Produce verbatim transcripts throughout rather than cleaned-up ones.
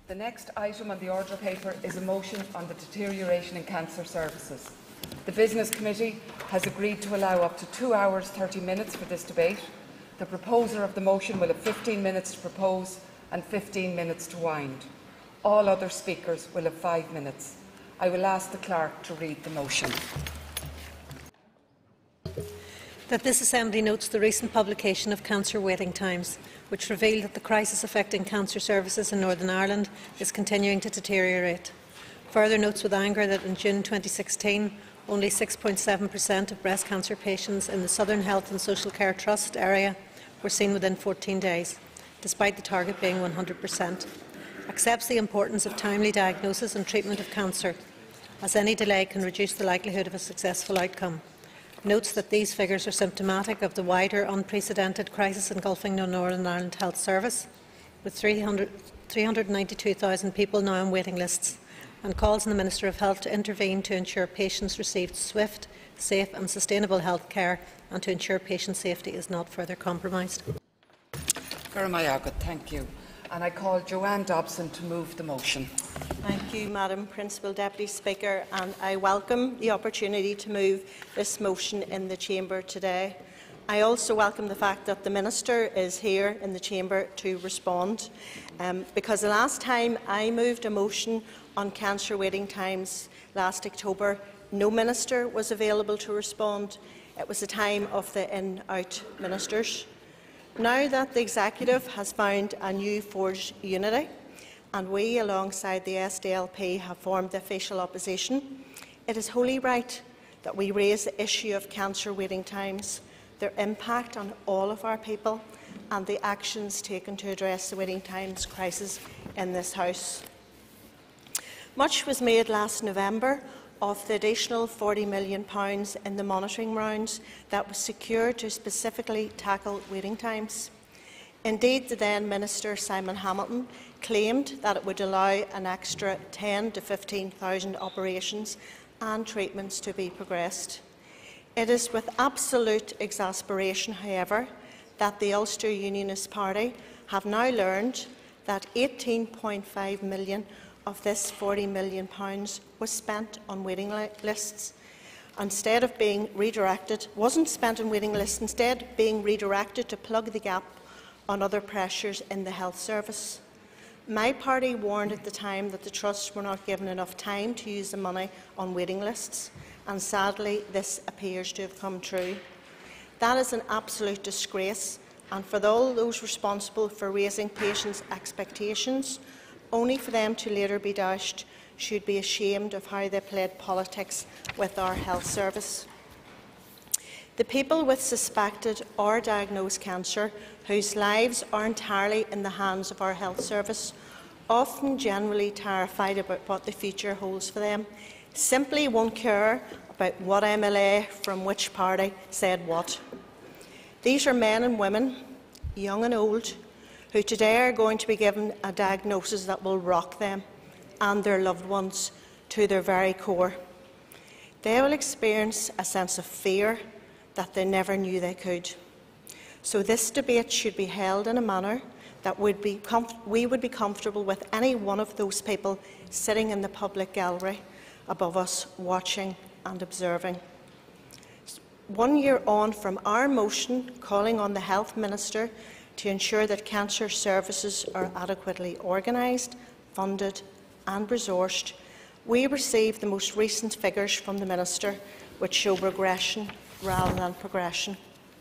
The next item on the order paper is a motion on the deterioration in cancer services. The Business Committee has agreed to allow up to two hours thirty minutes for this debate. The proposer of the motion will have fifteen minutes to propose and fifteen minutes to wind. All other speakers will have five minutes. I will ask the Clerk to read the motion. That this Assembly notes the recent publication of Cancer Waiting Times, which revealed that the crisis affecting cancer services in Northern Ireland is continuing to deteriorate. Further notes with anger that in June twenty sixteen, only six point seven per cent of breast cancer patients in the Southern Health and Social Care Trust area were seen within fourteen days, despite the target being one hundred per cent. Accepts the importance of timely diagnosis and treatment of cancer, as any delay can reduce the likelihood of a successful outcome. Notes that these figures are symptomatic of the wider, unprecedented crisis engulfing the Northern Ireland Health Service, with three hundred ninety-two thousand people now on waiting lists, and calls on the Minister of Health to intervene to ensure patients receive swift, safe and sustainable health care, and to ensure patient safety is not further compromised. Thank you. And I call Joanne Dobson to move the motion. Thank you, Madam Principal Deputy Speaker, and I welcome the opportunity to move this motion in the Chamber today. I also welcome the fact that the Minister is here in the Chamber to respond, um, because the last time I moved a motion on cancer waiting times last October, no Minister was available to respond. It was the time of the in-out ministers. Now that the Executive has found a new forged unity, and we, alongside the S D L P, have formed the official opposition, it is wholly right that we raise the issue of cancer waiting times, their impact on all of our people, and the actions taken to address the waiting times crisis in this House. Much was made last November of the additional forty million pounds in the monitoring rounds that was secured to specifically tackle waiting times. Indeed, the then Minister Simon Hamilton claimed that it would allow an extra ten to fifteen thousand operations and treatments to be progressed. It is with absolute exasperation, however, that the Ulster Unionist Party have now learned that eighteen point five million pounds of this forty million pounds was spent on waiting lists, instead of being redirected, wasn't spent on waiting lists, instead being redirected to plug the gap on other pressures in the health service. My party warned at the time that the trusts were not given enough time to use the money on waiting lists, and sadly this appears to have come true. That is an absolute disgrace, and for all those responsible for raising patients' expectations, only for them to later be dashed, should be ashamed of how they played politics with our health service. The people with suspected or diagnosed cancer, whose lives are entirely in the hands of our health service, often generally terrified about what the future holds for them, simply won't care about what M L A from which party said what. These are men and women, young and old, who today are going to be given a diagnosis that will rock them and their loved ones to their very core. They will experience a sense of fear that they never knew they could. So this debate should be held in a manner that would be we would be comfortable with any one of those people sitting in the public gallery above us, watching and observing. One year on from our motion calling on the Health Minister to ensure that cancer services are adequately organised, funded and resourced, we received the most recent figures from the Minister, which show regression rather than progression.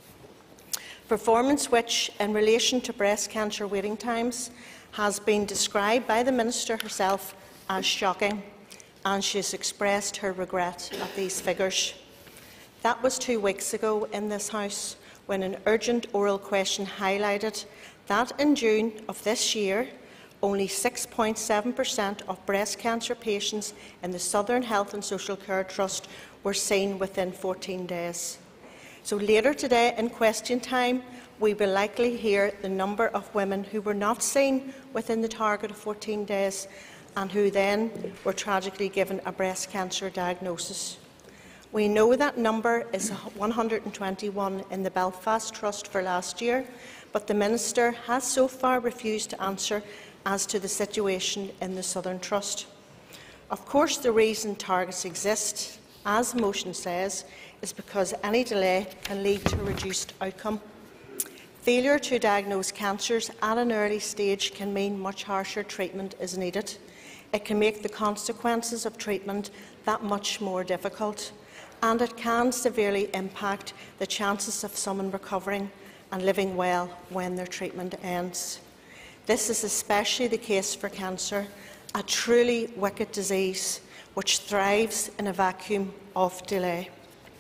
Performance which, in relation to breast cancer waiting times, has been described by the Minister herself as shocking, and she has expressed her regret at these figures. That was two weeks ago in this House, when an urgent oral question highlighted that in June of this year, only six point seven per cent of breast cancer patients in the Southern Health and Social Care Trust were seen within fourteen days. So later today, in question time, we will likely hear the number of women who were not seen within the target of fourteen days and who then were tragically given a breast cancer diagnosis. We know that number is one hundred twenty-one in the Belfast Trust for last year, but the Minister has so far refused to answer as to the situation in the Southern Trust. Of course, the reason targets exist, as the motion says, is because any delay can lead to a reduced outcome. Failure to diagnose cancers at an early stage can mean much harsher treatment is needed. It can make the consequences of treatment that much more difficult, and it can severely impact the chances of someone recovering and living well when their treatment ends. This is especially the case for cancer, a truly wicked disease which thrives in a vacuum of delay.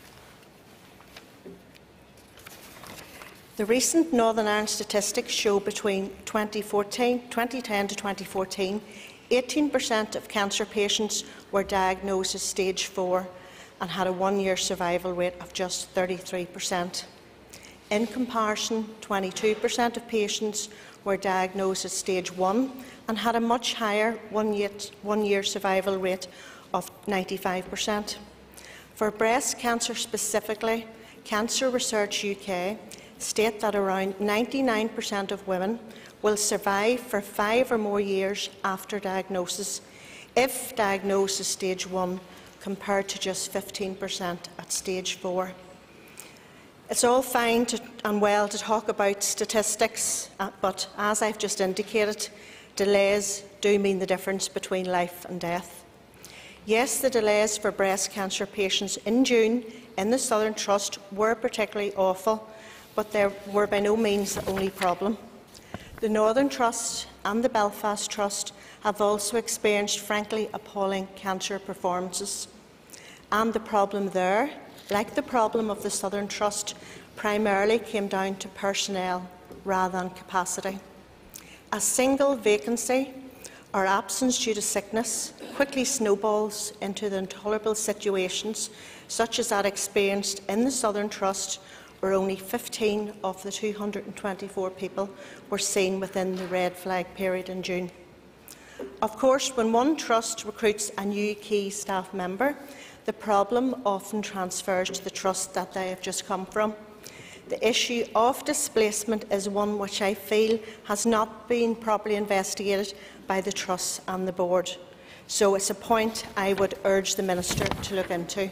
The recent Northern Ireland statistics show between twenty ten to twenty fourteen, eighteen per cent of cancer patients were diagnosed as stage four and had a one-year survival rate of just thirty-three per cent. In comparison, twenty-two per cent of patients were diagnosed as stage one and had a much higher one-year survival rate of ninety-five per cent. For breast cancer specifically, Cancer Research U K state that around ninety-nine per cent of women will survive for five or more years after diagnosis, if diagnosed as stage one, compared to just fifteen per cent at stage four. It's all fine to, and well to talk about statistics, uh, but as I've just indicated, delays do mean the difference between life and death. Yes, the delays for breast cancer patients in June in the Southern Trust were particularly awful, but they were by no means the only problem. The Northern Trust and the Belfast Trust have also experienced frankly appalling cancer performances. And the problem there, like the problem of the Southern Trust, primarily came down to personnel rather than capacity. A single vacancy or absence due to sickness quickly snowballs into the intolerable situations such as that experienced in the Southern Trust, where only fifteen of the two hundred and twenty-four people were seen within the red flag period in June. Of course, when one trust recruits a new key staff member, the problem often transfers to the trust that they have just come from. The issue of displacement is one which I feel has not been properly investigated by the Trust and the Board, so it's a point I would urge the Minister to look into.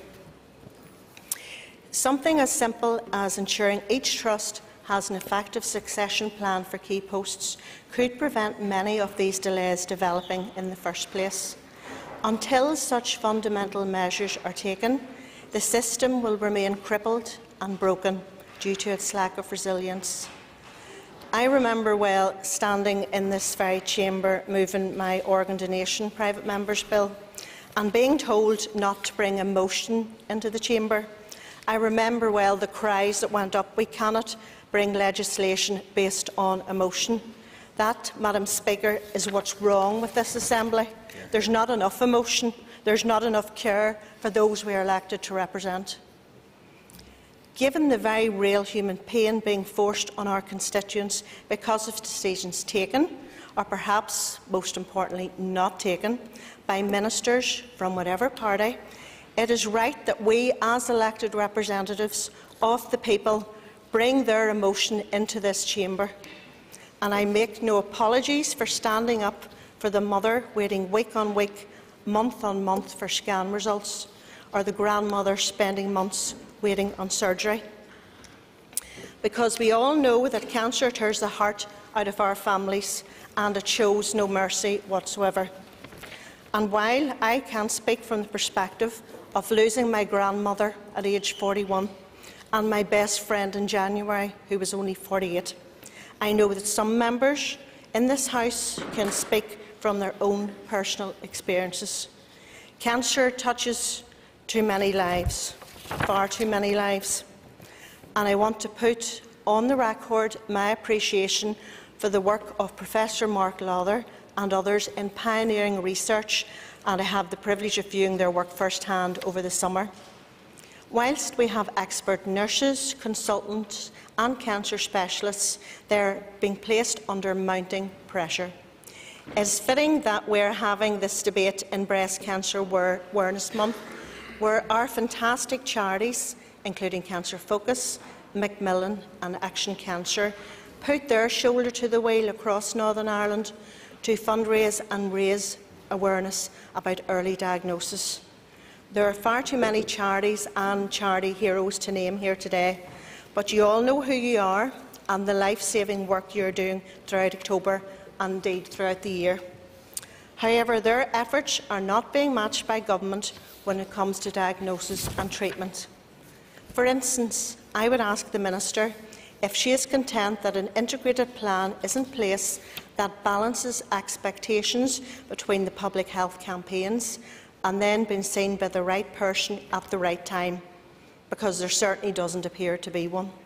Something as simple as ensuring each trust has an effective succession plan for key posts could prevent many of these delays developing in the first place. Until such fundamental measures are taken, the system will remain crippled and broken due to its lack of resilience. I remember well standing in this very chamber moving my organ donation private members bill and being told not to bring a motion into the chamber. I remember well the cries that went up, "We cannot bring legislation based on a motion." That, Madam Speaker, is what's wrong with this Assembly. There's not enough emotion, there's not enough care for those we are elected to represent. Given the very real human pain being forced on our constituents because of decisions taken, or perhaps, most importantly, not taken, by ministers from whatever party, it is right that we, as elected representatives of the people, bring their emotion into this chamber. And I make no apologies for standing up for the mother waiting week on week, month on month for scan results, or the grandmother spending months waiting on surgery. Because we all know that cancer tears the heart out of our families and it shows no mercy whatsoever. And while I can speak from the perspective of losing my grandmother at age forty-one and my best friend in January, who was only forty-eight, I know that some members in this House can speak from their own personal experiences. Cancer touches too many lives, far too many lives, and I want to put on the record my appreciation for the work of Professor Mark Lowther and others in pioneering research, and I have the privilege of viewing their work first-hand over the summer. Whilst we have expert nurses, consultants and cancer specialists, they are being placed under mounting pressure. It is fitting that we are having this debate in Breast Cancer Awareness Month, where our fantastic charities, including Cancer Focus, Macmillan and Action Cancer, put their shoulder to the wheel across Northern Ireland to fundraise and raise awareness about early diagnosis. There are far too many charities and charity heroes to name here today, but you all know who you are and the life-saving work you are doing throughout October and indeed throughout the year. However, their efforts are not being matched by government when it comes to diagnosis and treatment. For instance, I would ask the Minister if she is content that an integrated plan is in place that balances expectations between the public health campaigns and then being seen by the right person at the right time, because there certainly doesn't appear to be one.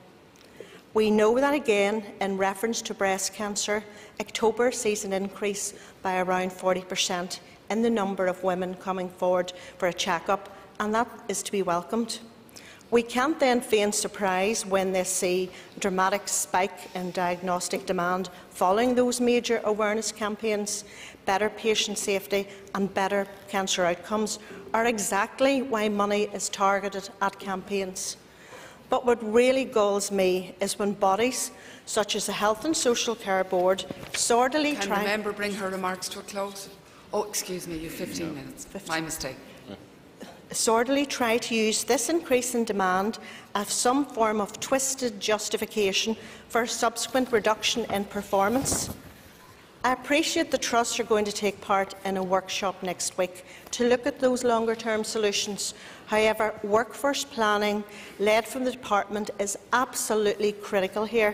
We know that, again, in reference to breast cancer, October sees an increase by around forty percent in the number of women coming forward for a check-up, and that is to be welcomed. We can't then feign surprise when they see a dramatic spike in diagnostic demand following those major awareness campaigns. Better patient safety and better cancer outcomes are exactly why money is targeted at campaigns. But what really galls me is when bodies such as the Health and Social Care Board sordidly Can try... the member bring her remarks to a close? Oh, excuse me, you have fifteen minutes. My mistake. sordidly try to use this increase in demand as some form of twisted justification for a subsequent reduction in performance. I appreciate the Trust are going to take part in a workshop next week to look at those longer-term solutions. However, workforce planning led from the Department is absolutely critical here.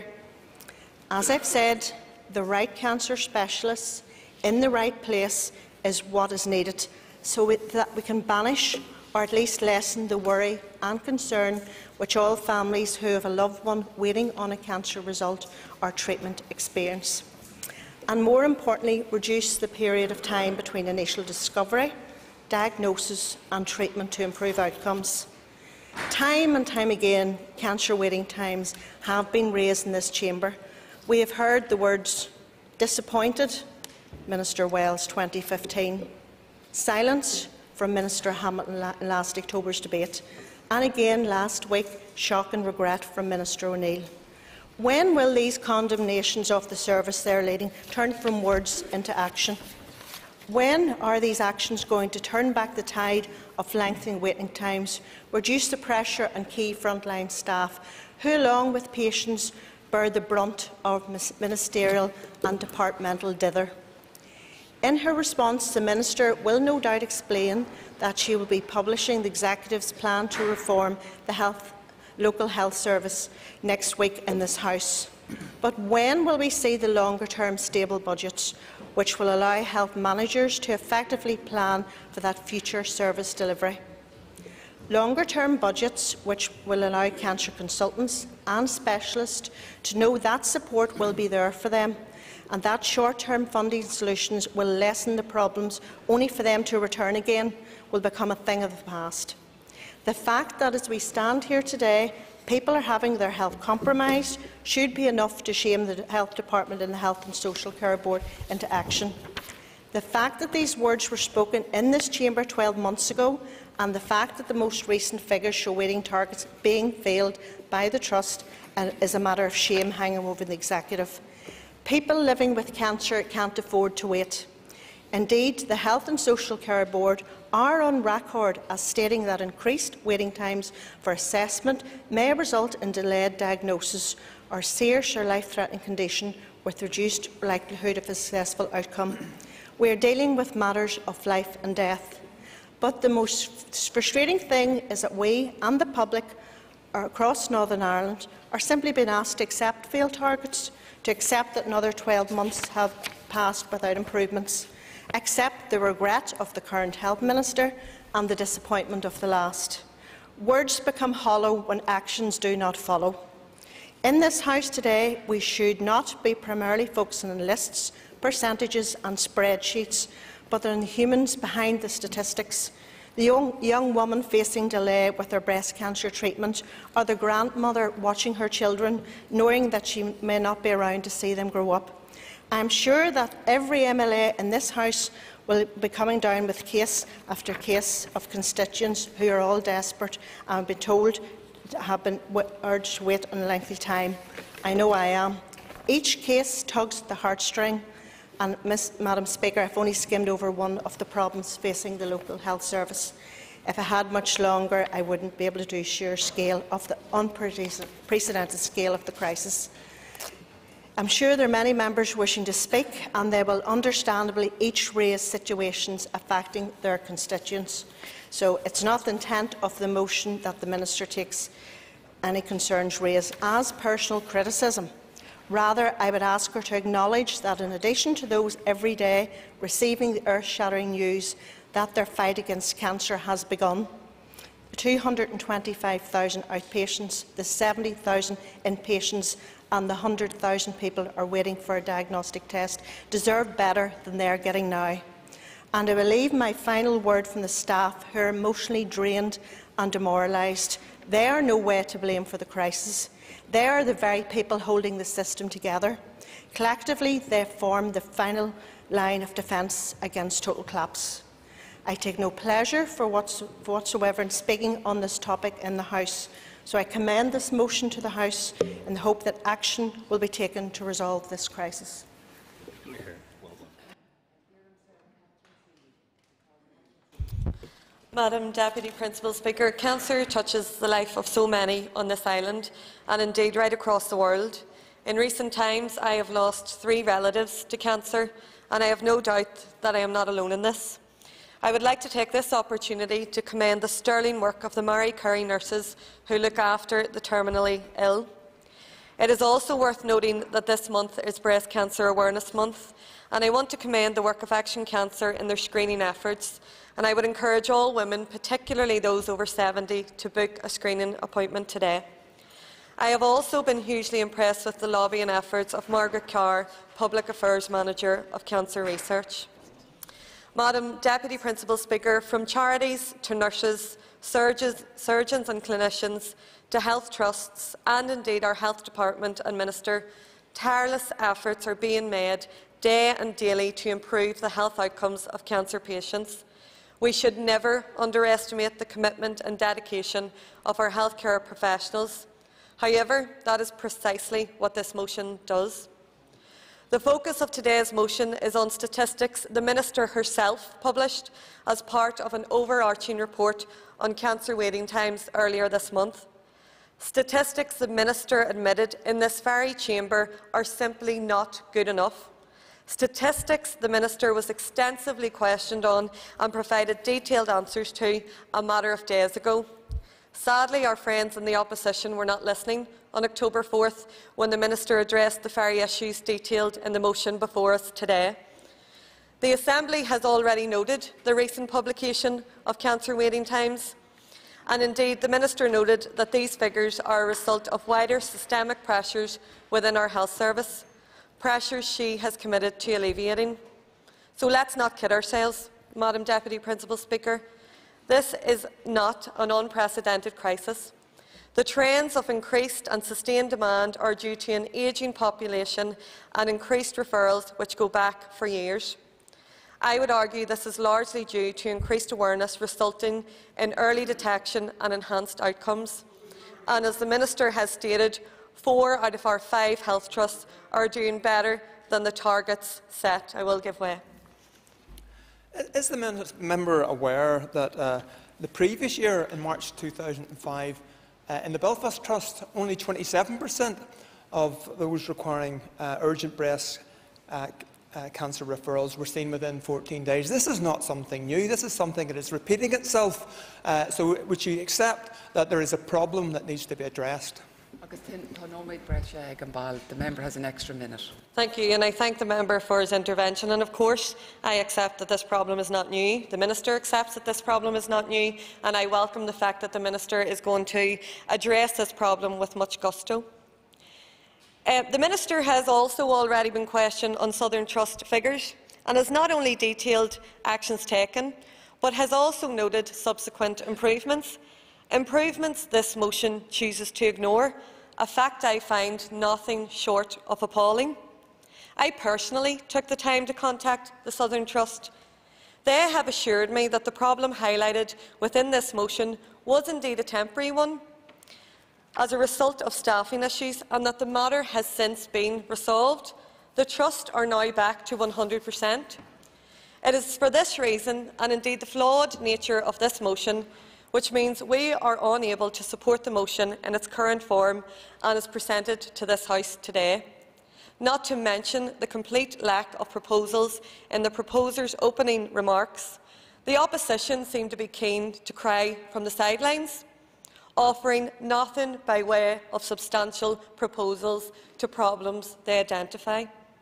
As I've said, the right cancer specialists in the right place is what is needed, so that we can banish or at least lessen the worry and concern which all families who have a loved one waiting on a cancer result or treatment experience. And more importantly, reduce the period of time between initial discovery, diagnosis and treatment to improve outcomes. Time and time again, cancer waiting times have been raised in this chamber. We have heard the words disappointed, Minister Wells twenty fifteen, silence from Minister Hamilton in last October's debate, and again last week, shock and regret from Minister O'Neill. When will these condemnations of the service they are leading turn from words into action? When are these actions going to turn back the tide of lengthening waiting times, reduce the pressure on key frontline staff, who along with patients bear the brunt of ministerial and departmental dither? In her response, the Minister will no doubt explain that she will be publishing the Executive's plan to reform the health, local health service next week in this House. But when will we see the longer-term stable budgets which will allow health managers to effectively plan for that future service delivery? Longer-term budgets which will allow cancer consultants and specialists to know that support will be there for them, and that short-term funding solutions will lessen the problems only for them to return again will become a thing of the past. The fact that as we stand here today, people are having their health compromised should be enough to shame the Health Department and the Health and Social Care Board into action. The fact that these words were spoken in this chamber twelve months ago, and the fact that the most recent figures show waiting targets being failed by the Trust uh, is a matter of shame hanging over the Executive. People living with cancer can't afford to wait. Indeed, the Health and Social Care Board are on record as stating that increased waiting times for assessment may result in delayed diagnosis or serious or life-threatening condition with reduced likelihood of a successful outcome. We are dealing with matters of life and death. But the most frustrating thing is that we and the public across Northern Ireland are simply being asked to accept failed targets, to accept that another twelve months have passed without improvements, accept the regret of the current Health Minister and the disappointment of the last. Words become hollow when actions do not follow. In this House today, we should not be primarily focusing on lists, percentages and spreadsheets, but on the humans behind the statistics. The young, young woman facing delay with her breast cancer treatment, or the grandmother watching her children, knowing that she may not be around to see them grow up. I am sure that every M L A in this House will be coming down with case after case of constituents who are all desperate and have been told have been urged to wait a lengthy time. I know I am. Each case tugs at the heartstring, And, Miss, Madam Speaker, I've only skimmed over one of the problems facing the local health service. If I had much longer, I wouldn't be able to do sheer scale of the unprecedented scale of the crisis. I'm sure there are many members wishing to speak, and they will understandably each raise situations affecting their constituents. So it's not the intent of the motion that the Minister takes any concerns raised as personal criticism. Rather, I would ask her to acknowledge that in addition to those every day receiving the earth-shattering news that their fight against cancer has begun, the two hundred twenty-five thousand outpatients, the seventy thousand inpatients and the one hundred thousand people are waiting for a diagnostic test deserve better than they are getting now. And I will leave my final word from the staff who are emotionally drained and demoralised. They are no way to blame for the crisis. They are the very people holding the system together. Collectively, they form the final line of defence against total collapse. I take no pleasure for whatsoever in speaking on this topic in the House, so I commend this motion to the House in the hope that action will be taken to resolve this crisis. Madam Deputy Principal Speaker, cancer touches the life of so many on this island and indeed right across the world. In recent times, I have lost three relatives to cancer, and I have no doubt that I am not alone in this. I would like to take this opportunity to commend the sterling work of the Marie Curie nurses who look after the terminally ill. It is also worth noting that this month is Breast Cancer Awareness Month, and I want to commend the work of Action Cancer in their screening efforts, and I would encourage all women, particularly those over seventy, to book a screening appointment today. I have also been hugely impressed with the lobbying efforts of Margaret Carr, Public Affairs Manager of Cancer Research. Madam Deputy Principal Speaker, from charities to nurses, surgeons, surgeons and clinicians, to health trusts and indeed our Health Department and Minister, tireless efforts are being made day and daily to improve the health outcomes of cancer patients. We should never underestimate the commitment and dedication of our healthcare professionals. However, that is precisely what this motion does. The focus of today's motion is on statistics the Minister herself published as part of an overarching report on cancer waiting times earlier this month. Statistics the Minister admitted in this very chamber are simply not good enough. Statistics the Minister was extensively questioned on and provided detailed answers to a matter of days ago. Sadly, our friends in the opposition were not listening on October fourth when the Minister addressed the very issues detailed in the motion before us today. The Assembly has already noted the recent publication of cancer waiting times, and indeed the Minister noted that these figures are a result of wider systemic pressures within our health service, pressures she has committed to alleviating. So let's not kid ourselves, Madam Deputy Principal Speaker. This is not an unprecedented crisis. The trends of increased and sustained demand are due to an ageing population and increased referrals which go back for years. I would argue this is largely due to increased awareness resulting in early detection and enhanced outcomes. And as the Minister has stated, four out of our five health trusts are doing better than the targets set. I will give way. Is the member aware that uh, the previous year, in March two thousand five, uh, in the Belfast Trust, only twenty-seven percent of those requiring uh, urgent breast uh, uh, cancer referrals were seen within fourteen days? This is not something new. This is something that is repeating itself. Uh, so would you accept that there is a problem that needs to be addressed? The member has an extra minute. Thank you, and I thank the member for his intervention. And of course, I accept that this problem is not new. The Minister accepts that this problem is not new, and I welcome the fact that the Minister is going to address this problem with much gusto. Uh, the Minister has also already been questioned on Southern Trust figures and has not only detailed actions taken, but has also noted subsequent improvements. Improvements this motion chooses to ignore, a fact I find nothing short of appalling. I personally took the time to contact the Southern Trust. They have assured me that the problem highlighted within this motion was indeed a temporary one as a result of staffing issues, and that the matter has since been resolved. The Trust are now back to one hundred percent. It is for this reason, and indeed the flawed nature of this motion, which means we are unable to support the motion in its current form and as presented to this House today. Not to mention the complete lack of proposals in the proposer's opening remarks. The opposition seem to be keen to cry from the sidelines, offering nothing by way of substantial proposals to problems they identify.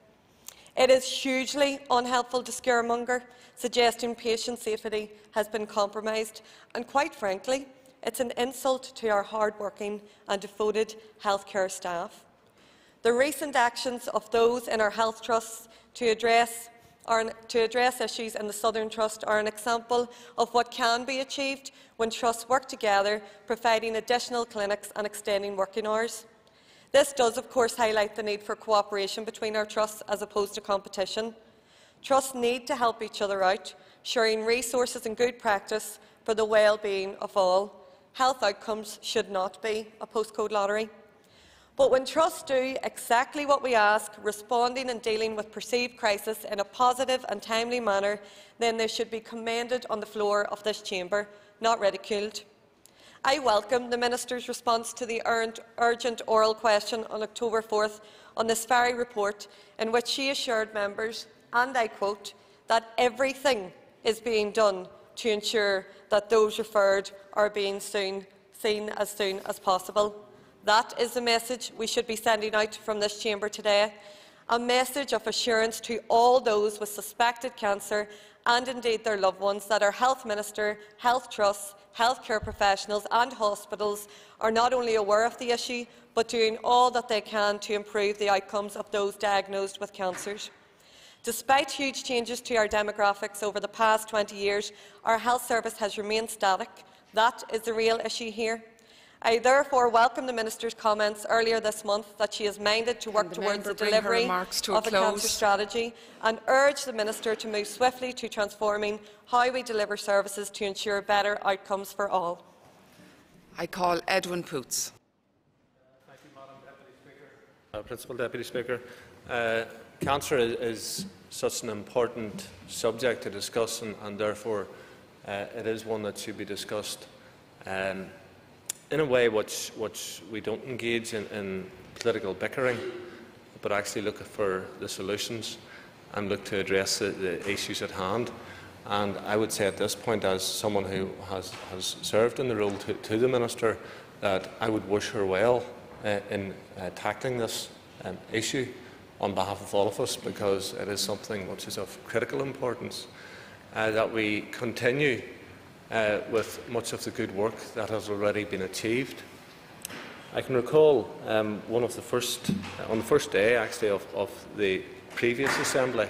It is hugely unhelpful to scaremonger, suggesting patient safety has been compromised, and quite frankly, it's an insult to our hard-working and devoted healthcare staff. The recent actions of those in our health trusts to address, are, to address issues in the Southern Trust are an example of what can be achieved when trusts work together, providing additional clinics and extending working hours. This does, of course, highlight the need for cooperation between our trusts as opposed to competition. Trusts need to help each other out, sharing resources and good practice for the well-being of all. Health outcomes should not be a postcode lottery. But when trusts do exactly what we ask, responding and dealing with perceived crisis in a positive and timely manner, then they should be commended on the floor of this chamber, not ridiculed. I welcome the Minister's response to the urgent oral question on October fourth on this very report, in which she assured members, and I quote, that everything is being done to ensure that those referred are being soon, seen as soon as possible. That is the message we should be sending out from this chamber today, a message of assurance to all those with suspected cancer and indeed their loved ones that our Health Minister, health trusts, healthcare professionals and hospitals are not only aware of the issue, but doing all that they can to improve the outcomes of those diagnosed with cancers. Despite huge changes to our demographics over the past twenty years, our health service has remained static. That is the real issue here. I therefore welcome the Minister's comments earlier this month that she is minded to work towards the delivery of a cancer strategy, and urge the Minister to move swiftly to transforming how we deliver services to ensure better outcomes for all. I call Edwin Poots. Thank you, Madam Deputy Speaker. Uh, Principal Deputy Speaker. Uh, cancer is, is such an important subject to discuss, and, and therefore uh, it is one that should be discussed um, in a way which, which we don't engage in, in political bickering, but actually look for the solutions and look to address the, the issues at hand. And I would say at this point, as someone who has, has served in the role to, to the Minister, that I would wish her well uh, in uh, tackling this um, issue on behalf of all of us, because it is something which is of critical importance, uh, that we continue uh, with much of the good work that has already been achieved. I can recall um, one of the first, uh, on the first day actually of, of the previous Assembly,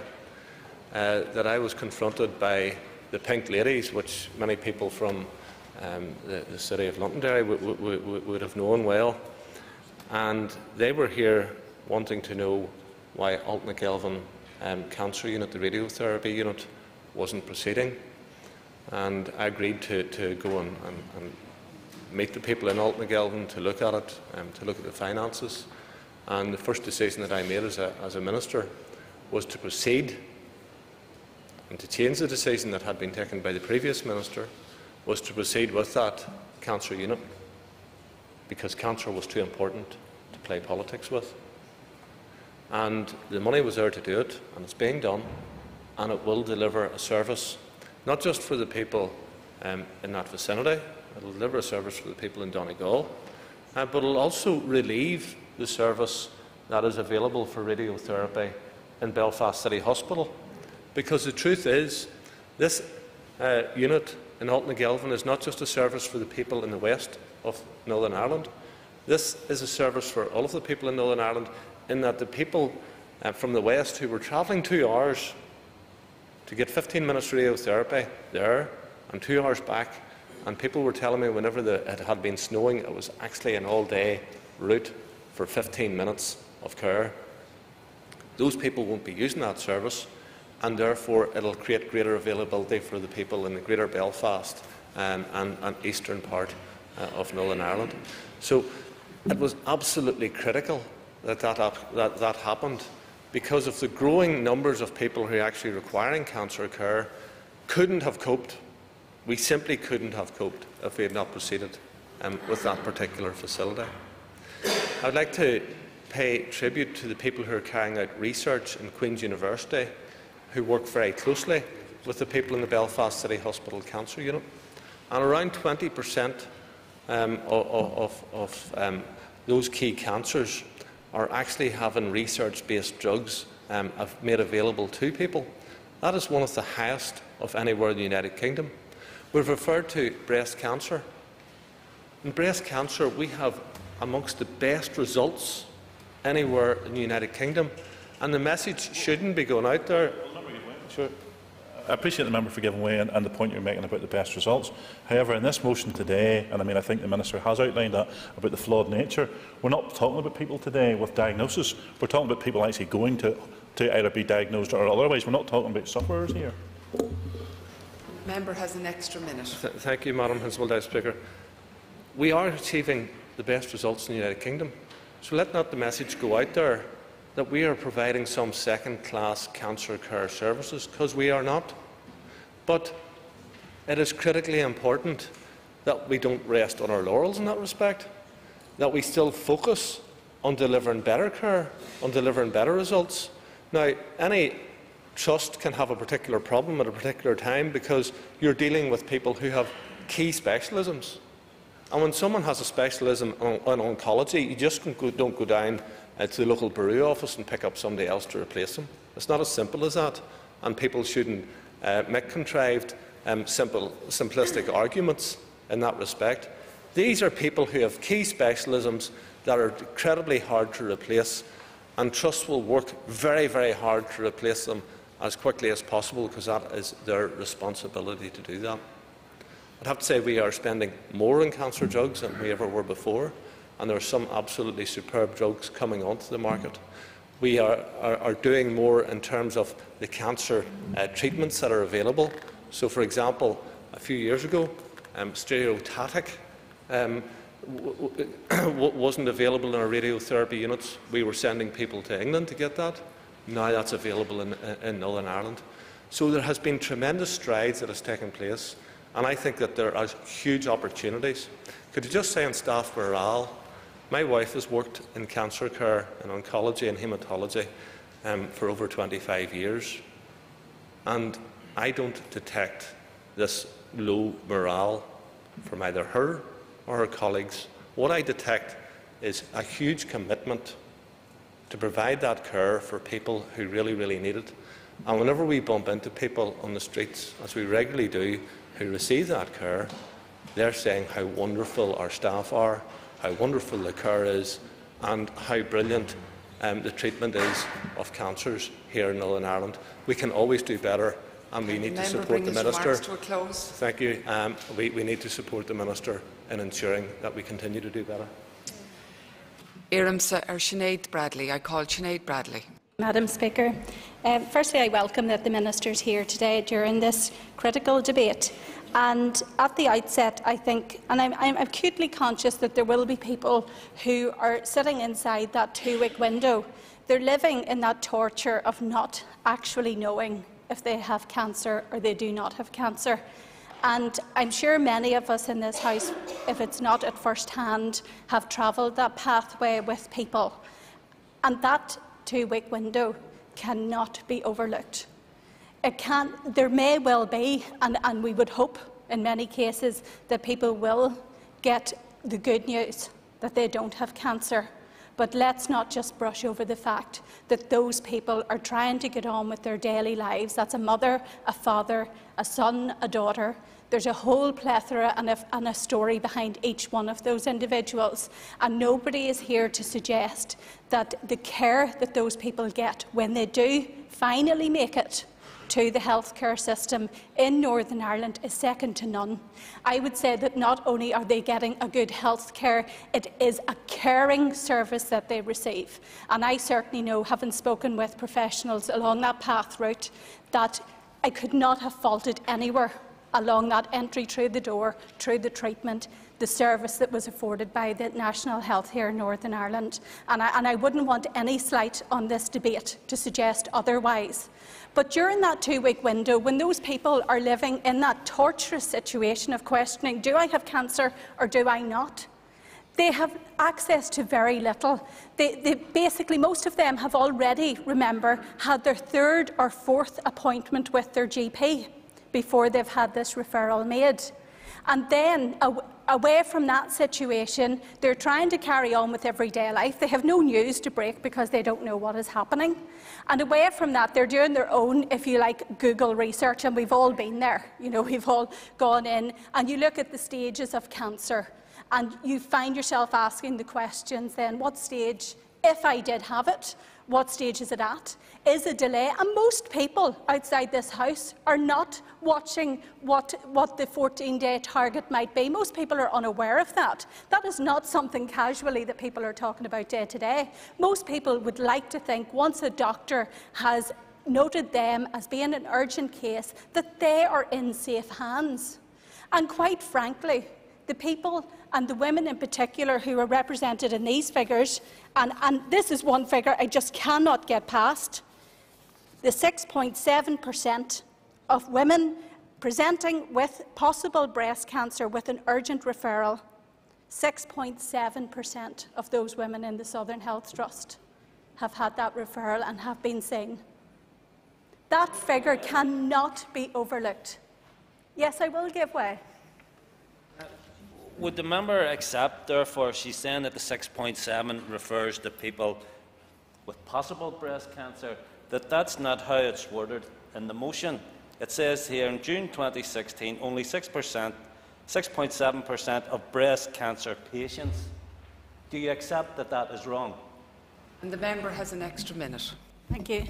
Uh, that I was confronted by the Pink Ladies, which many people from um, the, the city of Londonderry would have known well. And they were here wanting to know why Altnagelvin um, Cancer Unit, the radiotherapy unit, wasn't proceeding. And I agreed to, to go and, and, and meet the people in Altnagelvin to look at it, um, to look at the finances. And the first decision that I made as a, as a minister was to proceed, and to change the decision that had been taken by the previous minister, was to proceed with that cancer unit, because cancer was too important to play politics with. And the money was there to do it, and it's being done, and it will deliver a service, not just for the people um, in that vicinity, it will deliver a service for the people in Donegal, uh, but it will also relieve the service that is available for radiotherapy in Belfast City Hospital. Because the truth is, this uh, unit in Altnagelvin is not just a service for the people in the west of Northern Ireland. This is a service for all of the people in Northern Ireland, in that the people uh, from the west who were travelling two hours to get fifteen minutes radiotherapy there and two hours back, and people were telling me whenever the, it had been snowing, it was actually an all-day route for fifteen minutes of care. Those people won't be using that service, and therefore it will create greater availability for the people in the Greater Belfast um, and, and eastern part uh, of Northern Ireland. So it was absolutely critical that that, that, that happened, because of the growing numbers of people who are actually requiring cancer care, couldn't have coped. We simply couldn't have coped if we had not proceeded um, with that particular facility. I would like to pay tribute to the people who are carrying out research in Queen's University, who work very closely with the people in the Belfast City Hospital Cancer Unit. And around twenty percent um, of, of, of um, those key cancers are actually having research-based drugs um, made available to people. That is one of the highest of anywhere in the United Kingdom. We've referred to breast cancer. In breast cancer, we have amongst the best results anywhere in the United Kingdom, and the message shouldn't be going out there. Sure. I appreciate the member for giving way and, and the point you're making about the best results. However, in this motion today, and I mean I think the Minister has outlined that about the flawed nature, we're not talking about people today with diagnosis. We're talking about people actually going to, to either be diagnosed or otherwise. We're not talking about sufferers here. Member has an extra minute. Th thank you, Madam Principal Deputy Speaker. We are achieving the best results in the United Kingdom. So let not the message go out there that we are providing some second-class cancer care services, because we are not. But it is critically important that we don't rest on our laurels in that respect, that we still focus on delivering better care, on delivering better results. Now, any trust can have a particular problem at a particular time because you're dealing with people who have key specialisms. And when someone has a specialism on, on oncology, you just don't go, don't go down uh, to the local bureau office and pick up somebody else to replace them. It's not as simple as that, and people shouldn't uh, make contrived, um, simple, simplistic arguments in that respect. These are people who have key specialisms that are incredibly hard to replace, and trusts will work very, very hard to replace them as quickly as possible, because that is their responsibility to do that. I'd have to say we are spending more on cancer drugs than we ever were before, and there are some absolutely superb drugs coming onto the market. We are, are, are doing more in terms of the cancer uh, treatments that are available. So, for example, a few years ago, um, stereotactic um, w w wasn't available in our radiotherapy units. We were sending people to England to get that. Now that's available in, in Northern Ireland. So there has been tremendous strides that has taken place, and I think that there are huge opportunities. Could you just say on staff morale? My wife has worked in cancer care, in oncology and haematology um, for over twenty-five years, and I don't detect this low morale from either her or her colleagues. What I detect is a huge commitment to provide that care for people who really, really need it. And whenever we bump into people on the streets, as we regularly do, who receive that care, they're saying how wonderful our staff are, how wonderful the care is, and how brilliant um, the treatment is of cancers here in Northern Ireland. We can always do better, and we need to support the Minister. To a close. Thank you. Um, we, we need to support the Minister in ensuring that we continue to do better. Iram or Sinead Bradley. I call Sinead Bradley. Madam Speaker, um, firstly I welcome that the Minister is here today during this critical debate. And at the outset, I think, and I'm, I'm acutely conscious that there will be people who are sitting inside that two-week window. They're living in that torture of not actually knowing if they have cancer or they do not have cancer. And I'm sure many of us in this House, if it's not at first hand, have travelled that pathway with people. And that two-week window cannot be overlooked. It can, there may well be, and, and we would hope in many cases, that people will get the good news that they don't have cancer. But let's not just brush over the fact that those people are trying to get on with their daily lives. That's a mother, a father, a son, a daughter. There's a whole plethora and a, and a story behind each one of those individuals. And nobody is here to suggest that the care that those people get when they do finally make it to the healthcare system in Northern Ireland is second to none. I would say that not only are they getting a good health care, it is a caring service that they receive. And I certainly know, having spoken with professionals along that path route, that I could not have faulted anywhere along that entry through the door, through the treatment. the service that was afforded by the National Health here in Northern Ireland. And I, and I wouldn't want any slight on this debate to suggest otherwise. But during that two-week window, when those people are living in that torturous situation of questioning, do I have cancer or do I not? They have access to very little. They, they, basically, most of them have already, remember, had their third or fourth appointment with their G P before they've had this referral made. And then, aw away from that situation, they're trying to carry on with everyday life. They have no news to break because they don't know what is happening. And away from that, they're doing their own, if you like, Google research, and we've all been there. You know, we've all gone in, and you look at the stages of cancer, and you find yourself asking the questions then, what stage, if I did have it, what stage is it at? Is a delay? And most people outside this House are not watching what, what the fourteen-day target might be. Most people are unaware of that. That is not something casually that people are talking about day to day. Most people would like to think once a doctor has noted them as being an urgent case that they are in safe hands. And quite frankly, the people and the women in particular who are represented in these figures, and, and this is one figure I just cannot get past, the six point seven percent of women presenting with possible breast cancer with an urgent referral, six point seven percent of those women in the Southern Health Trust have had that referral and have been seen. That figure cannot be overlooked. Yes, I will give way. Would the member accept, therefore, she's saying that the six point seven refers to people with possible breast cancer, that that's not how it's worded in the motion? It says here in June twenty sixteen, only six percent, six point seven percent of breast cancer patients. Do you accept that that is wrong? And the member has an extra minute. Thank you.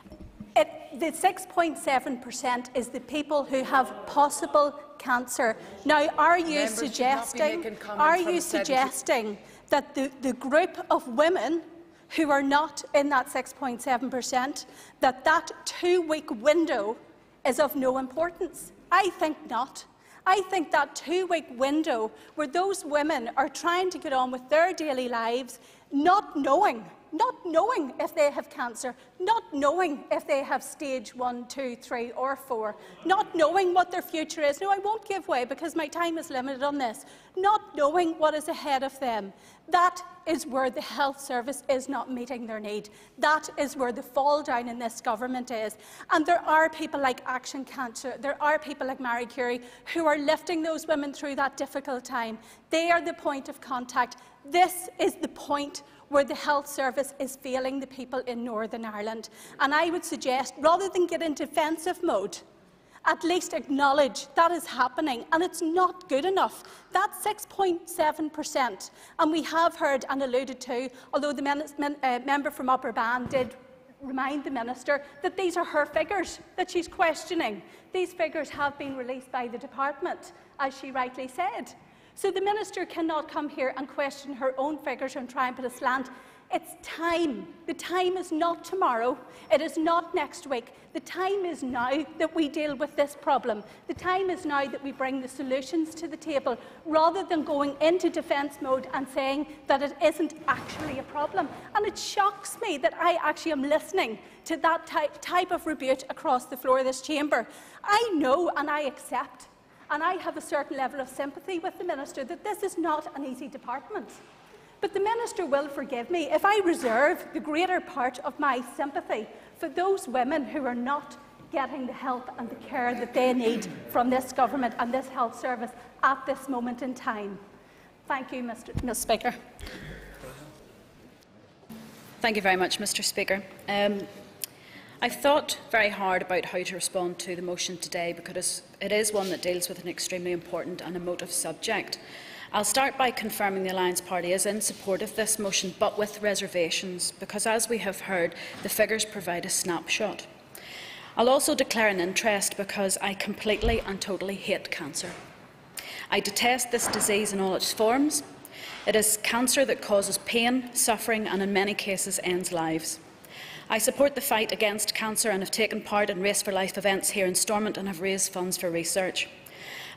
It, the six point seven percent is the people who have possible cancer. Now, are you Members suggesting, are you suggesting that the, the group of women who are not in that six point seven percent, that that two-week window is of no importance? I think not. I think that two-week window where those women are trying to get on with their daily lives, not knowing not knowing if they have cancer, not knowing if they have stage one, two, three or four, not knowing what their future is. No, I won't give way because my time is limited on this. Not knowing what is ahead of them. That is where the health service is not meeting their need. That is where the fall down in this government is. And there are people like Action Cancer, there are people like Marie Curie who are lifting those women through that difficult time. They are the point of contact. This is the point where the health service is failing the people in Northern Ireland. And I would suggest, rather than get in defensive mode, at least acknowledge that is happening, and it's not good enough. That's six point seven percent, and we have heard and alluded to, although the men men uh, member from Upper Bann did remind the Minister that these are her figures that she's questioning. These figures have been released by the Department, as she rightly said. So the Minister cannot come here and question her own figures and try and put a slant. It's time. The time is not tomorrow. It is not next week. The time is now that we deal with this problem. The time is now that we bring the solutions to the table, rather than going into defence mode and saying that it isn't actually a problem. And it shocks me that I actually am listening to that type, type of rebuke across the floor of this chamber. I know and I accept, and I have a certain level of sympathy with the Minister, that this is not an easy department. But the Minister will forgive me if I reserve the greater part of my sympathy for those women who are not getting the help and the care that they need from this government and this health service at this moment in time. Thank you, Mister Mister Speaker. Thank you very much, Mister Speaker. Um, I've thought very hard about how to respond to the motion today, because it is one that deals with an extremely important and emotive subject. I'll start by confirming the Alliance Party is in support of this motion, but with reservations, because, as we have heard, the figures provide a snapshot. I'll also declare an interest because I completely and totally hate cancer. I detest this disease in all its forms. It is cancer that causes pain, suffering and, in many cases, ends lives. I support the fight against cancer and have taken part in Race for Life events here in Stormont and have raised funds for research.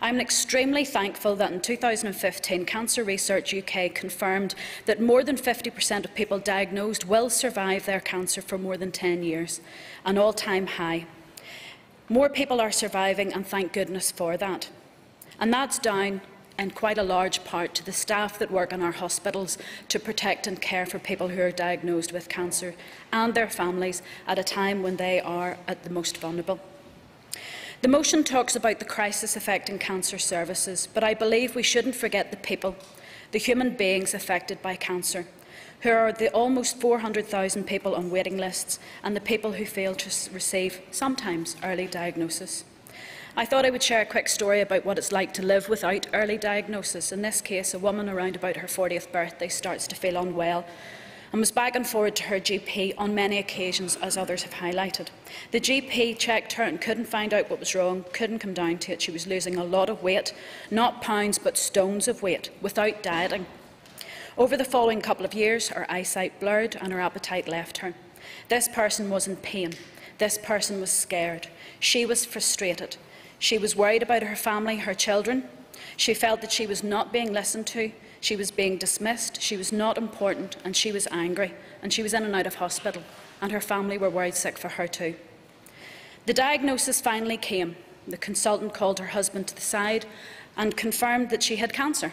I'm extremely thankful that in two thousand fifteen, Cancer Research U K confirmed that more than fifty percent of people diagnosed will survive their cancer for more than ten years, an all-time high. More people are surviving, and thank goodness for that. And that's down in quite a large part to the staff that work in our hospitals to protect and care for people who are diagnosed with cancer and their families at a time when they are at the most vulnerable. The motion talks about the crisis affecting cancer services, but I believe we shouldn't forget the people, the human beings affected by cancer, who are the almost four hundred thousand people on waiting lists and the people who fail to receive, sometimes, early diagnosis. I thought I would share a quick story about what it's like to live without early diagnosis. In this case, a woman around about her fortieth birthday starts to feel unwell and was back and forward to her G P on many occasions, as others have highlighted. The G P checked her and couldn't find out what was wrong, couldn't come down to it. She was losing a lot of weight, not pounds but stones of weight, without dieting. Over the following couple of years, her eyesight blurred and her appetite left her. This person was in pain. This person was scared. She was frustrated. She was worried about her family, her children. She felt that she was not being listened to. She was being dismissed. She was not important, and she was angry. And she was in and out of hospital, and her family were worried sick for her too. The diagnosis finally came. The consultant called her husband to the side and confirmed that she had cancer.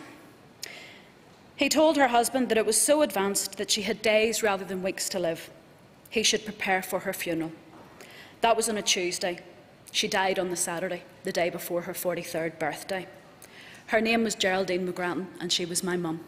He told her husband that it was so advanced that she had days rather than weeks to live. He should prepare for her funeral. That was on a Tuesday. She died on the Saturday, the day before her forty-third birthday. Her name was Geraldine McGrattan, and she was my mum.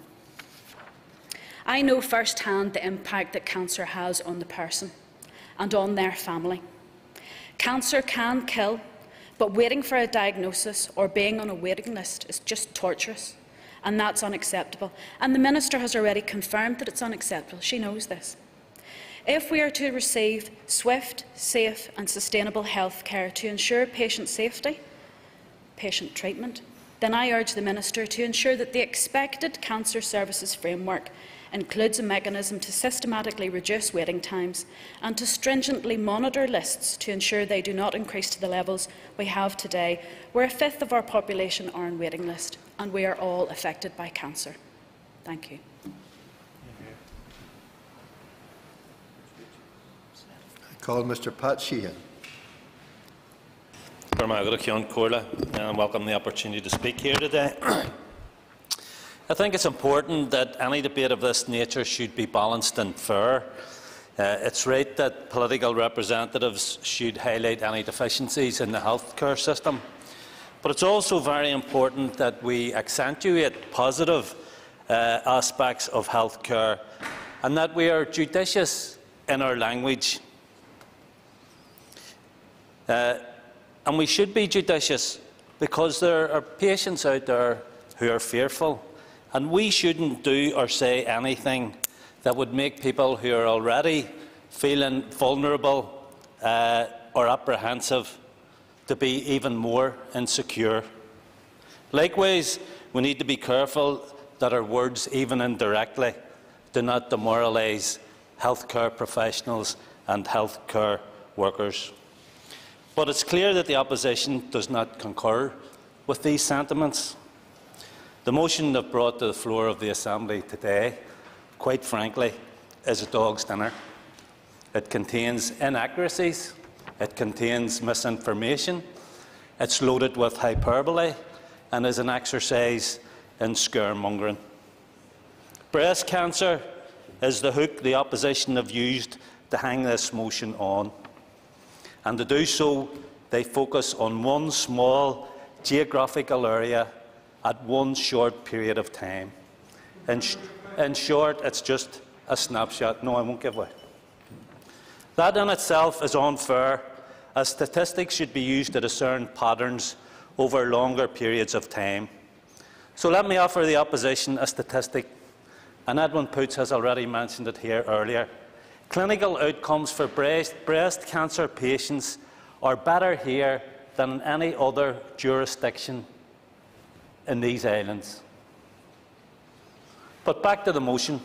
I know firsthand the impact that cancer has on the person and on their family. Cancer can kill, but waiting for a diagnosis or being on a waiting list is just torturous, and that's unacceptable. And the Minister has already confirmed that it's unacceptable. She knows this. If we are to receive swift, safe and sustainable health care to ensure patient safety, patient treatment, then I urge the Minister to ensure that the expected cancer services framework includes a mechanism to systematically reduce waiting times and to stringently monitor lists to ensure they do not increase to the levels we have today, where a fifth of our population are on waiting list, and we are all affected by cancer. Thank you. Call Mr Pat Sheehan. And welcome the opportunity to speak here today. I think it's important that any debate of this nature should be balanced and fair. Uh, it's right that political representatives should highlight any deficiencies in the healthcare system, but it's also very important that we accentuate positive uh, aspects of healthcare and that we are judicious in our language. Uh, and we should be judicious because there are patients out there who are fearful, and we shouldn't do or say anything that would make people who are already feeling vulnerable uh, or apprehensive to be even more insecure. Likewise, we need to be careful that our words, even indirectly, do not demoralise healthcare professionals and healthcare workers. But it's clear that the opposition does not concur with these sentiments. The motion that brought to the floor of the Assembly today, quite frankly, is a dog's dinner. It contains inaccuracies, it contains misinformation, it's loaded with hyperbole, and is an exercise in scaremongering. Breast cancer is the hook the opposition have used to hang this motion on. And to do so, they focus on one small geographical area at one short period of time. In, sh in short, it's just a snapshot. No, I won't give way. That in itself is unfair, as statistics should be used to discern patterns over longer periods of time. So let me offer the opposition a statistic, and Edwin Poots has already mentioned it here earlier. Clinical outcomes for breast, breast cancer patients are better here than in any other jurisdiction in these islands. But back to the motion.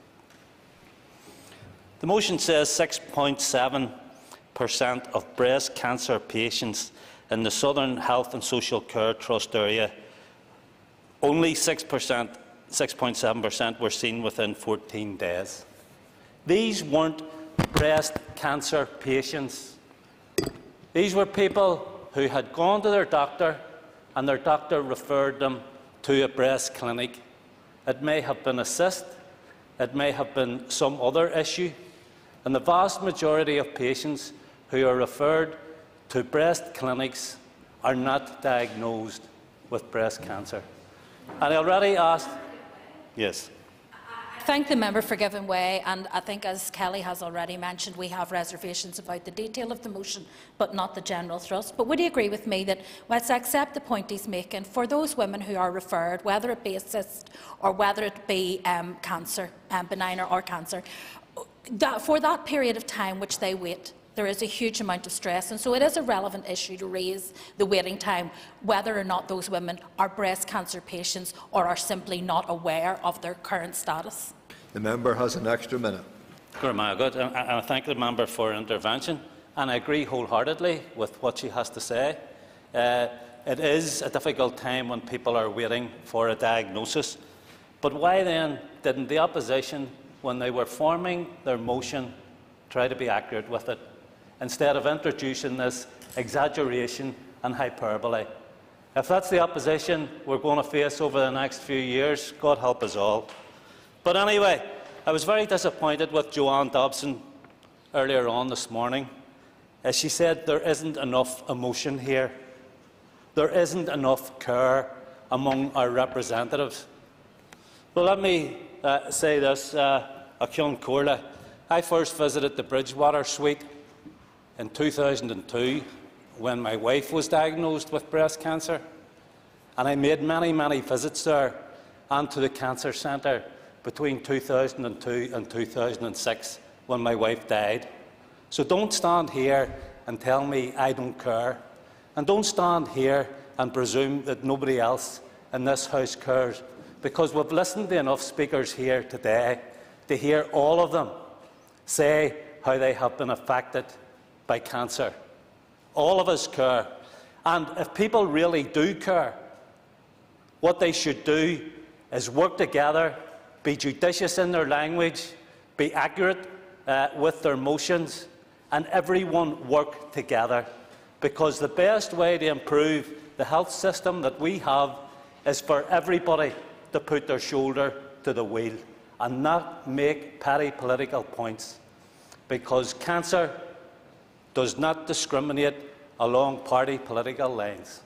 The motion says six point seven percent of breast cancer patients in the Southern Health and Social Care Trust area, only six point seven percent were seen within fourteen days. These weren't breast cancer patients. These were people who had gone to their doctor and their doctor referred them to a breast clinic. It may have been a cyst, it may have been some other issue, and the vast majority of patients who are referred to breast clinics are not diagnosed with breast cancer. And I already asked, yes. I thank the member for giving way, and I think, as Kelly has already mentioned, we have reservations about the detail of the motion, but not the general thrust. But would he agree with me that, let's accept the point he's making, for those women who are referred, whether it be a cyst or whether it be um, cancer, um, benign or, or cancer, that for that period of time which they wait, there is a huge amount of stress, and so it is a relevant issue to raise the waiting time, whether or not those women are breast cancer patients or are simply not aware of their current status. The member has an extra minute. Good, and I thank the member for her intervention, and I agree wholeheartedly with what she has to say. Uh, it is a difficult time when people are waiting for a diagnosis, but why then didn't the opposition, when they were forming their motion, try to be accurate with it, instead of introducing this exaggeration and hyperbole? If that's the opposition we're going to face over the next few years, God help us all. But anyway, I was very disappointed with Joanne Dobson earlier on this morning, as she said there isn't enough emotion here. There isn't enough care among our representatives. Well, let me uh, say this, uh, Acion Corla. I first visited the Bridgewater Suite in two thousand two when my wife was diagnosed with breast cancer, and I made many, many visits there and to the cancer centre between two thousand two and two thousand six when my wife died. So don't stand here and tell me I don't care, and don't stand here and presume that nobody else in this House cares, because we've listened to enough speakers here today to hear all of them say how they have been affected by cancer. All of us care, and if people really do care, what they should do is work together, be judicious in their language, be accurate uh, with their motions, and everyone work together, because the best way to improve the health system that we have is for everybody to put their shoulder to the wheel and not make petty political points, because cancer does not discriminate along party political lines.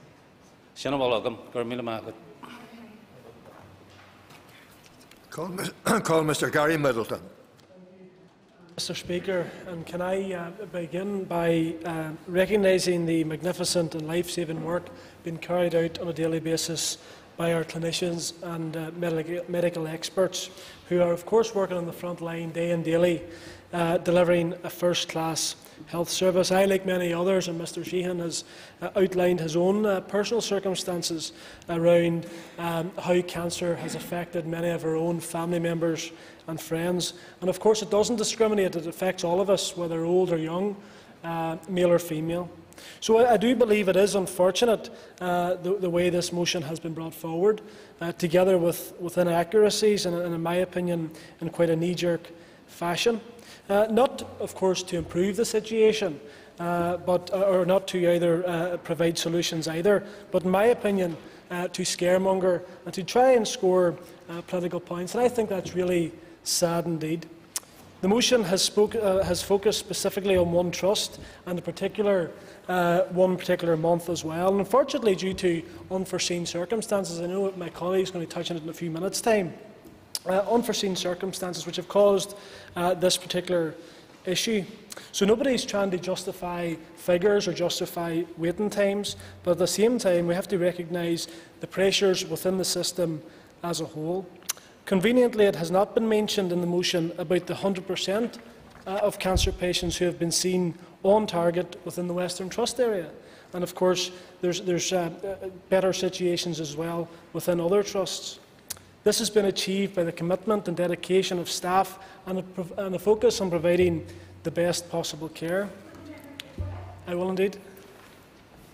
Call, call Mr Gary Middleton. Mr Speaker, and can I uh, begin by uh, recognising the magnificent and life-saving work being carried out on a daily basis by our clinicians and uh, medical, medical experts, who are of course working on the front line day and daily, uh, delivering a first-class health service. I, like many others, and Mr Sheehan has uh, outlined his own uh, personal circumstances around um, how cancer has affected many of our own family members and friends. And of course it doesn't discriminate, it affects all of us, whether old or young, uh, male or female. So I, I do believe it is unfortunate uh, the, the way this motion has been brought forward, uh, together with, with inaccuracies and, and, in my opinion, in quite a knee-jerk fashion. Uh, not, of course, to improve the situation, uh, but, uh, or not to either uh, provide solutions either, but in my opinion, uh, to scaremonger and to try and score uh, political points. And I think that's really sad indeed. The motion has, spoke, uh, has focused specifically on one trust and a particular, uh, one particular month as well. And unfortunately, due to unforeseen circumstances, I know my colleague is going to touch on it in a few minutes' time, Uh, unforeseen circumstances which have caused uh, this particular issue. So nobody is trying to justify figures or justify waiting times, but at the same time we have to recognise the pressures within the system as a whole. Conveniently, it has not been mentioned in the motion about the one hundred percent uh, of cancer patients who have been seen on target within the Western Trust area. And of course there's, there's uh, better situations as well within other trusts. This has been achieved by the commitment and dedication of staff and a, and a focus on providing the best possible care. I will indeed.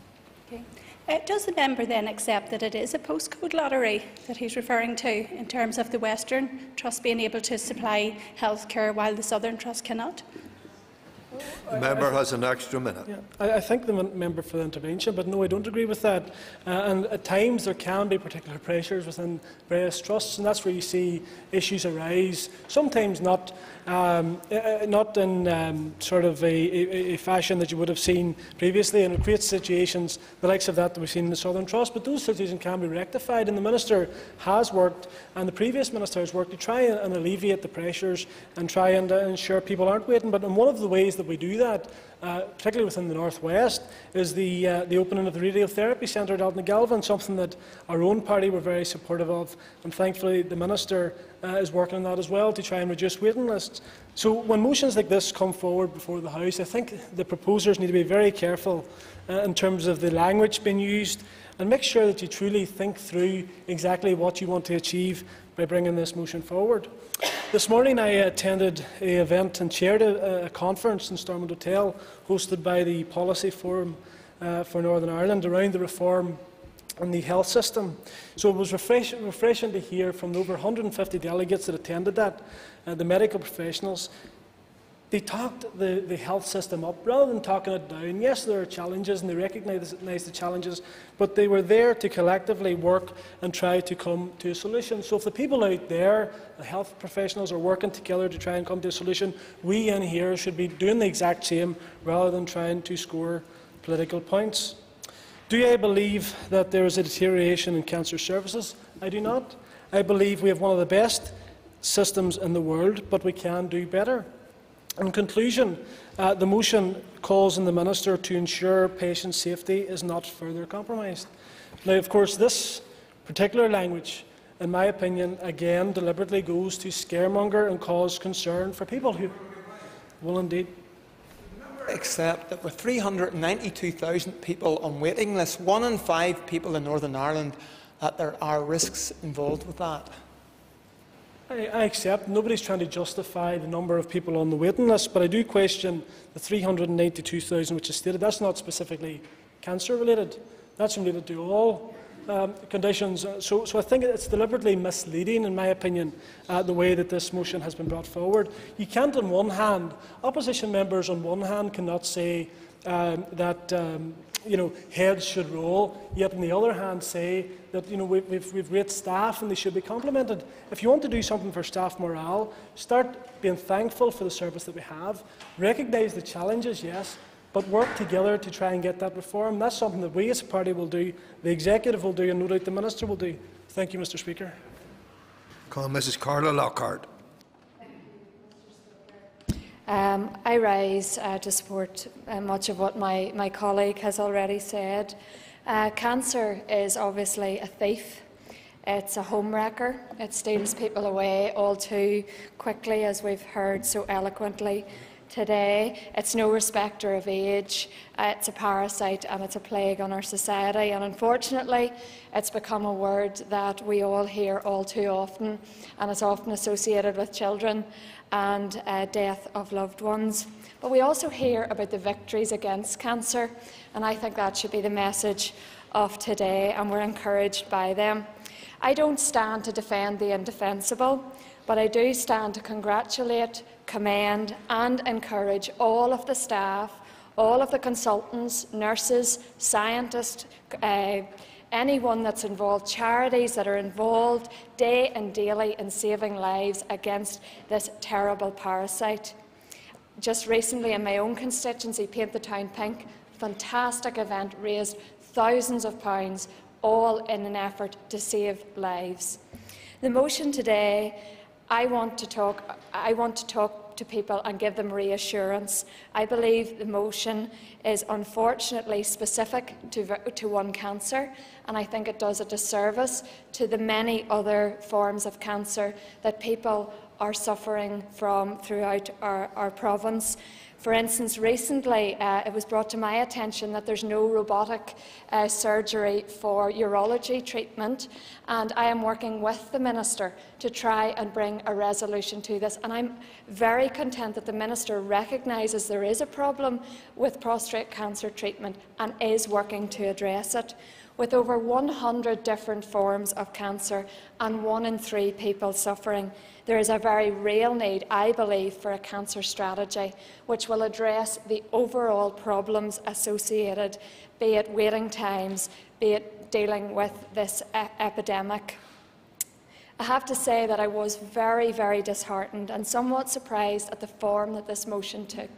Okay. Uh, does the member then accept that it is a postcode lottery that he's referring to in terms of the Western Trust being able to supply healthcare while the Southern Trust cannot? The member has an extra minute. Yeah, I, I thank the member for the intervention, but no, I don't agree with that. Uh, and at times there can be particular pressures within various trusts, and that's where you see issues arise. Sometimes not, um, uh, not in um, sort of a, a, a fashion that you would have seen previously, and it creates situations the likes of that that we've seen in the Southern Trust. But those situations can be rectified, and the minister has worked, and the previous minister has worked to try and, and alleviate the pressures and try and uh, ensure people aren't waiting. But in one of the ways that we do that, uh, particularly within the North West, is the, uh, the opening of the radiotherapy centre at Altnagalvin, something that our own party were very supportive of, and thankfully the Minister uh, is working on that as well to try and reduce waiting lists. So when motions like this come forward before the House, I think the proposers need to be very careful uh, in terms of the language being used, and make sure that you truly think through exactly what you want to achieve by bringing this motion forward. This morning I attended an event and chaired a, a conference in Stormont Hotel hosted by the Policy Forum uh, for Northern Ireland around the reform in the health system. So it was refresh refreshing to hear from the over one hundred and fifty delegates that attended that, uh, the medical professionals. They talked the, the health system up rather than talking it down. Yes, there are challenges and they recognise the challenges, but they were there to collectively work and try to come to a solution. So if the people out there, the health professionals, are working together to try and come to a solution, we in here should be doing the exact same rather than trying to score political points. Do I believe that there is a deterioration in cancer services? I do not. I believe we have one of the best systems in the world, but we can do better. In conclusion, uh, the motion calls on the Minister to ensure patient safety is not further compromised. Now, of course, this particular language, in my opinion, again deliberately goes to scaremonger and cause concern for people who will indeed. Accept that with three hundred and ninety-two thousand people on waiting lists, one in five people in Northern Ireland, that there are risks involved with that. I, I accept nobody's trying to justify the number of people on the waiting list, but I do question the three hundred and ninety-two thousand which is stated. That's not specifically cancer related. That's related to all um, conditions. So, so I think it's deliberately misleading, in my opinion, uh, the way that this motion has been brought forward. You can't, on one hand, opposition members on one hand cannot say um, that um, you know, heads should roll, yet on the other hand say that you know, we've, we've, we've great staff and they should be complimented. If you want to do something for staff morale, start being thankful for the service that we have, recognise the challenges, yes, but work together to try and get that reform. That's something that we as a party will do, the Executive will do, and no doubt the Minister will do. Thank you, Mr Speaker. Call Missus Carla Lockhart. Um, I rise uh, to support uh, much of what my, my colleague has already said. Uh, cancer is obviously a thief. It's a homewrecker. It steals people away all too quickly, as we've heard so eloquently today. It's no respecter of age. Uh, it's a parasite and it's a plague on our society. And unfortunately, it's become a word that we all hear all too often, and it's often associated with children and uh, death of loved ones. But we also hear about the victories against cancer, and I think that should be the message of today, and we're encouraged by them. I don't stand to defend the indefensible, but I do stand to congratulate, commend and encourage all of the staff, all of the consultants, nurses, scientists, uh, anyone that's involved, charities that are involved day and daily in saving lives against this terrible parasite. Just recently in my own constituency, Paint the Town Pink, fantastic event, raised thousands of pounds, all in an effort to save lives. The motion today, I want to talk, I want to talk to people and give them reassurance. I believe the motion is unfortunately specific to, to one cancer, and I think it does a disservice to the many other forms of cancer that people are suffering from throughout our, our province. For instance, recently uh, it was brought to my attention that there's no robotic uh, surgery for urology treatment, and I am working with the Minister to try and bring a resolution to this. And I'm very content that the Minister recognises there is a problem with prostate cancer treatment and is working to address it. With over one hundred different forms of cancer and one in three people suffering, there is a very real need, I believe, for a cancer strategy which will address the overall problems associated, be it waiting times, be it dealing with this e epidemic. I have to say that I was very, very disheartened and somewhat surprised at the form that this motion took.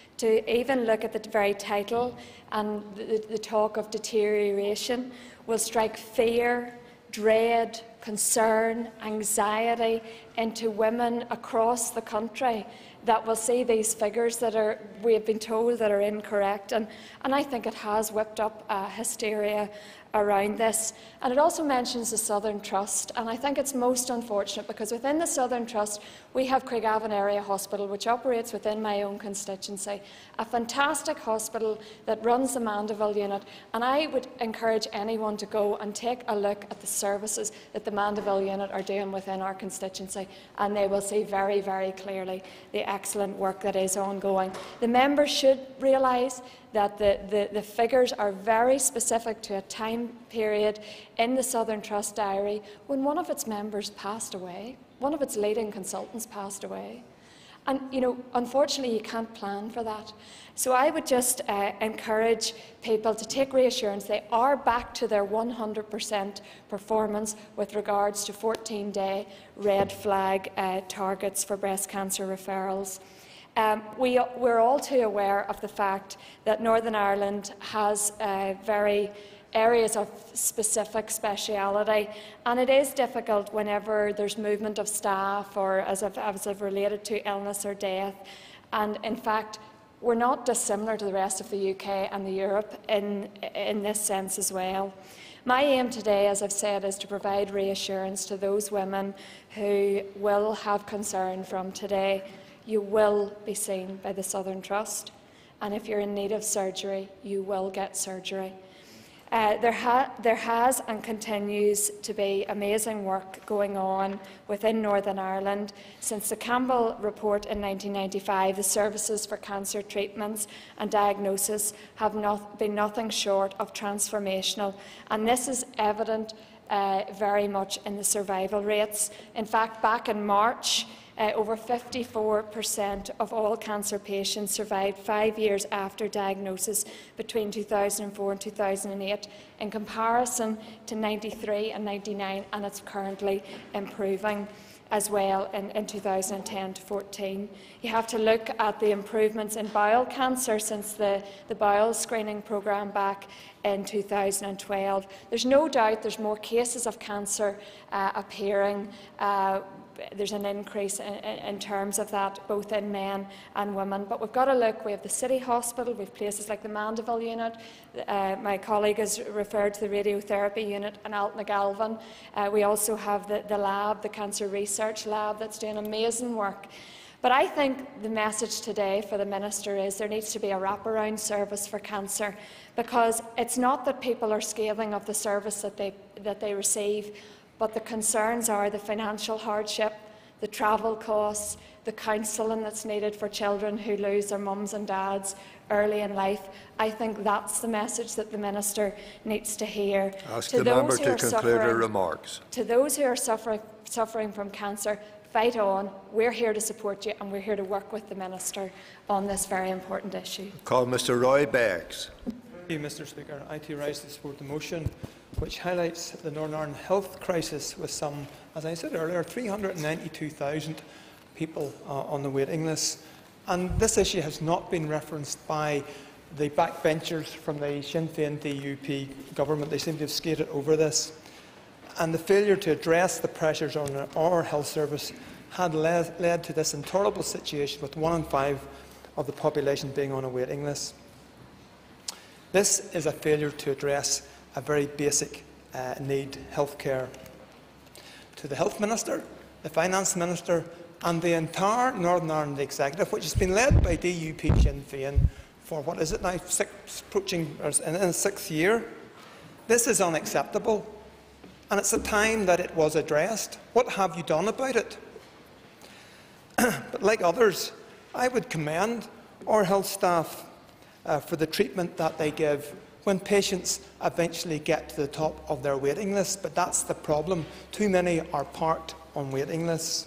To even look at the very title and the, the talk of deterioration will strike fear, dread, concern, anxiety into women across the country that will see these figures that are, we have been told, that are incorrect. And, and I think it has whipped up uh, hysteria around this. And it also mentions the Southern Trust, and I think it's most unfortunate because within the Southern Trust we have Craigavon Area Hospital, which operates within my own constituency, a fantastic hospital that runs the Mandeville unit, and I would encourage anyone to go and take a look at the services that the Mandeville unit are doing within our constituency, and they will see very, very clearly the excellent work that is ongoing. The members should realise that the, the, the figures are very specific to a time period in the Southern Trust diary when one of its members passed away, one of its leading consultants passed away. And, you know, unfortunately, you can't plan for that. So I would just uh, encourage people to take reassurance. They are back to their one hundred percent performance with regards to fourteen day red flag uh, targets for breast cancer referrals. Um, we, we're all too aware of the fact that Northern Ireland has uh, very areas of specific speciality, and it is difficult whenever there's movement of staff or as I've, as I've related to illness or death. And in fact, we're not dissimilar to the rest of the U K and the Europe in, in this sense as well. My aim today, as I've said, is to provide reassurance to those women who will have concern from today. You will be seen by the Southern Trust, and if you're in need of surgery, you will get surgery. Uh, there, ha there has and continues to be amazing work going on within Northern Ireland. Since the Campbell report in nineteen ninety-five, the services for cancer treatments and diagnosis have not been nothing short of transformational, and this is evident uh, very much in the survival rates. In fact, back in March, Uh, over fifty-four percent of all cancer patients survived five years after diagnosis between two thousand four and two thousand eight, in comparison to ninety-three and ninety-nine, and it's currently improving as well in, in two thousand ten to fourteen. You have to look at the improvements in bowel cancer since the, the bowel screening programme back in two thousand twelve. There's no doubt there's more cases of cancer uh, appearing. Uh, There's an increase in, in terms of that, both in men and women. But we've got to look. We have the City Hospital, we have places like the Mandeville unit. Uh, my colleague has referred to the radiotherapy unit in Altnagalvin. Uh, we also have the, the lab, the Cancer Research Lab, that's doing amazing work. But I think the message today for the Minister is there needs to be a wraparound service for cancer, because it's not that people are scathing of the service that they, that they receive, but the concerns are the financial hardship, the travel costs, the counselling that's needed for children who lose their mums and dads early in life. I think that's the message that the Minister needs to hear. Ask to the those member who to are conclude her suffering, remarks. To those who are suffering, suffering from cancer, fight on. We're here to support you, and we're here to work with the Minister on this very important issue. Call Mr Roy Beggs. Thank you, Mr Speaker. I too rise to support the motion, which highlights the Northern Ireland health crisis with some, as I said earlier, three hundred ninety-two thousand people uh, on the waiting list. And this issue has not been referenced by the backbenchers from the Sinn Féin D U P government. They seem to have skated over this. And the failure to address the pressures on our health service had led, led to this intolerable situation with one in five of the population being on a waiting list. This is a failure to address a very basic uh, need, health care. To the Health Minister, the Finance Minister And the entire Northern Ireland Executive, which has been led by D U P Sinn Féin for, what is it now, six, approaching in the sixth year, this is unacceptable. And it's a time that it was addressed. What have you done about it? But like others, I would commend our health staff uh, for the treatment that they give when patients eventually get to the top of their waiting list. But that's the problem. Too many are parked on waiting lists.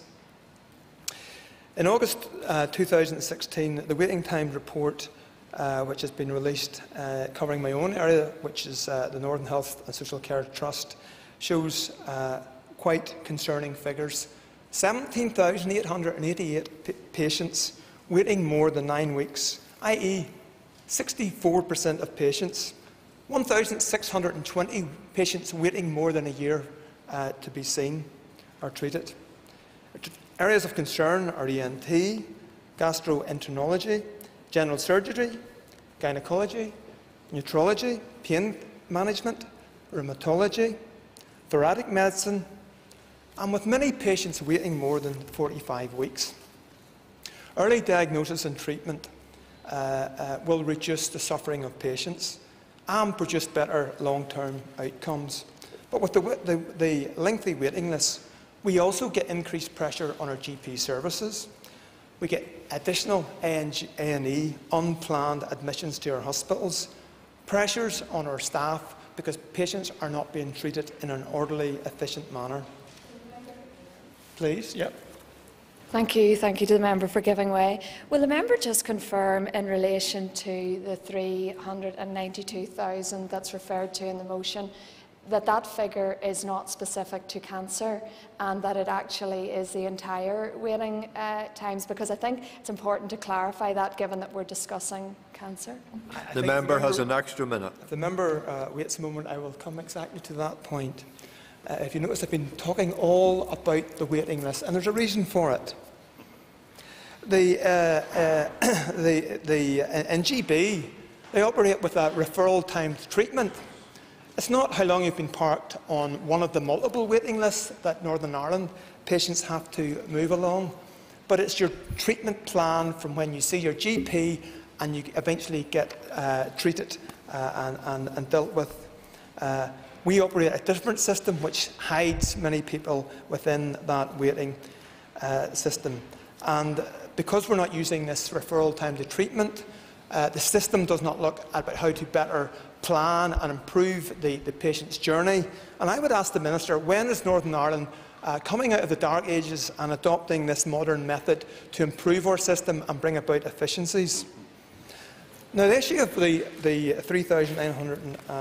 In August uh, two thousand sixteen, the waiting time report, uh, which has been released, uh, covering my own area, which is uh, the Northern Health and Social Care Trust, shows uh, quite concerning figures. seventeen thousand eight hundred eighty-eight patients waiting more than nine weeks, that is sixty-four percent of patients. one thousand six hundred twenty patients waiting more than a year uh, to be seen or treated. Areas of concern are E N T, gastroenterology, general surgery, gynecology, neurology, pain management, rheumatology, thoracic medicine, and with many patients waiting more than forty-five weeks. Early diagnosis and treatment uh, uh, will reduce the suffering of patients and produce better long-term outcomes. But with the, the, the lengthy waiting lists, we also get increased pressure on our G P services. We get additional A and E, unplanned admissions to our hospitals, pressures on our staff because patients are not being treated in an orderly, efficient manner. Please, yep. Thank you. Thank you to the member for giving way. Will the member just confirm in relation to the three hundred ninety-two thousand that's referred to in the motion that that figure is not specific to cancer and that it actually is the entire waiting uh, times? Because I think it's important to clarify that, given that we're discussing cancer. The member has an extra minute. If the member uh, waits a moment, I will come exactly to that point. Uh, if you notice, I've been talking all about the waiting list, and there's a reason for it. The, uh, uh, the, the, uh, in G B, they operate with a referral time to treatment. It's not how long you've been parked on one of the multiple waiting lists that Northern Ireland patients have to move along, but it's your treatment plan from when you see your G P and you eventually get uh, treated uh, and, and, and dealt with. Uh, we operate a different system which hides many people within that waiting uh, system. And because we're not using this referral time to treatment, uh, the system does not look at how to better plan and improve the, the patient's journey. And I would ask the Minister, when is Northern Ireland uh, coming out of the dark ages and adopting this modern method to improve our system and bring about efficiencies? Now, the issue of the, the three thousand nine hundred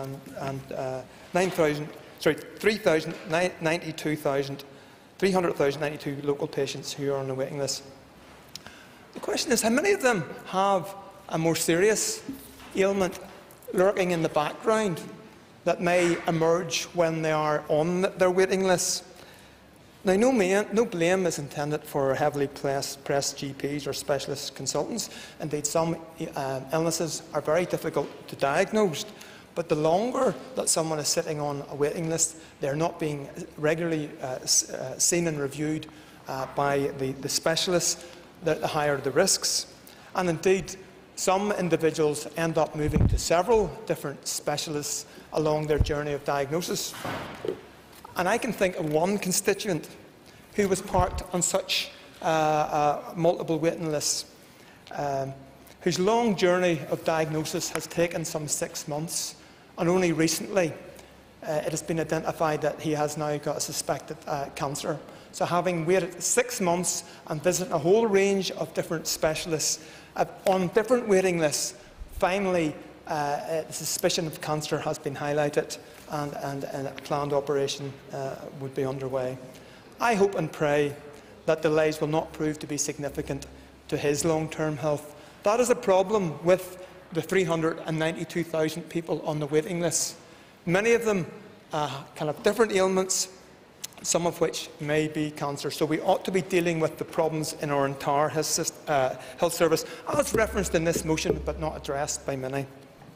ninety-two thousand, three hundred thousand ninety-two local patients who are on the waiting list, the question is, how many of them have a more serious ailment lurking in the background that may emerge when they are on their waiting lists? Now, no, man, no blame is intended for heavily pressed G Ps or specialist consultants. Indeed, some uh, illnesses are very difficult to diagnose. But the longer that someone is sitting on a waiting list, they're not being regularly uh, uh, seen and reviewed uh, by the, the specialists, the, the higher the risks. And indeed, some individuals end up moving to several different specialists along their journey of diagnosis. And I can think of one constituent who was parked on such uh, uh, multiple waiting lists, um, whose long journey of diagnosis has taken some six months, and only recently uh, it has been identified that he has now got a suspected uh, cancer. So having waited six months and visited a whole range of different specialists uh, on different waiting lists, finally uh, uh, the suspicion of cancer has been highlighted, and, and, and a planned operation uh, would be underway. I hope and pray that delays will not prove to be significant to his long-term health. That is a problem with the three hundred ninety-two thousand people on the waiting list. Many of them uh, can have different ailments, some of which may be cancer. So we ought to be dealing with the problems in our entire health, uh, health service, as referenced in this motion, but not addressed by many.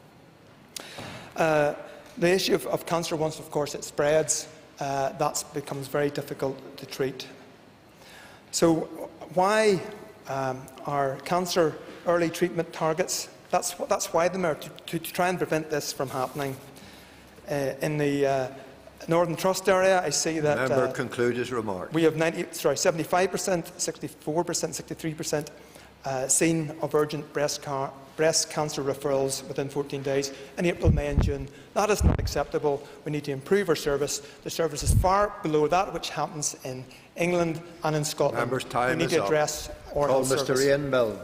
Uh, the issue of, of cancer, once of course it spreads, uh, that becomes very difficult to treat. So why um, are cancer early treatment targets? That's, that's why them are, to, to, to try and prevent this from happening. Uh, in the uh, Northern Trust area, I see that Member uh, conclude his remark. We have ninety, sorry, seventy-five percent, sixty-four percent, sixty-three percent uh, seen of urgent breast, car breast cancer referrals within fourteen days in April, May and June. That is not acceptable. We need to improve our service. The service is far below that which happens in England and in Scotland. Members, time we need is to up. address our Call health Mister service. Ian Milne.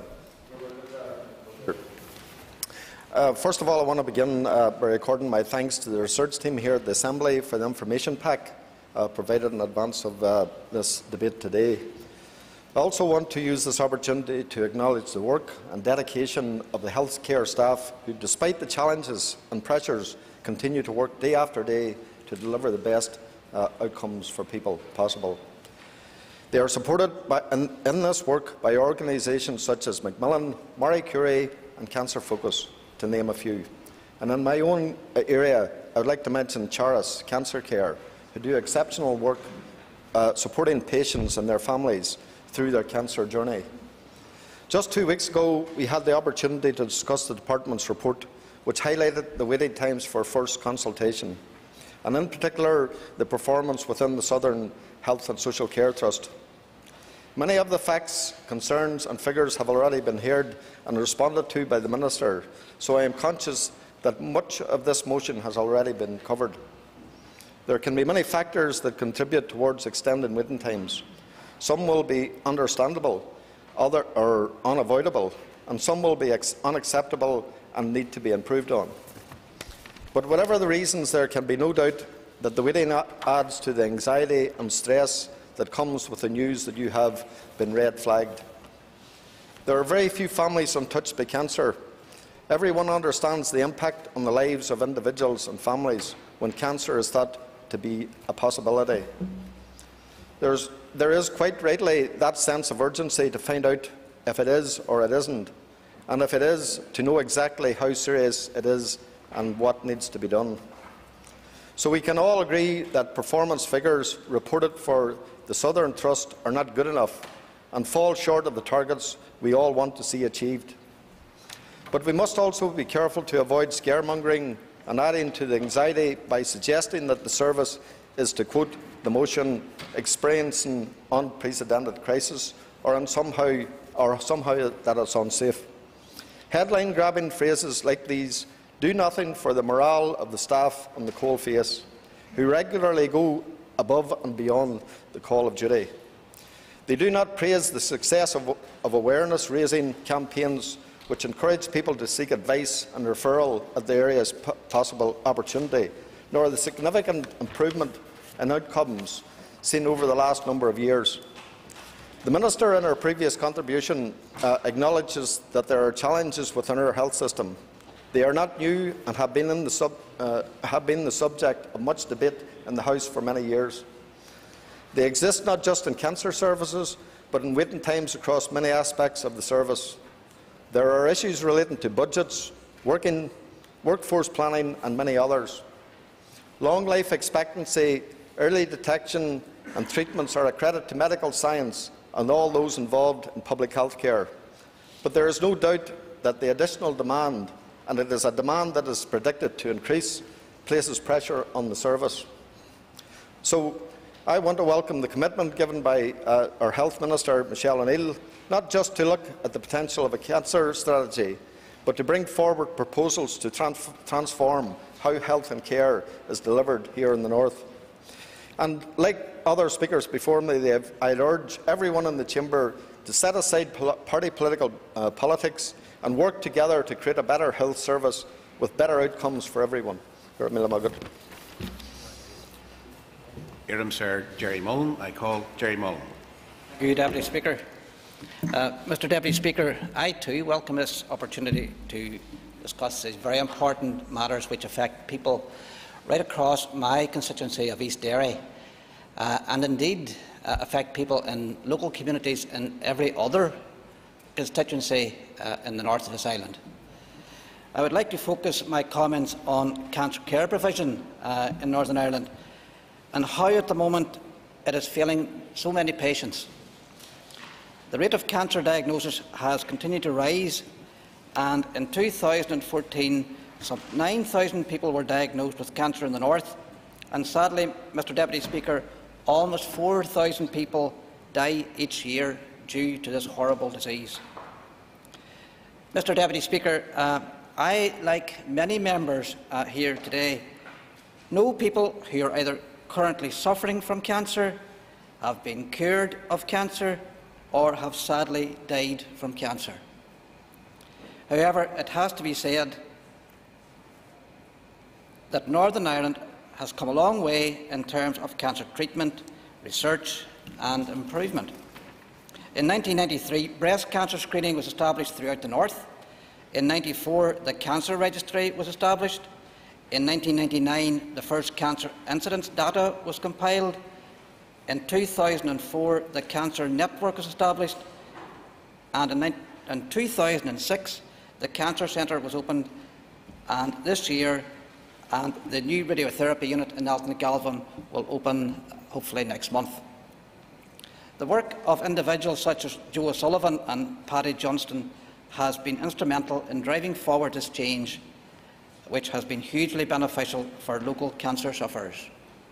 Uh, first of all, I want to begin uh, by recording my thanks to the research team here at the Assembly for the information pack uh, provided in advance of uh, this debate today. I also want to use this opportunity to acknowledge the work and dedication of the healthcare staff who, despite the challenges and pressures, continue to work day after day to deliver the best uh, outcomes for people possible. They are supported by, in, in this work by organisations such as Macmillan, Marie Curie and Cancer Focus, to name a few. And in my own area, I would like to mention Charis Cancer Care, who do exceptional work uh, supporting patients and their families through their cancer journey. Just two weeks ago, we had the opportunity to discuss the Department's report, which highlighted the waiting times for first consultation, and in particular, the performance within the Southern Health and Social Care Trust. Many of the facts, concerns and figures have already been heard and responded to by the Minister, so I am conscious that much of this motion has already been covered. There can be many factors that contribute towards extending waiting times. Some will be understandable, other are unavoidable, and some will be unacceptable and need to be improved on. But whatever the reasons, there can be no doubt that the waiting adds to the anxiety and stress that comes with the news that you have been red flagged. There are very few families untouched by cancer. Everyone understands the impact on the lives of individuals and families when cancer is thought to be a possibility. There's, there is quite rightly that sense of urgency to find out if it is or it isn't, and if it is, to know exactly how serious it is and what needs to be done. So we can all agree that performance figures reported for the Southern Trust are not good enough and fall short of the targets we all want to see achieved. But we must also be careful to avoid scaremongering and adding to the anxiety by suggesting that the service is, to quote the motion, experiencing unprecedented crisis, or, in somehow, or somehow that it's unsafe. Headline-grabbing phrases like these do nothing for the morale of the staff on the coalface, who regularly go above and beyond the call of duty. They do not praise the success of, of awareness-raising campaigns which encourage people to seek advice and referral at the earliest possible opportunity, nor the significant improvement in outcomes seen over the last number of years. The Minister, in her previous contribution, uh, acknowledges that there are challenges within our health system. They are not new and have been, in the sub, uh, have been the subject of much debate in the House for many years. They exist not just in cancer services, but in waiting times across many aspects of the service. There are issues relating to budgets, working, workforce planning and many others. Long life expectancy, early detection and treatments are a credit to medical science and all those involved in public health care. But there is no doubt that the additional demand, and it is a demand that is predicted to increase, places pressure on the service. So I want to welcome the commitment given by uh, our Health Minister, Michelle O'Neill, not just to look at the potential of a cancer strategy, but to bring forward proposals to trans transform how health and care is delivered here in the North. And like other speakers before me, I'd urge everyone in the chamber to set aside pol party political uh, politics and work together to create a better health service with better outcomes for everyone. Iram Sir Jerry Mullen. I call Jerry Mullen. Thank you, Deputy Speaker. Uh, Mr Deputy Speaker, I too welcome this opportunity to discuss these very important matters which affect people right across my constituency of East Derry, uh, and indeed uh, affect people in local communities in every other constituency uh, in the north of this island. I would like to focus my comments on cancer care provision uh, in Northern Ireland and how at the moment it is failing so many patients. the rate of cancer diagnosis has continued to rise, and in two thousand fourteen, some nine thousand people were diagnosed with cancer in the north, and sadly, Mr Deputy Speaker, almost four thousand people die each year due to this horrible disease. Mr Deputy Speaker, uh, I, like many members uh, here today, know people who are either currently suffering from cancer, have been cured of cancer, or have sadly died from cancer. However, it has to be said that Northern Ireland has come a long way in terms of cancer treatment, research and improvement. In nineteen ninety-three, breast cancer screening was established throughout the north. In nineteen ninety-four, the Cancer Registry was established. In nineteen ninety-nine, the first cancer incidence data was compiled. In two thousand four, the Cancer Network was established. And in, in two thousand six, the Cancer Centre was opened. And this year, and the new radiotherapy unit in Galvin will open hopefully next month. The work of individuals such as Joe O'Sullivan and Paddy Johnston has been instrumental in driving forward this change, which has been hugely beneficial for local cancer sufferers.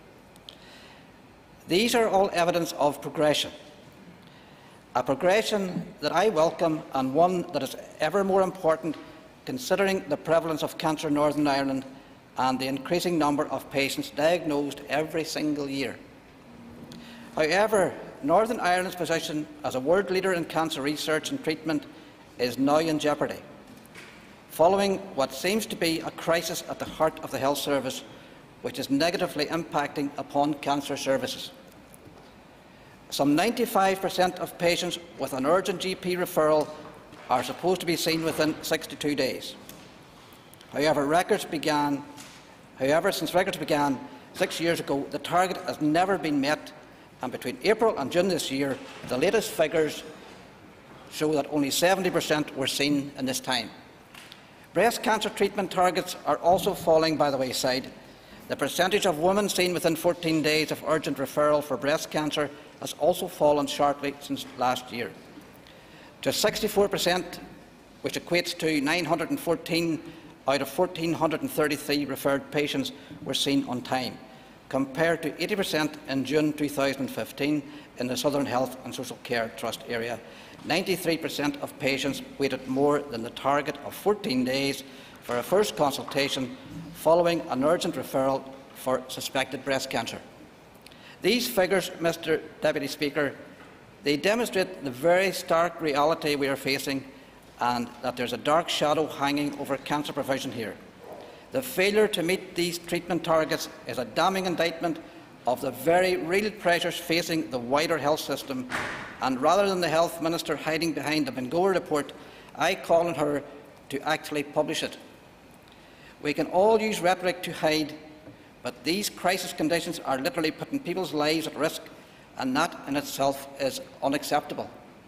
These are all evidence of progression, a progression that I welcome and one that is ever more important considering the prevalence of cancer in Northern Ireland and the increasing number of patients diagnosed every single year. However, Northern Ireland's position as a world leader in cancer research and treatment is now in jeopardy, following what seems to be a crisis at the heart of the health service, which is negatively impacting upon cancer services. Some ninety-five percent of patients with an urgent G P referral are supposed to be seen within sixty-two days. However, records began, however, since records began six years ago, the target has never been met, and between April and June this year, the latest figures show that only seventy percent were seen in this time. Breast cancer treatment targets are also falling by the wayside. The percentage of women seen within fourteen days of urgent referral for breast cancer has also fallen sharply since last year. To sixty-four percent, which equates to nine hundred and fourteen out of one thousand four hundred thirty-three referred patients were seen on time, compared to eighty percent in June two thousand fifteen in the Southern Health and Social Care Trust area. ninety-three percent of patients waited more than the target of fourteen days for a first consultation following an urgent referral for suspected breast cancer. These figures, Mr Deputy Speaker, they demonstrate the very stark reality we are facing and that there is a dark shadow hanging over cancer provision here. The failure to meet these treatment targets is a damning indictment of the very real pressures facing the wider health system, and rather than the Health Minister hiding behind the Bangor report, I call on her to actually publish it. We can all use rhetoric to hide, but these crisis conditions are literally putting people's lives at risk, and that in itself is unacceptable.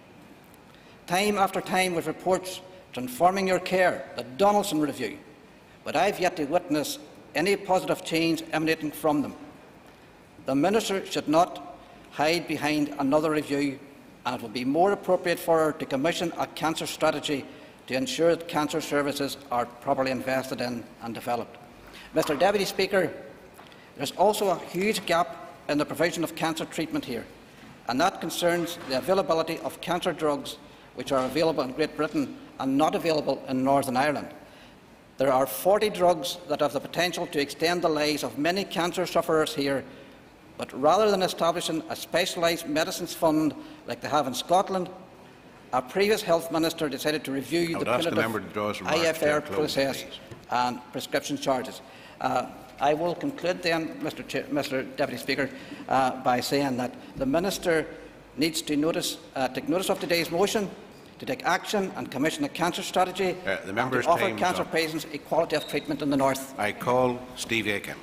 Time after time with reports transforming your care, the Donaldson Review, but I have yet to witness any positive change emanating from them. The Minister should not hide behind another review, and it will be more appropriate for her to commission a cancer strategy to ensure that cancer services are properly invested in and developed. Mr Deputy Speaker, there is also a huge gap in the provision of cancer treatment here, and that concerns the availability of cancer drugs which are available in Great Britain and not available in Northern Ireland. There are forty drugs that have the potential to extend the lives of many cancer sufferers here, but rather than establishing a specialised medicines fund like they have in Scotland, a previous health minister decided to review the punitive I F R process please. and prescription charges. Uh, I will conclude then, Mr, Chair, Mr Deputy Speaker, uh, by saying that the Minister needs to notice, uh, take notice of today's motion, to take action and commission a cancer strategy uh, the and to offer cancer up. patients equality of treatment in the north. I call Steve Aiken.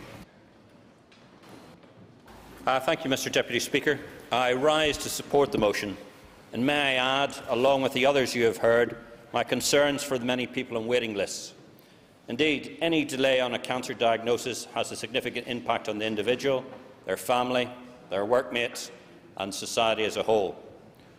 Uh, thank you, Mr Deputy Speaker. I rise to support the motion, and may I add, along with the others you have heard, my concerns for the many people on waiting lists. Indeed, any delay on a cancer diagnosis has a significant impact on the individual, their family, their workmates and society as a whole.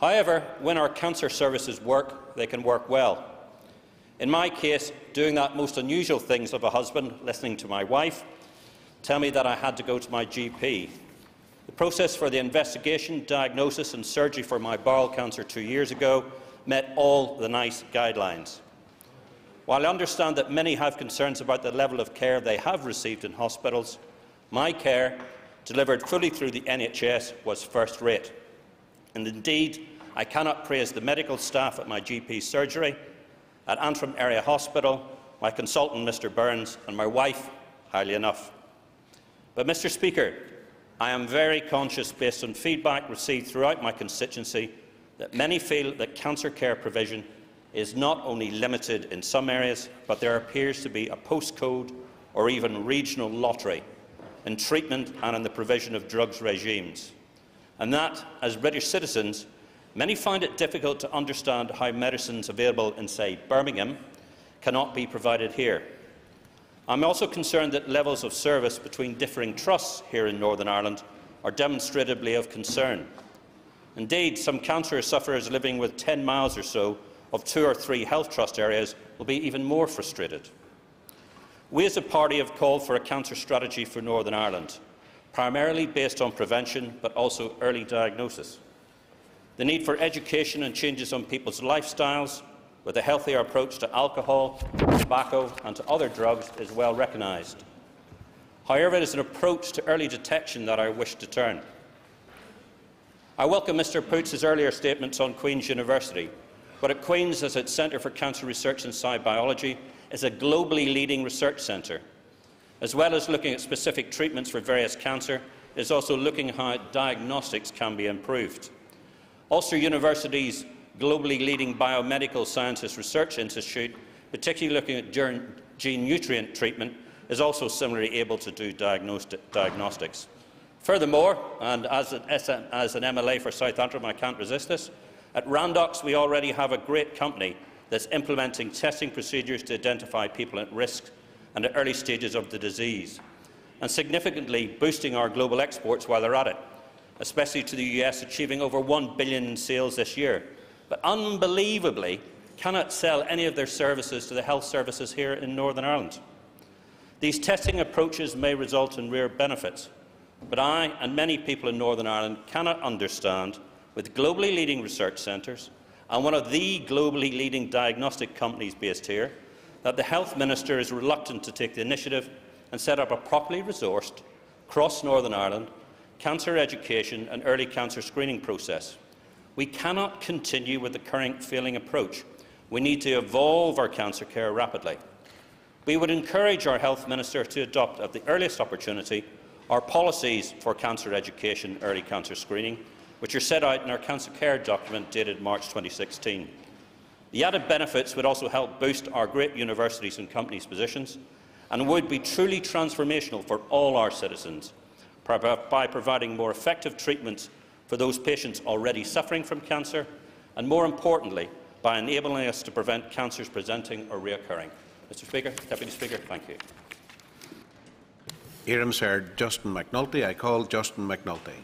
However, when our cancer services work, they can work well. In my case, doing that most unusual things of a husband, listening to my wife, tell me that I had to go to my G P. The process for the investigation, diagnosis and surgery for my bowel cancer two years ago met all the NICE guidelines. While I understand that many have concerns about the level of care they have received in hospitals, my care, delivered fully through the N H S, was first-rate. And indeed, I cannot praise the medical staff at my G P surgery, at Antrim Area Hospital, my consultant Mr Burns and my wife highly enough. But, Mr Speaker, I am very conscious, based on feedback received throughout my constituency, that many feel that cancer care provision is not only limited in some areas, but there appears to be a postcode or even regional lottery in treatment and in the provision of drugs regimes. And that, as British citizens, many find it difficult to understand how medicines available in, say, Birmingham cannot be provided here. I am also concerned that levels of service between differing trusts here in Northern Ireland are demonstrably of concern. Indeed, some cancer sufferers living with ten miles or so of two or three health trust areas will be even more frustrated. We as a party have called for a cancer strategy for Northern Ireland, primarily based on prevention but also early diagnosis. The need for education and changes on people's lifestyles, with a healthier approach to alcohol, tobacco and to other drugs, is well recognised. However, it is an approach to early detection that I wish to turn. I welcome Mr Poots' earlier statements on Queen's University, but at Queen's, as its Centre for Cancer Research and Biology, is a globally leading research centre. As well as looking at specific treatments for various cancer, it is also looking at how diagnostics can be improved. Ulster University's globally leading Biomedical Sciences Research Institute, particularly looking at gene nutrient treatment, is also similarly able to do diagnostics. Furthermore, and as an, as an M L A for South Antrim, I can't resist this, at Randox we already have a great company that's implementing testing procedures to identify people at risk and at early stages of the disease, and significantly boosting our global exports while they're at it, especially to the U S, achieving over one billion dollars in sales this year, but unbelievably cannot sell any of their services to the health services here in Northern Ireland. These testing approaches may result in rare benefits, but I and many people in Northern Ireland cannot understand, with globally leading research centres and one of the globally leading diagnostic companies based here, that the Health Minister is reluctant to take the initiative and set up a properly resourced, across Northern Ireland, cancer education and early cancer screening process. We cannot continue with the current failing approach. We need to evolve our cancer care rapidly. We would encourage our Health Minister to adopt, at the earliest opportunity, our policies for cancer education and early cancer screening, which are set out in our cancer care document dated March twenty sixteen. The added benefits would also help boost our great universities and companies' positions, and would be truly transformational for all our citizens by providing more effective treatments for those patients already suffering from cancer, and more importantly, by enabling us to prevent cancers presenting or reoccurring. Mr Speaker, Deputy Speaker, thank you. Iram Sir Justin McNulty. I call Justin McNulty.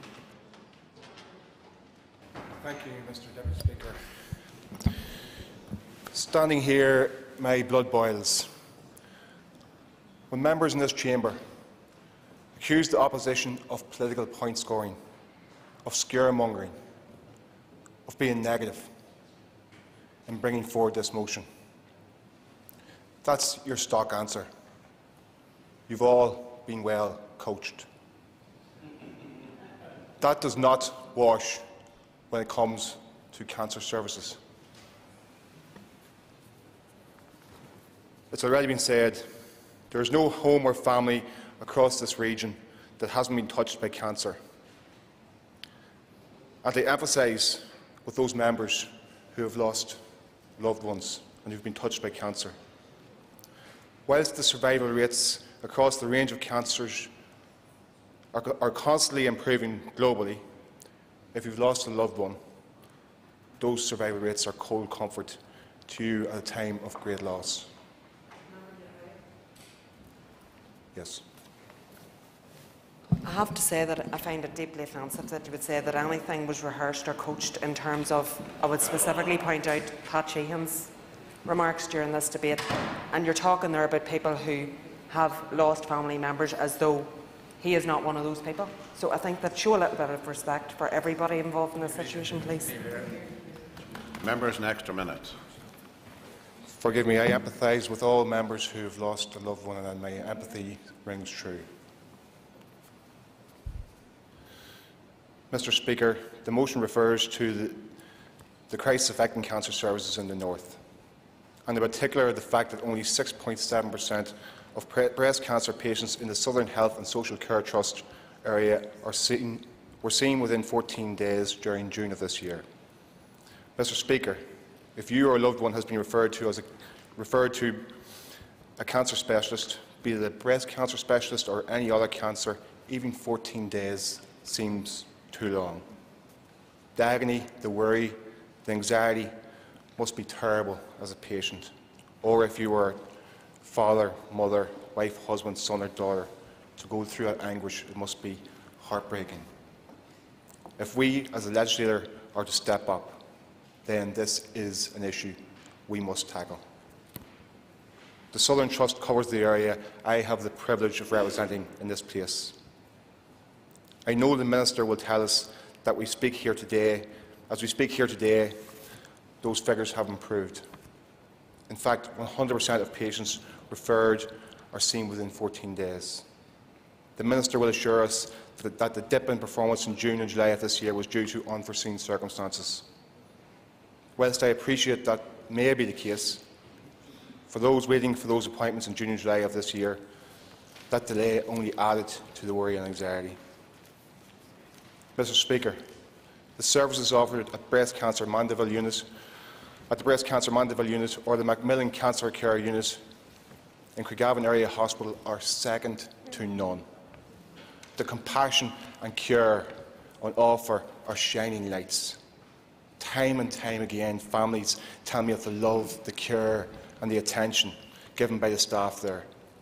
Thank you, Mr Deputy Speaker. Standing here, my blood boils when members in this chamber accuse the opposition of political point scoring, of scaremongering, of being negative in bringing forward this motion. That's your stock answer. You've all been well coached. That does not wash when it comes to cancer services. It's already been said, there is no home or family across this region that hasn't been touched by cancer. And I emphasise with those members who have lost loved ones and who have been touched by cancer. Whilst the survival rates across the range of cancers are, are constantly improving globally, if you've lost a loved one, those survival rates are cold comfort to you at a time of great loss. Yes. I have to say that I find it deeply offensive that you would say that anything was rehearsed or coached in terms of, I would specifically point out Pat Sheehan's remarks during this debate, and you're talking there about people who have lost family members as though he is not one of those people. So I think that show a little bit of respect for everybody involved in this situation, please. Members, an extra minute. Forgive me, I empathise with all members who have lost a loved one, and my empathy rings true. Mr Speaker, the motion refers to the, the crisis affecting cancer services in the North, and in particular the fact that only six point seven per cent of breast cancer patients in the Southern Health and Social Care Trust area are seen, were seen within fourteen days during June of this year. Mr Speaker, if you or a loved one has been referred to as a, referred to a cancer specialist, be it a breast cancer specialist or any other cancer, even fourteen days seems too long. The agony, the worry, the anxiety must be terrible as a patient, or if you are father, mother, wife, husband, son or daughter, to go through that anguish, it must be heartbreaking. If we as a legislator are to step up, then this is an issue we must tackle. The Southern Trust covers the area I have the privilege of representing in this place. I know the Minister will tell us that we speak here today, as we speak here today, those figures have improved. In fact, one hundred per cent of patients referred are seen within fourteen days. The Minister will assure us that, that the dip in performance in June and July of this year was due to unforeseen circumstances. Whilst I appreciate that may be the case, for those waiting for those appointments in June and July of this year, that delay only added to the worry and anxiety. Mr Speaker, the services offered at Breast Cancer Mandeville Unit, at the Breast Cancer Mandeville Unit or the Macmillan Cancer Care Unit in Craigavon Area Hospital are second to none. The compassion and care on offer are shining lights. Time and time again, families tell me of the love, the care and the attention given by the staff there.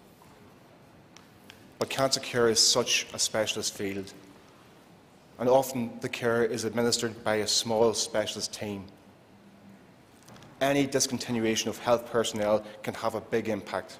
But cancer care is such a specialist field, and often the care is administered by a small specialist team. Any discontinuation of health personnel can have a big impact.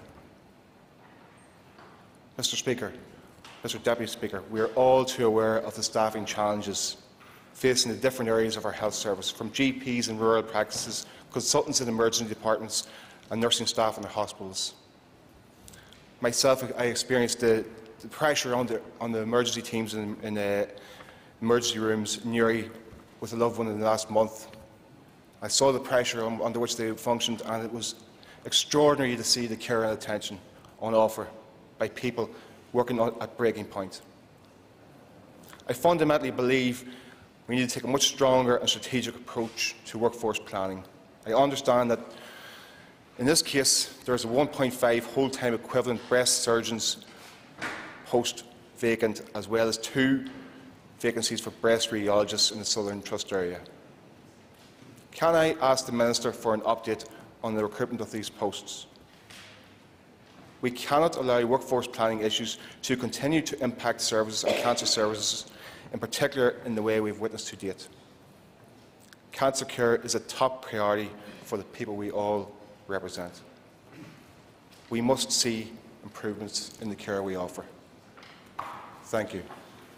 Mr Speaker, Mr Deputy Speaker, we are all too aware of the staffing challenges facing the different areas of our health service, from G Ps in rural practices, consultants in emergency departments and nursing staff in the hospitals. Myself, I experienced the, the pressure on the, on the emergency teams in, in uh, emergency rooms in Newry with a loved one in the last month. I saw the pressure on, under which they functioned, and it was extraordinary to see the care and attention on offer by people working on, at breaking point. I fundamentally believe we need to take a much stronger and strategic approach to workforce planning. I understand that in this case there is a one point five whole-time equivalent breast surgeons post vacant, as well as two vacancies for breast radiologists in the Southern Trust area. Can I ask the Minister for an update on the recruitment of these posts? We cannot allow workforce planning issues to continue to impact services and cancer services, in particular in the way we have witnessed to date. Cancer care is a top priority for the people we all represent. We must see improvements in the care we offer. Thank you.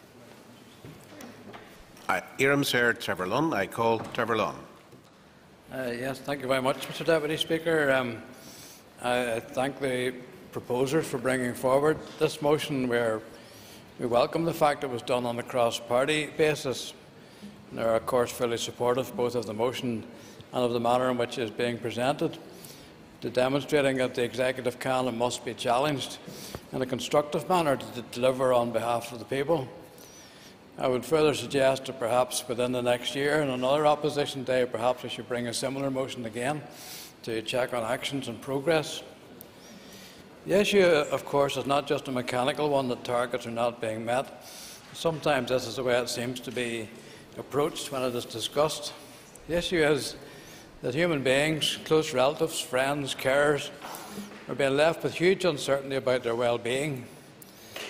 Iram Sir Trevor Lunn. I call Trevor Lunn. Uh, yes, thank you very much, Mr Deputy Speaker. Um, I thank the proposers for bringing forward this motion. Where we welcome the fact it was done on a cross-party basis. We are, of course, fully supportive both of the motion and of the manner in which it is being presented, to demonstrating that the executive can and must be challenged in a constructive manner to deliver on behalf of the people. I would further suggest that perhaps within the next year, on another opposition day, perhaps we should bring a similar motion again to check on actions and progress. The issue, of course, is not just a mechanical one that targets are not being met. Sometimes this is the way it seems to be approached when it is discussed. The issue is that human beings, close relatives, friends, carers, are being left with huge uncertainty about their well-being.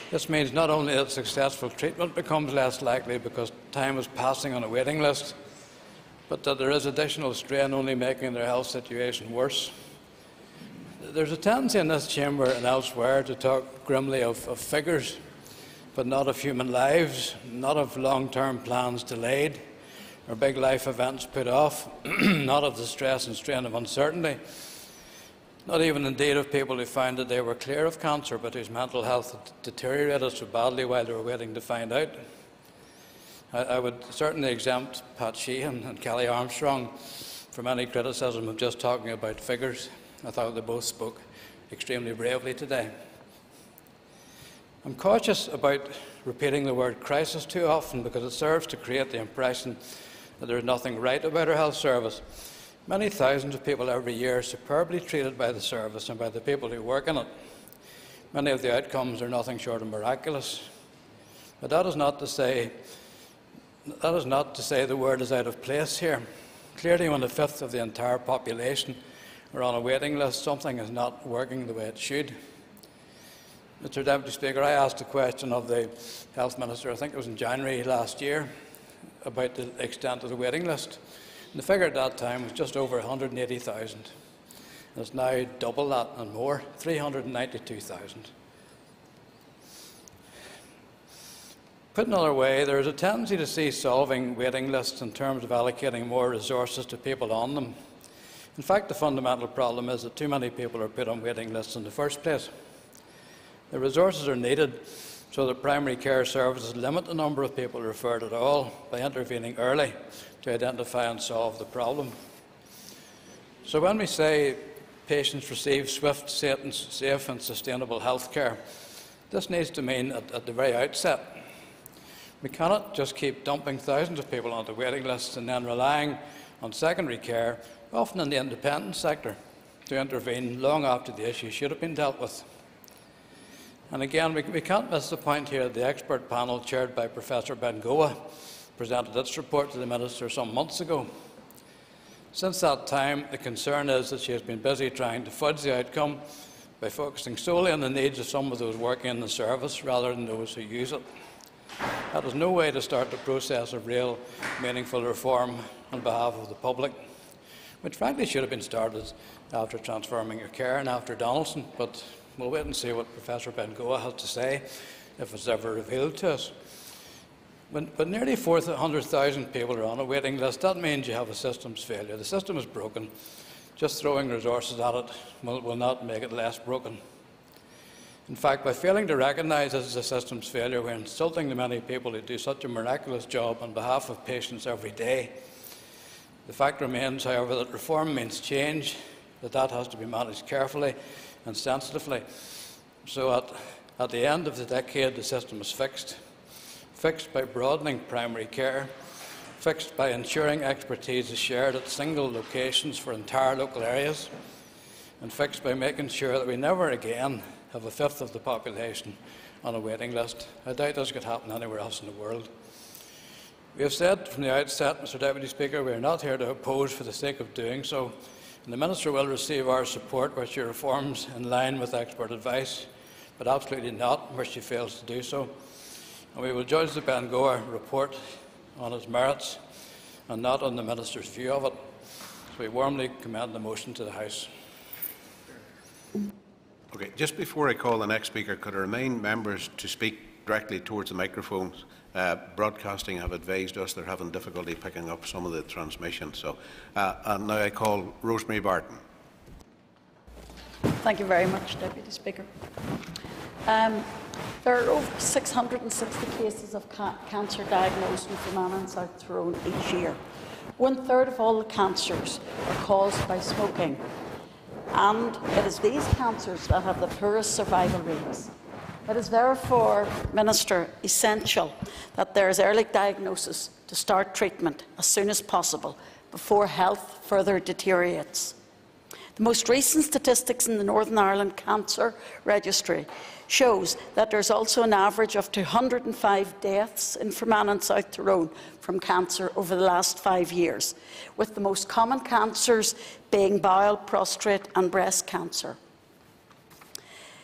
This means not only that successful treatment becomes less likely because time is passing on a waiting list, but that there is additional strain only making their health situation worse. There's a tendency in this chamber and elsewhere to talk grimly of, of figures, but not of human lives, not of long-term plans delayed, or big life events put off, not of the stress and strain of uncertainty, not even indeed of people who found that they were clear of cancer but whose mental health had deteriorated so badly while they were waiting to find out. I, I would certainly exempt Pat Sheehan and Kelly Armstrong from any criticism of just talking about figures. I thought they both spoke extremely bravely today. I'm cautious about repeating the word crisis too often because it serves to create the impression that there is nothing right about our health service. Many thousands of people every year are superbly treated by the service and by the people who work in it. Many of the outcomes are nothing short of miraculous. But that is not to say, that is not to say the word is out of place here. Clearly, when a fifth of the entire population are on a waiting list, something is not working the way it should. Mister Deputy Speaker, I asked a question of the Health Minister, I think it was in January last year, about the extent of the waiting list. And the figure at that time was just over one hundred eighty thousand. It's now double that and more, three hundred ninety-two thousand. Put another way, there is a tendency to see solving waiting lists in terms of allocating more resources to people on them. In fact, the fundamental problem is that too many people are put on waiting lists in the first place. The resources are needed so that primary care services limit the number of people referred at all by intervening early to identify and solve the problem. So when we say patients receive swift, safe and sustainable health care, this needs to mean at, at the very outset. We cannot just keep dumping thousands of people onto waiting lists and then relying on secondary care, often in the independent sector, to intervene long after the issue should have been dealt with. And again, we, we can't miss the point here that the expert panel chaired by Professor Bengoa presented its report to the Minister some months ago. Since that time, the concern is that she has been busy trying to fudge the outcome by focusing solely on the needs of some of those working in the service rather than those who use it. That is no way to start the process of real, meaningful reform on behalf of the public, which frankly should have been started after transforming your care and after Donaldson, but we'll wait and see what Professor Bengoa has to say, if it's ever revealed to us. When, when nearly four hundred thousand people are on a waiting list, that means you have a systems failure. The system is broken. Just throwing resources at it will, will not make it less broken. In fact, by failing to recognise this as a systems failure, we're insulting the many people who do such a miraculous job on behalf of patients every day. The fact remains, however, that reform means change, that that has to be managed carefully and sensitively. So at, at the end of the decade, the system is fixed. Fixed by broadening primary care, fixed by ensuring expertise is shared at single locations for entire local areas, and fixed by making sure that we never again have a fifth of the population on a waiting list. I doubt this could happen anywhere else in the world. We have said from the outset, Mister Deputy Speaker, we are not here to oppose for the sake of doing so, and the Minister will receive our support where she reforms in line with expert advice, but absolutely not where she fails to do so. And we will judge the Bengoa report on its merits and not on the Minister's view of it. So we warmly commend the motion to the House. Okay, just before I call the next speaker, could I remind members to speak directly towards the microphones? Uh, broadcasting have advised us they're having difficulty picking up some of the transmission. So, uh, and now I call Rosemary Barton. Thank you very much, Deputy Speaker. Um, there are over six hundred sixty cases of ca cancer diagnosed in Fermanagh and South Tyrone each year. One third of all the cancers are caused by smoking, and it is these cancers that have the poorest survival rates. It is therefore, Minister, essential that there is early diagnosis to start treatment as soon as possible before health further deteriorates. The most recent statistics in the Northern Ireland Cancer Registry shows that there is also an average of two hundred and five deaths in Fermanagh and South Tyrone from cancer over the last five years, with the most common cancers being bowel, prostate and breast cancer.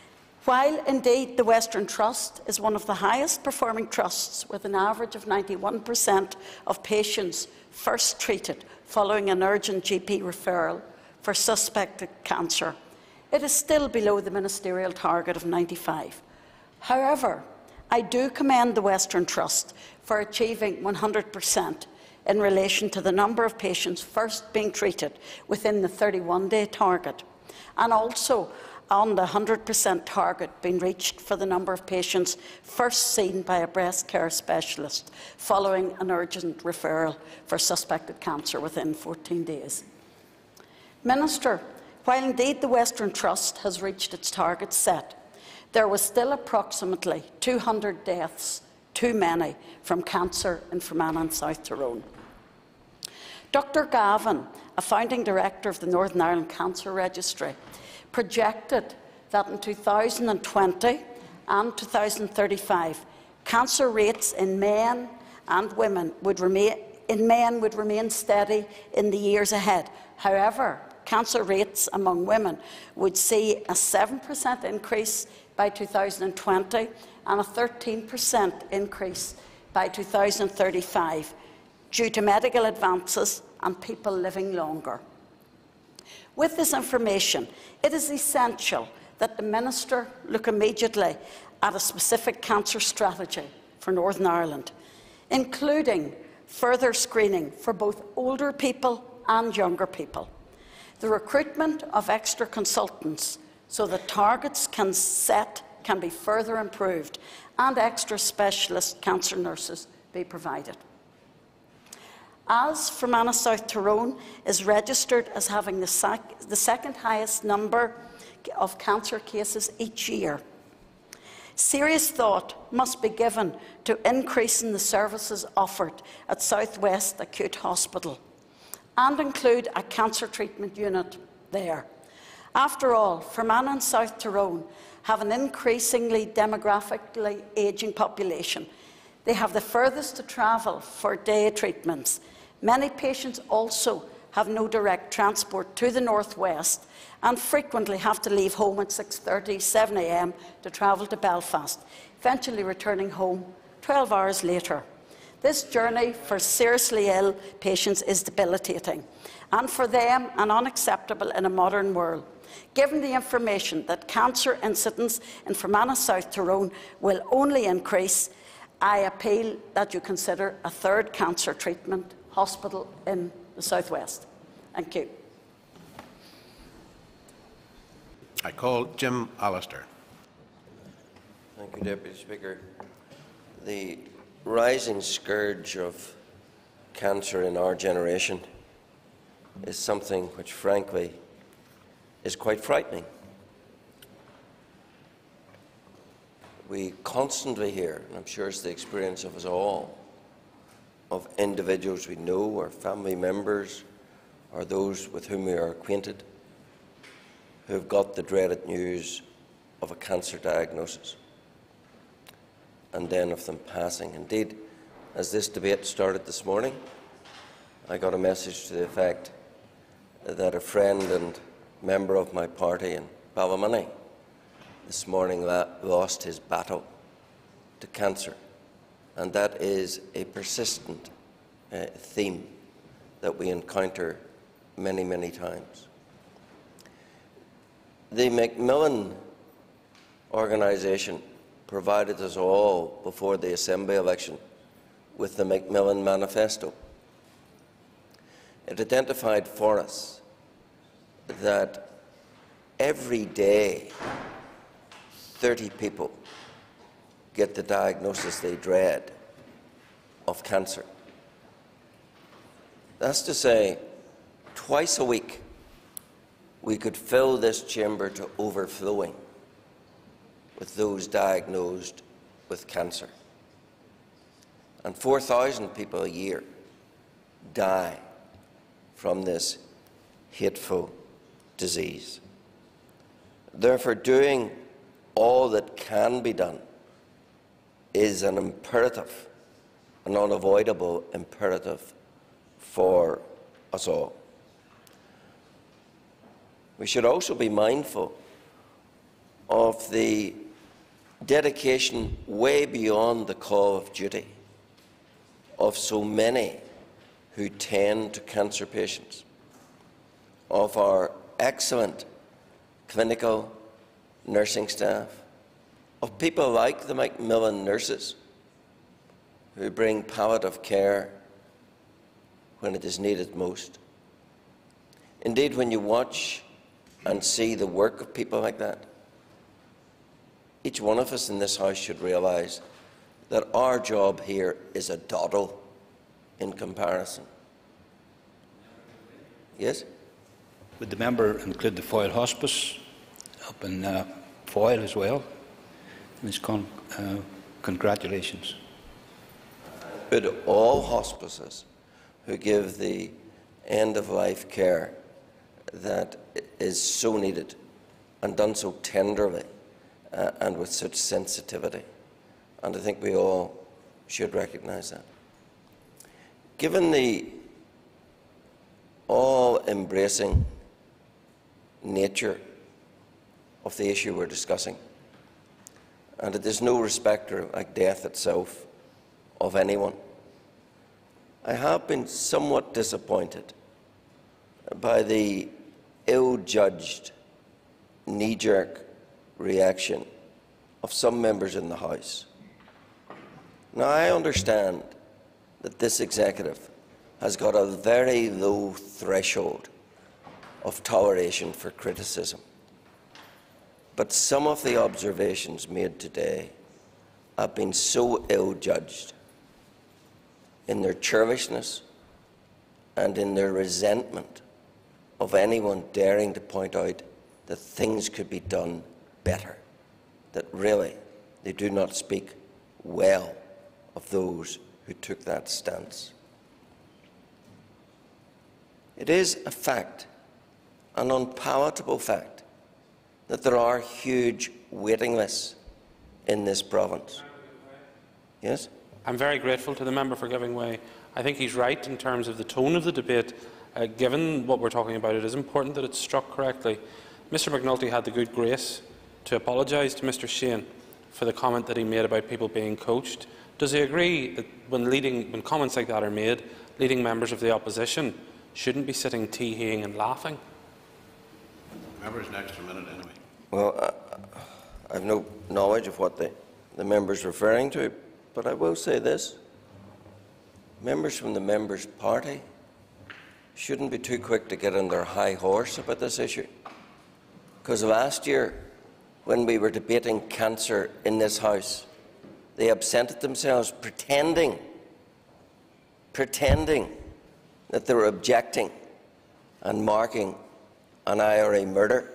While indeed the Western Trust is one of the highest performing trusts, with an average of ninety-one percent of patients first treated following an urgent G P referral for suspected cancer, it is still below the ministerial target of ninety-five. However, I do commend the Western Trust for achieving one hundred percent in relation to the number of patients first being treated within the thirty-one day target, and also on the one hundred percent target being reached for the number of patients first seen by a breast care specialist following an urgent referral for suspected cancer within fourteen days. Minister, while indeed the Western Trust has reached its target set, there was still approximately two hundred deaths too many from cancer in Fermanagh and South Tyrone. Doctor Gavin, a founding director of the Northern Ireland Cancer Registry, projected that in two thousand twenty and two thousand thirty-five, cancer rates in men and women would remain, in men would remain steady in the years ahead. However, cancer rates among women would see a seven percent increase by two thousand twenty and a thirteen percent increase by two thousand thirty-five due to medical advances and people living longer. With this information, it is essential that the Minister look immediately at a specific cancer strategy for Northern Ireland, including further screening for both older people and younger people, the recruitment of extra consultants so that targets can set can be further improved, and extra specialist cancer nurses be provided. As Fermanagh South Tyrone is registered as having the, sec the second highest number of cancer cases each year, serious thought must be given to increasing the services offered at South West Acute Hospital and include a cancer treatment unit there. After all, Fermanagh and South Tyrone have an increasingly demographically ageing population. They have the furthest to travel for day treatments. Many patients also have no direct transport to the North West and frequently have to leave home at six thirty, seven a m to travel to Belfast, eventually returning home twelve hours later. This journey for seriously ill patients is debilitating, and for them, and unacceptable in a modern world. Given the information that cancer incidence in Fermanagh South Tyrone will only increase, I appeal that you consider a third cancer treatment hospital in the South West. Thank you. I call Jim Allister. Thank you, Deputy Speaker. The rising scourge of cancer in our generation is something which, frankly, is quite frightening. We constantly hear, and I'm sure it's the experience of us all, of individuals we know or family members or those with whom we are acquainted who have got the dreaded news of a cancer diagnosis and then of them passing. Indeed, as this debate started this morning, I got a message to the effect that a friend and member of my party in Ballymoney this morning lost his battle to cancer. And that is a persistent uh, theme that we encounter many, many times. The Macmillan organisation provided us all, before the Assembly election, with the Macmillan Manifesto. It identified for us that every day thirty people get the diagnosis they dread of cancer. That's to say, twice a week we could fill this chamber to overflowing with those diagnosed with cancer. And four thousand people a year die from this hateful disease. Therefore, doing all that can be done is an imperative, an unavoidable imperative for us all. We should also be mindful of the dedication way beyond the call of duty of so many who tend to cancer patients, of our excellent clinical nursing staff, of people like the Macmillan nurses who bring palliative care when it is needed most. Indeed, when you watch and see the work of people like that, each one of us in this House should realise that our job here is a doddle in comparison. Yes? Would the member include the Foyle Hospice up in uh, Foyle as well? Ms. Con uh, congratulations. But all hospices who give the end-of-life care that is so needed and done so tenderly uh, and with such sensitivity. And I think we all should recognise that. Given the all-embracing nature of the issue we're discussing, and it is no respecter, like death itself, of anyone, I have been somewhat disappointed by the ill-judged, knee-jerk reaction of some members in the House. Now, I understand that this executive has got a very low threshold of toleration for criticism. But some of the observations made today have been so ill-judged in their churlishness and in their resentment of anyone daring to point out that things could be done better, that really they do not speak well of those who took that stance. It is a fact, an unpalatable fact, that there are huge waiting lists in this province. Yes? I'm very grateful to the member for giving way. I think he's right in terms of the tone of the debate. Uh, given what we're talking about, it is important that it's struck correctly. Mr McNulty had the good grace to apologise to Mr Sheehan for the comment that he made about people being coached. Does he agree that when, leading, when comments like that are made, leading members of the opposition shouldn't be sitting tee-heeing and laughing? Member's next for a minute anyway. Well, uh, I have no knowledge of what the, the member's referring to, but I will say this. Members from the member's party shouldn't be too quick to get on their high horse about this issue. Because last year, when we were debating cancer in this House, they absented themselves pretending, pretending that they were objecting and marking an I R A murder.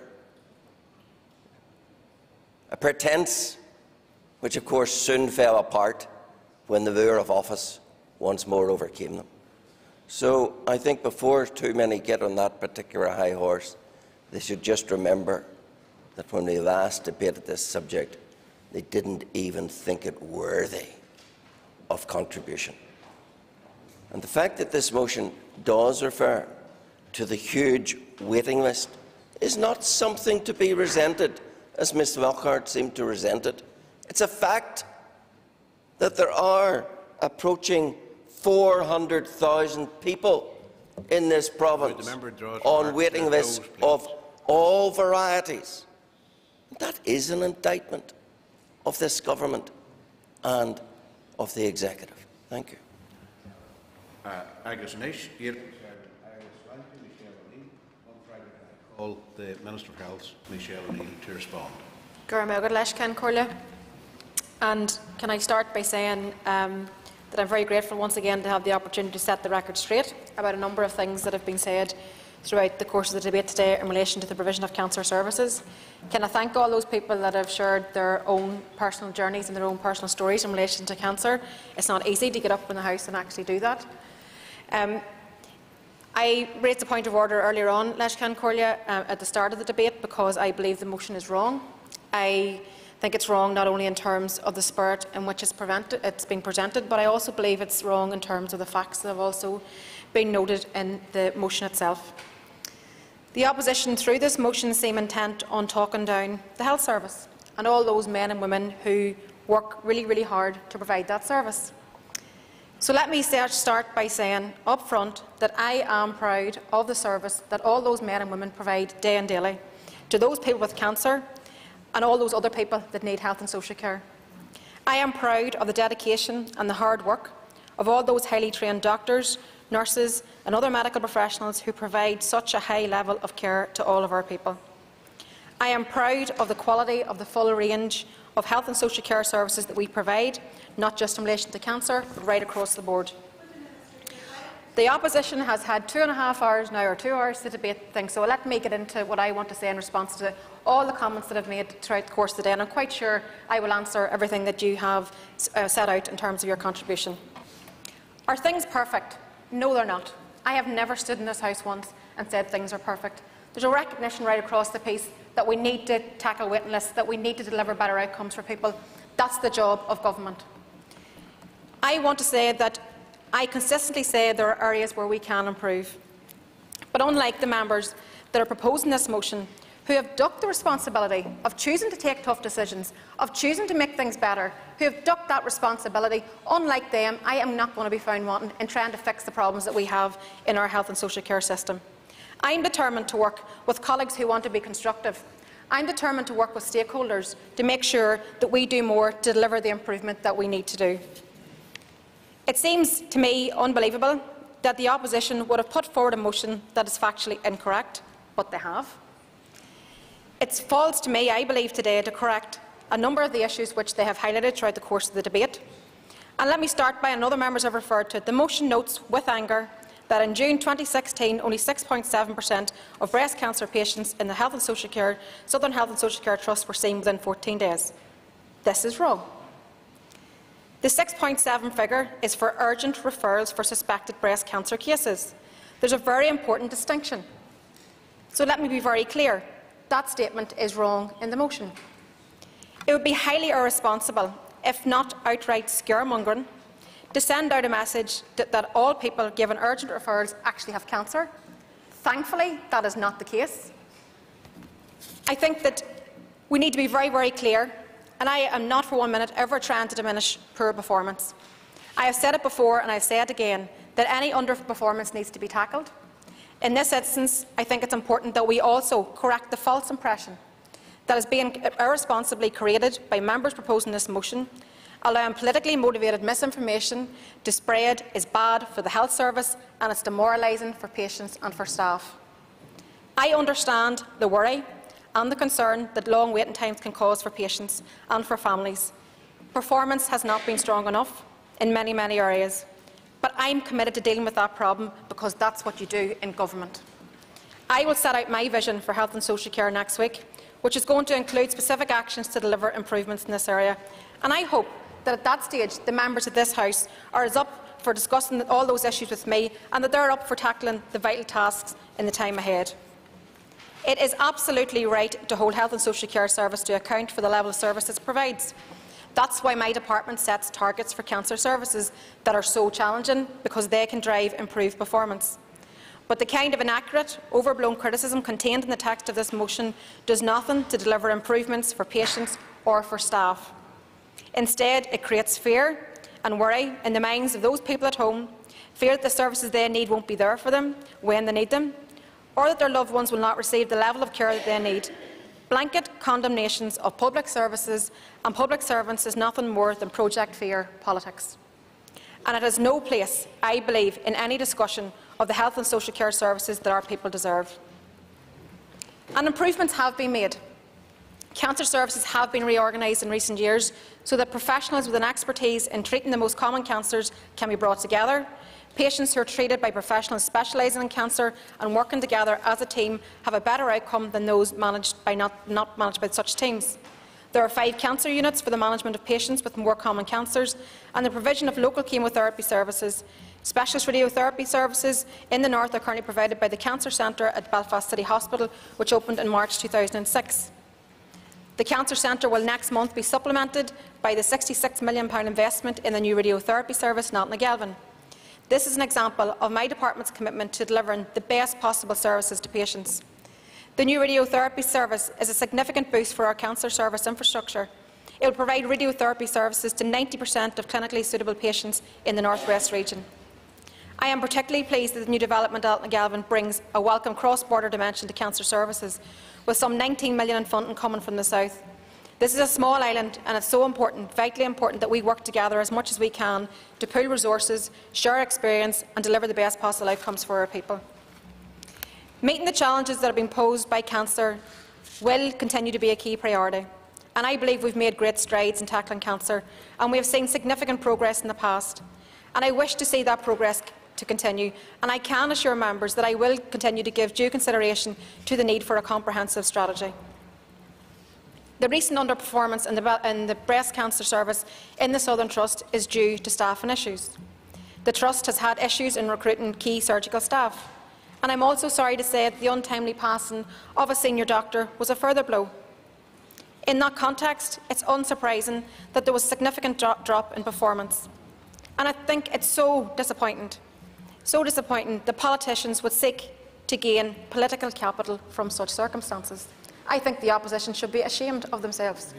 A pretense which, of course, soon fell apart when the lure of office once more overcame them. So I think before too many get on that particular high horse, they should just remember that when we last debated this subject, they didn't even think it worthy of contribution. And the fact that this motion does refer to the huge waiting list is not something to be resented, as Miz Lockhart seemed to resent it. It's a fact that there are approaching four hundred thousand people in this province on waiting lists of all varieties. That is an indictment of this government and of the executive. Thank you. Agus Nish, call the Minister of Health, Michelle O'Neill, to respond. And can I start by saying um, that I'm very grateful once again to have the opportunity to set the record straight about a number of things that have been said throughout the course of the debate today in relation to the provision of cancer services. Can I thank all those people that have shared their own personal journeys and their own personal stories in relation to cancer. It's not easy to get up in the House and actually do that. Um, I raised a point of order earlier on, Leishcan Corlia, uh, at the start of the debate, because I believe the motion is wrong. I think it's wrong not only in terms of the spirit in which it's, it's being presented, but I also believe it's wrong in terms of the facts that have also been noted in the motion itself. The opposition through this motion seem intent on talking down the health service and all those men and women who work really, really hard to provide that service. So let me start by saying up front that I am proud of the service that all those men and women provide day and daily to those people with cancer and all those other people that need health and social care. I am proud of the dedication and the hard work of all those highly trained doctors, nurses and other medical professionals who provide such a high level of care to all of our people. I am proud of the quality of the full range of health and social care services that we provide, not just in relation to cancer, but right across the board. The opposition has had two and a half hours now, or two hours to debate things, so let me get into what I want to say in response to all the comments that I've made throughout the course of the day, and I'm quite sure I will answer everything that you have uh, set out in terms of your contribution. Are things perfect? No, they're not. I have never stood in this House once and said things are perfect. There's a recognition right across the piece that we need to tackle waiting lists, that we need to deliver better outcomes for people. That's the job of government. I want to say that I consistently say there are areas where we can improve. But unlike the members that are proposing this motion, who have ducked the responsibility of choosing to take tough decisions, of choosing to make things better, who have ducked that responsibility, unlike them, I am not going to be found wanting in trying to fix the problems that we have in our health and social care system. I am determined to work with colleagues who want to be constructive. I am determined to work with stakeholders to make sure that we do more to deliver the improvement that we need to do. It seems to me unbelievable that the opposition would have put forward a motion that is factually incorrect, but they have. It falls to me, I believe, today to correct a number of the issues which they have highlighted throughout the course of the debate. And let me start by, and other members have referred to it, the motion notes with anger that in June twenty sixteen only six point seven per cent of breast cancer patients in the Health and Social Care, Southern Health and Social Care Trust were seen within fourteen days. This is wrong. The six point seven figure is for urgent referrals for suspected breast cancer cases. There's a very important distinction. So let me be very clear. That statement is wrong in the motion. It would be highly irresponsible, if not outright scaremongering, to send out a message that, that all people given urgent referrals actually have cancer. Thankfully, that is not the case. I think that we need to be very, very clear, and I am not for one minute ever trying to diminish poor performance. I have said it before and I say it again, that any underperformance needs to be tackled. In this instance, I think it's important that we also correct the false impression that is being irresponsibly created by members proposing this motion. Allowing politically motivated misinformation to spread is bad for the health service and it's demoralising for patients and for staff. I understand the worry and the concern that long waiting times can cause for patients and for families. Performance has not been strong enough in many, many areas. But I'm committed to dealing with that problem because that's what you do in government. I will set out my vision for health and social care next week, which is going to include specific actions to deliver improvements in this area. And I hope that at that stage the members of this House are as up for discussing all those issues with me and that they are up for tackling the vital tasks in the time ahead. It is absolutely right to hold health and social care service to account for the level of services it provides. That's why my department sets targets for cancer services that are so challenging, because they can drive improved performance. But the kind of inaccurate, overblown criticism contained in the text of this motion does nothing to deliver improvements for patients or for staff. Instead, it creates fear and worry in the minds of those people at home, fear that the services they need won't be there for them when they need them, or that their loved ones will not receive the level of care that they need. Blanket condemnations of public services and public servants is nothing more than Project Fear politics. And it has no place, I believe, in any discussion of the health and social care services that our people deserve. And improvements have been made. Cancer services have been reorganised in recent years so that professionals with an expertise in treating the most common cancers can be brought together. Patients who are treated by professionals specialising in cancer and working together as a team have a better outcome than those managed by not, not managed by such teams. There are five cancer units for the management of patients with more common cancers, and the provision of local chemotherapy services. Specialist radiotherapy services in the north are currently provided by the Cancer Centre at Belfast City Hospital, which opened in March two thousand six. The Cancer Centre will next month be supplemented by the sixty-six million pound investment in the new radiotherapy service not in Engulfing. This is an example of my department's commitment to delivering the best possible services to patients. The new radiotherapy service is a significant boost for our cancer service infrastructure. It will provide radiotherapy services to ninety percent of clinically suitable patients in the North West region. I am particularly pleased that the new development at Engulfing brings a welcome cross-border dimension to cancer services, with some nineteen million in funding coming from the south. This is a small island, and it's so important, vitally important, that we work together as much as we can to pool resources, share experience and deliver the best possible outcomes for our people. Meeting the challenges that have been posed by cancer will continue to be a key priority, and I believe we've made great strides in tackling cancer, and we have seen significant progress in the past. And I wish to see that progress to continue, and I can assure members that I will continue to give due consideration to the need for a comprehensive strategy. The recent underperformance in the, in the breast cancer service in the Southern Trust is due to staffing issues. The Trust has had issues in recruiting key surgical staff, and I'm also sorry to say that the untimely passing of a senior doctor was a further blow. In that context, it's unsurprising that there was a significant drop, drop in performance, and I think it's so disappointing, so disappointing that politicians would seek to gain political capital from such circumstances. I think the opposition should be ashamed of themselves.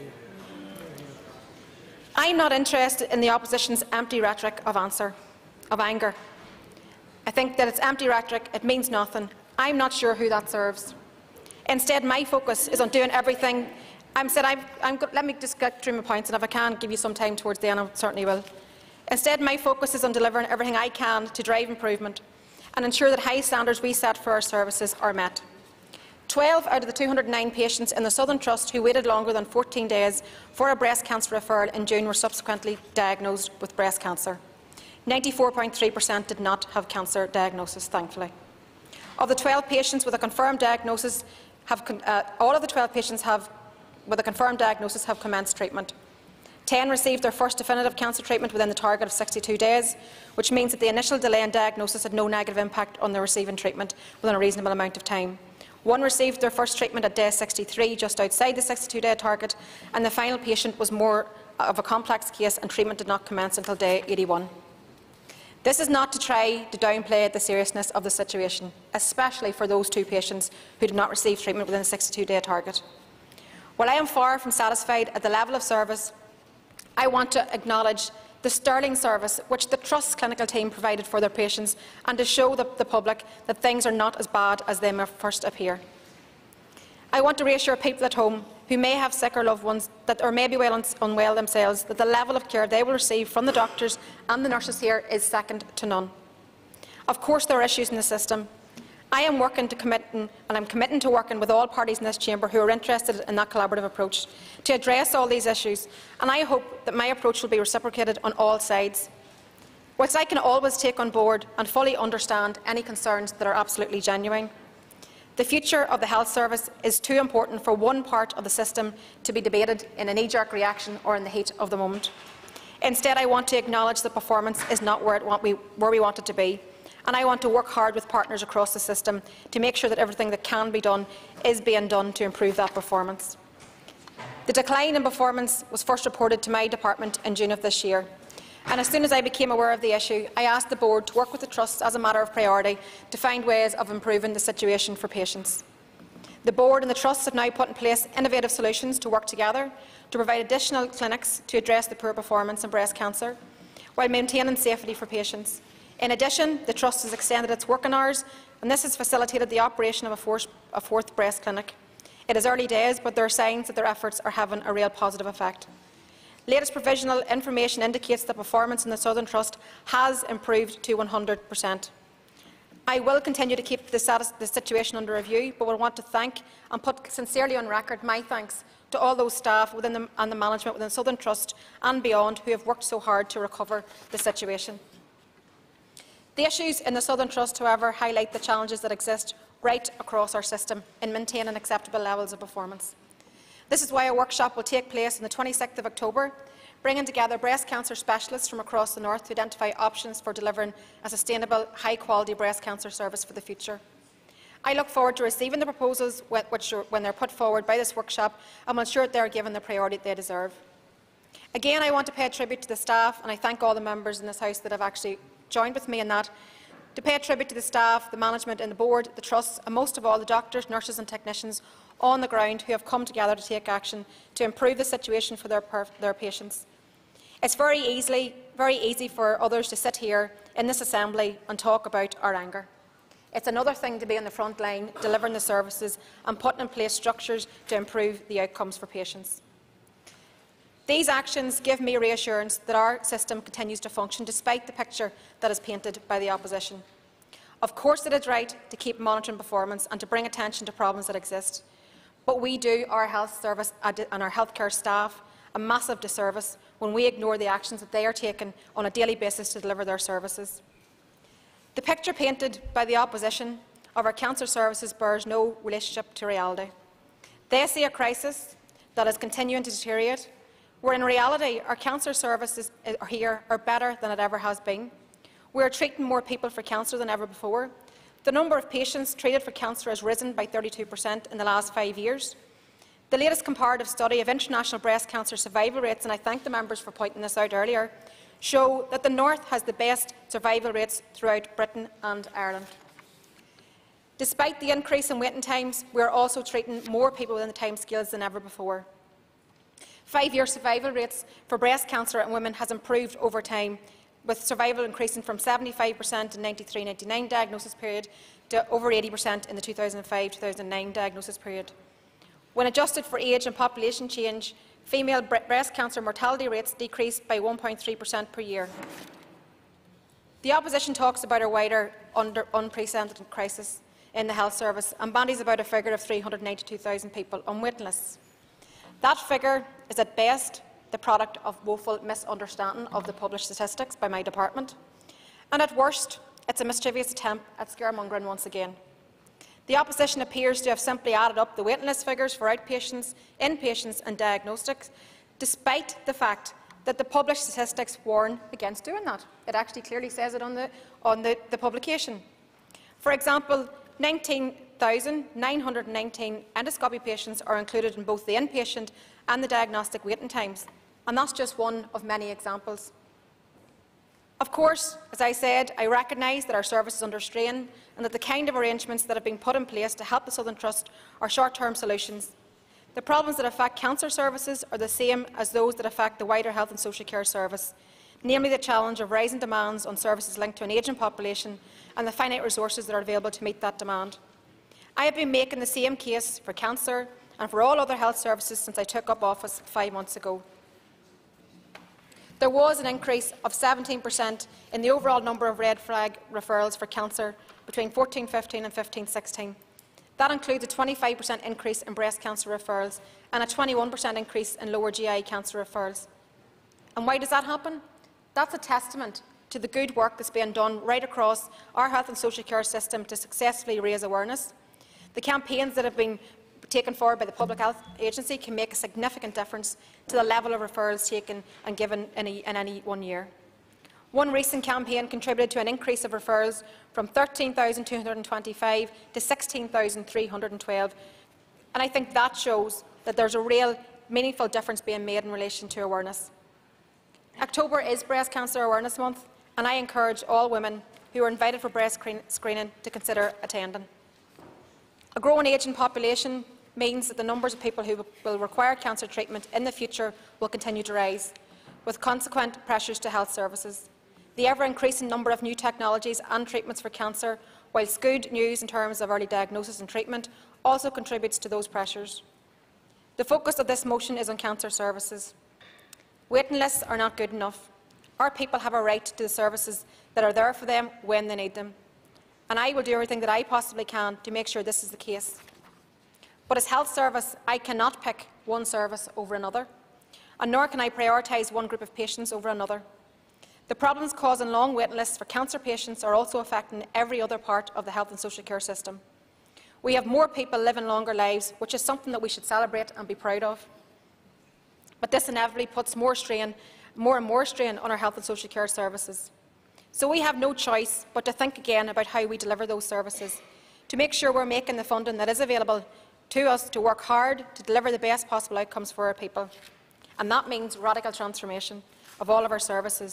I'm not interested in the opposition's empty rhetoric of answer, of anger. I think that it's empty rhetoric, it means nothing. I'm not sure who that serves. Instead, my focus is on doing everything. I'm said I've, I'm, let me just get through my points, and if I can give you some time towards the end, I certainly will. Instead, my focus is on delivering everything I can to drive improvement and ensure that high standards we set for our services are met. twelve out of the two hundred and nine patients in the Southern Trust who waited longer than fourteen days for a breast cancer referral in June were subsequently diagnosed with breast cancer. ninety-four point three percent did not have cancer diagnosis, thankfully. Of the twelve patients with a confirmed diagnosis, have, uh, all of the twelve patients have, with a confirmed diagnosis have commenced treatment. ten received their first definitive cancer treatment within the target of sixty-two days, which means that the initial delay in diagnosis had no negative impact on their receiving treatment within a reasonable amount of time. One received their first treatment at day sixty-three, just outside the sixty-two day target, and the final patient was more of a complex case and treatment did not commence until day eighty-one. This is not to try to downplay the seriousness of the situation, especially for those two patients who did not receive treatment within the sixty-two day target. While I am far from satisfied at the level of service, I want to acknowledge the sterling service which the Trust's clinical team provided for their patients, and to show the, the public that things are not as bad as they may first appear. I want to reassure people at home who may have sick or loved ones that, or may be well un unwell themselves, that the level of care they will receive from the doctors and the nurses here is second to none. Of course, there are issues in the system. I am working to commit, and I'm committing to working with all parties in this chamber who are interested in that collaborative approach to address all these issues, and I hope that my approach will be reciprocated on all sides. Whilst I can always take on board and fully understand any concerns that are absolutely genuine, the future of the health service is too important for one part of the system to be debated in a knee-jerk reaction or in the heat of the moment. Instead, I want to acknowledge that performance is not where, it want we, where we want it to be, and I want to work hard with partners across the system to make sure that everything that can be done is being done to improve that performance. The decline in performance was first reported to my department in June of this year, and as soon as I became aware of the issue, I asked the Board to work with the Trusts as a matter of priority to find ways of improving the situation for patients. The Board and the Trusts have now put in place innovative solutions to work together to provide additional clinics to address the poor performance in breast cancer, while maintaining safety for patients. In addition, the Trust has extended its working hours, and this has facilitated the operation of a fourth, a fourth breast clinic. It is early days, but there are signs that their efforts are having a real positive effect. Latest provisional information indicates that performance in the Southern Trust has improved to one hundred percent. I will continue to keep the, status, the situation under review, but will want to thank and put sincerely on record my thanks to all those staff within the, and the management within the Southern Trust and beyond who have worked so hard to recover the situation. The issues in the Southern Trust, however, highlight the challenges that exist right across our system in maintaining acceptable levels of performance. This is why a workshop will take place on the twenty-sixth of October, bringing together breast cancer specialists from across the North to identify options for delivering a sustainable, high-quality breast cancer service for the future. I look forward to receiving the proposals which, when they are put forward by this workshop, and will ensure that they are given the priority they deserve. Again, I want to pay a tribute to the staff, and I thank all the members in this House that have actually joined with me in that. to pay a tribute to the staff, the management and the board, the trusts, and most of all the doctors, nurses and technicians on the ground who have come together to take action to improve the situation for their, their patients. It's very, easily, very easy for others to sit here in this assembly and talk about our anger. It's another thing to be on the front line, delivering the services and putting in place structures to improve the outcomes for patients. These actions give me reassurance that our system continues to function despite the picture that is painted by the opposition. Of course it is right to keep monitoring performance and to bring attention to problems that exist, but we do our health service and our healthcare staff a massive disservice when we ignore the actions that they are taking on a daily basis to deliver their services. The picture painted by the opposition of our cancer services bears no relationship to reality. They see a crisis that is continuing to deteriorate, where in reality our cancer services here are better than it ever has been. We are treating more people for cancer than ever before. The number of patients treated for cancer has risen by thirty-two percent in the last five years. The latest comparative study of international breast cancer survival rates, and I thank the members for pointing this out earlier, show that the North has the best survival rates throughout Britain and Ireland. Despite the increase in waiting times, we are also treating more people within the timescales than ever before. Five-year survival rates for breast cancer in women has improved over time, with survival increasing from seventy-five percent in the ninety-three ninety-nine diagnosis period to over eighty percent in the two thousand five two thousand nine diagnosis period. When adjusted for age and population change, female breast cancer mortality rates decreased by one point three percent per year. The opposition talks about a wider, under, unprecedented crisis in the health service and bandies about a figure of three hundred ninety-two thousand people on waiting lists. That figure is at best the product of woeful misunderstanding of the published statistics by my department, and at worst it's a mischievous attempt at scaremongering once again. The opposition appears to have simply added up the waiting list figures for outpatients, inpatients and diagnostics, despite the fact that the published statistics warn against doing that. It actually clearly says it on the, on the, the publication. For example, nineteen thousand nine hundred nineteen endoscopy patients are included in both the inpatient and the diagnostic waiting times, and that's just one of many examples. Of course, as I said, I recognise that our service is under strain and that the kind of arrangements that have been put in place to help the Southern Trust are short-term solutions. The problems that affect cancer services are the same as those that affect the wider health and social care service, namely the challenge of rising demands on services linked to an ageing population and the finite resources that are available to meet that demand. I have been making the same case for cancer and for all other health services since I took up office five months ago. There was an increase of seventeen percent in the overall number of red flag referrals for cancer between fourteen fifteen and fifteen sixteen. That includes a twenty-five percent increase in breast cancer referrals and a twenty-one percent increase in lower G I cancer referrals. And why does that happen? That's a testament to the good work that's being done right across our health and social care system to successfully raise awareness. The campaigns that have been taken forward by the Public Health Agency can make a significant difference to the level of referrals taken and given in, a, in any one year. One recent campaign contributed to an increase of referrals from thirteen thousand two hundred twenty-five to sixteen thousand three hundred twelve, and I think that shows that there is a real, meaningful difference being made in relation to awareness. October is Breast Cancer Awareness Month, and I encourage all women who are invited for breast screening to consider attending. A growing ageing population means that the numbers of people who will require cancer treatment in the future will continue to rise, with consequent pressures to health services. The ever-increasing number of new technologies and treatments for cancer, whilst good news in terms of early diagnosis and treatment, also contributes to those pressures. The focus of this motion is on cancer services. Waiting lists are not good enough. Our people have a right to the services that are there for them when they need them, and I will do everything that I possibly can to make sure this is the case. But as health service, I cannot pick one service over another, and nor can I prioritise one group of patients over another. The problems causing long waiting lists for cancer patients are also affecting every other part of the health and social care system. We have more people living longer lives, which is something that we should celebrate and be proud of. But this inevitably puts more strain, more and more strain on our health and social care services. So we have no choice but to think again about how we deliver those services, to make sure we're making the funding that is available to us to work hard to deliver the best possible outcomes for our people. And that means radical transformation of all of our services,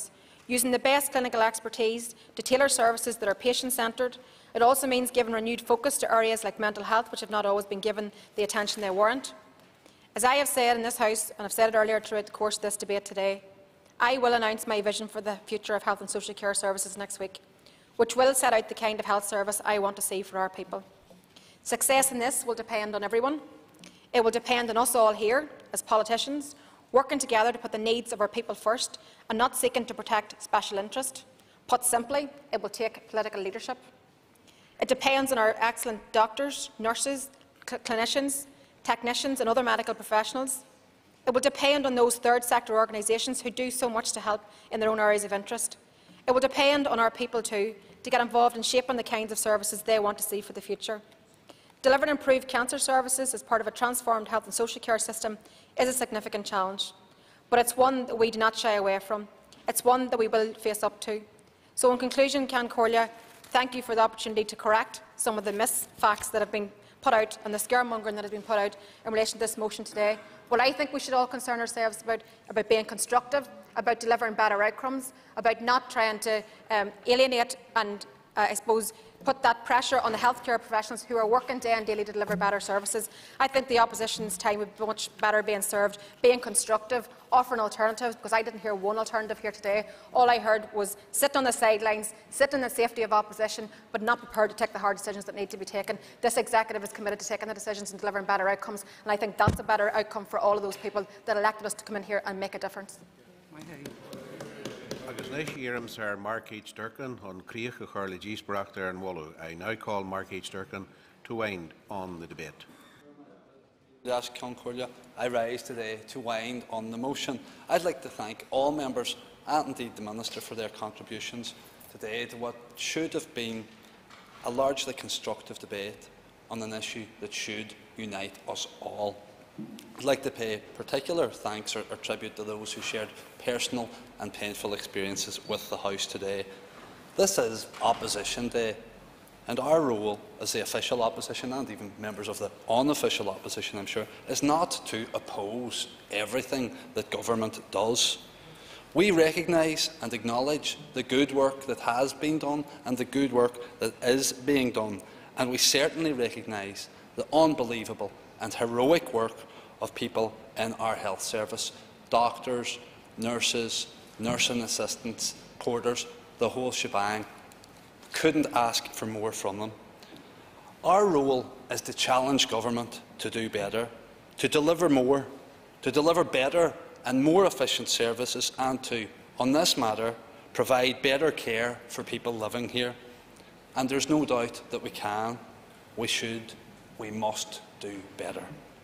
using the best clinical expertise to tailor services that are patient-centred. It also means giving renewed focus to areas like mental health, which have not always been given the attention they warrant. As I have said in this House, and I've said it earlier throughout the course of this debate today, I will announce my vision for the future of health and social care services next week, which will set out the kind of health service I want to see for our people. Success in this will depend on everyone. It will depend on us all here, as politicians, working together to put the needs of our people first and not seeking to protect special interest. Put simply, it will take political leadership. It depends on our excellent doctors, nurses, cl clinicians, technicians and other medical professionals. It will depend on those third sector organisations who do so much to help in their own areas of interest. It will depend on our people too to get involved in shaping the kinds of services they want to see for the future. Delivering improved cancer services as part of a transformed health and social care system is a significant challenge, but it's one that we do not shy away from. It's one that we will face up to. So in conclusion, Can Corlia, thank you for the opportunity to correct some of the misfacts that have been put out and the scaremongering that has been put out in relation to this motion today. What I think we should all concern ourselves about, about being constructive, about delivering better outcomes, about not trying to um, alienate and, uh, I suppose, put that pressure on the healthcare professionals who are working day and daily to deliver better services. I think the opposition's time would be much better being served, being constructive, offering alternatives, because I didn't hear one alternative here today. All I heard was sit on the sidelines, sit in the safety of opposition, but not prepared to take the hard decisions that need to be taken. This executive is committed to taking the decisions and delivering better outcomes, and I think that's a better outcome for all of those people that elected us to come in here and make a difference. Agus leis írim sir Mark H. Durkin on Creach a Charlie G's Bractor and Wallow. I now call Mark H. Durkin to wind on the debate. As Concordia, I rise today to wind on the motion. I'd like to thank all members and indeed the Minister for their contributions today to what should have been a largely constructive debate on an issue that should unite us all. I'd like to pay particular thanks or, or tribute to those who shared personal and painful experiences with the House today. This is Opposition Day, and our role as the official opposition, and even members of the unofficial opposition, I'm sure, is not to oppose everything that government does. We recognise and acknowledge the good work that has been done and the good work that is being done, and we certainly recognise the unbelievable and heroic work of people in our health service, doctors, nurses, nursing assistants, porters, the whole shebang. Couldn't ask for more from them. Our role is to challenge government to do better, to deliver more, to deliver better and more efficient services, and to, on this matter, provide better care for people living here. And there's no doubt that we can, we should, we must do better.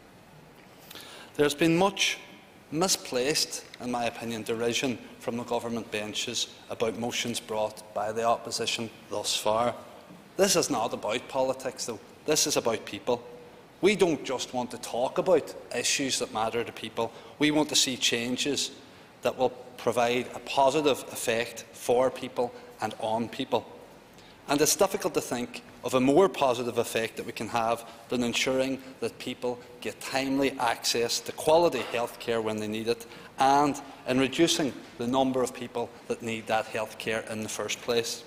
There's been much misplaced, in my opinion, derision from the government benches about motions brought by the opposition thus far. This is not about politics, though. This is about people. We don't just want to talk about issues that matter to people. We want to see changes that will provide a positive effect for people and on people. And it's difficult to think of a more positive effect that we can have than ensuring that people get timely access to quality health care when they need it, and in reducing the number of people that need that health care in the first place.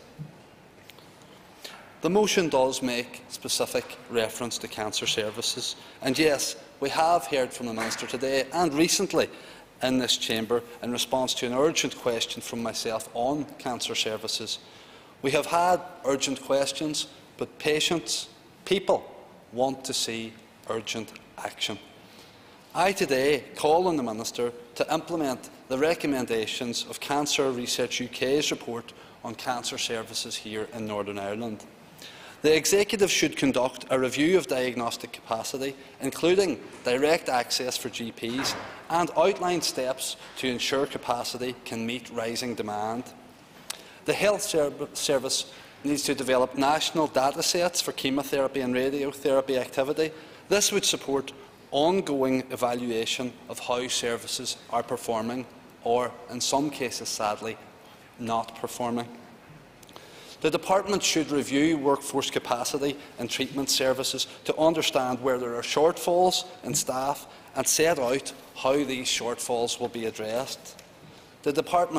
The motion does make specific reference to cancer services, and yes, we have heard from the Minister today and recently in this chamber in response to an urgent question from myself on cancer services. We have had urgent questions, but patients, people, want to see urgent action. I today call on the Minister to implement the recommendations of Cancer Research U K's report on cancer services here in Northern Ireland. The Executive should conduct a review of diagnostic capacity, including direct access for G Ps, and outline steps to ensure capacity can meet rising demand. The Health Service needs to develop national data sets for chemotherapy and radiotherapy activity. This would support ongoing evaluation of how services are performing, or, in some cases, sadly, not performing. The Department should review workforce capacity in treatment services to understand where there are shortfalls in staff and set out how these shortfalls will be addressed. The Department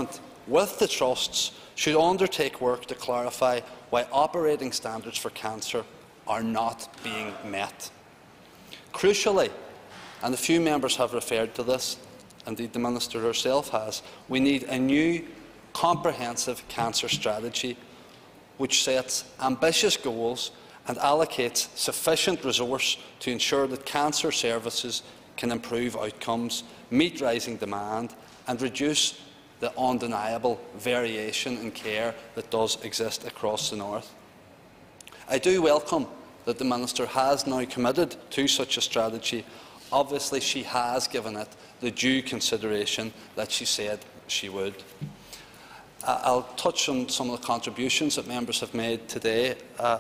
with the trusts, should undertake work to clarify why operating standards for cancer are not being met. Crucially, and a few members have referred to this, indeed the Minister herself has, we need a new comprehensive cancer strategy which sets ambitious goals and allocates sufficient resource to ensure that cancer services can improve outcomes, meet rising demand and reduce the undeniable variation in care that does exist across the North. I do welcome that the Minister has now committed to such a strategy. Obviously, she has given it the due consideration that she said she would. Uh, I'll touch on some of the contributions that members have made today. Uh,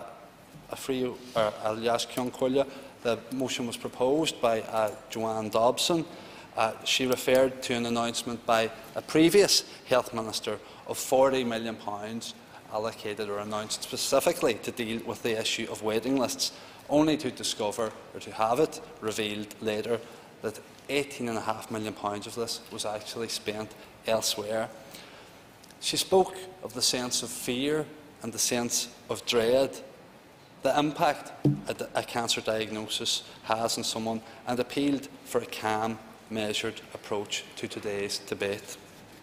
The motion was proposed by uh, Joanne Dobson. Uh, she referred to an announcement by a previous Health Minister of forty million pounds allocated or announced specifically to deal with the issue of waiting lists, only to discover or to have it revealed later that eighteen point five million pounds of this was actually spent elsewhere. She spoke of the sense of fear and the sense of dread, the impact a cancer diagnosis has on someone, and appealed for a calm, measured approach to today's debate.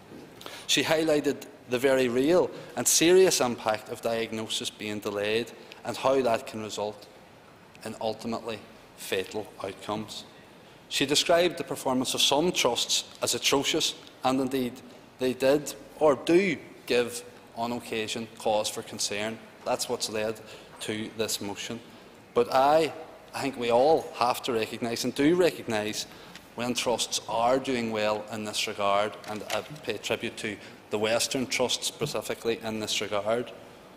She highlighted the very real and serious impact of diagnosis being delayed and how that can result in ultimately fatal outcomes. She described the performance of some trusts as atrocious, and indeed they did or do give on occasion cause for concern. That's what's led to this motion. But I, I think we all have to recognise and do recognise when trusts are doing well in this regard, and I pay tribute to the Western Trust specifically in this regard.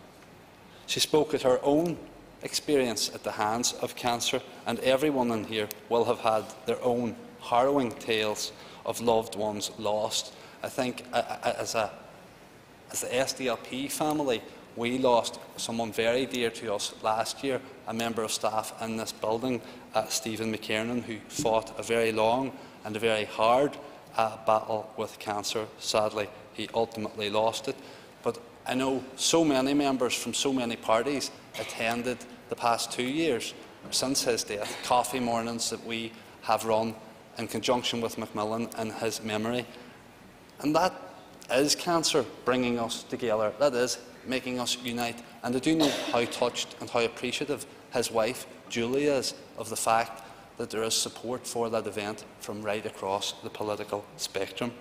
She spoke at her own experience at the hands of cancer, and everyone in here will have had their own harrowing tales of loved ones lost. I think uh, as, a, as the S D L P family, we lost someone very dear to us last year, a member of staff in this building, uh, Stephen McKiernan, who fought a very long and a very hard uh, battle with cancer. Sadly, he ultimately lost it. But I know so many members from so many parties attended the past two years since his death, coffee mornings that we have run in conjunction with Macmillan in his memory. And that is cancer bringing us together. That is making us unite. And I do know how touched and how appreciative his wife, Julie, is of the fact that there is support for that event from right across the political spectrum.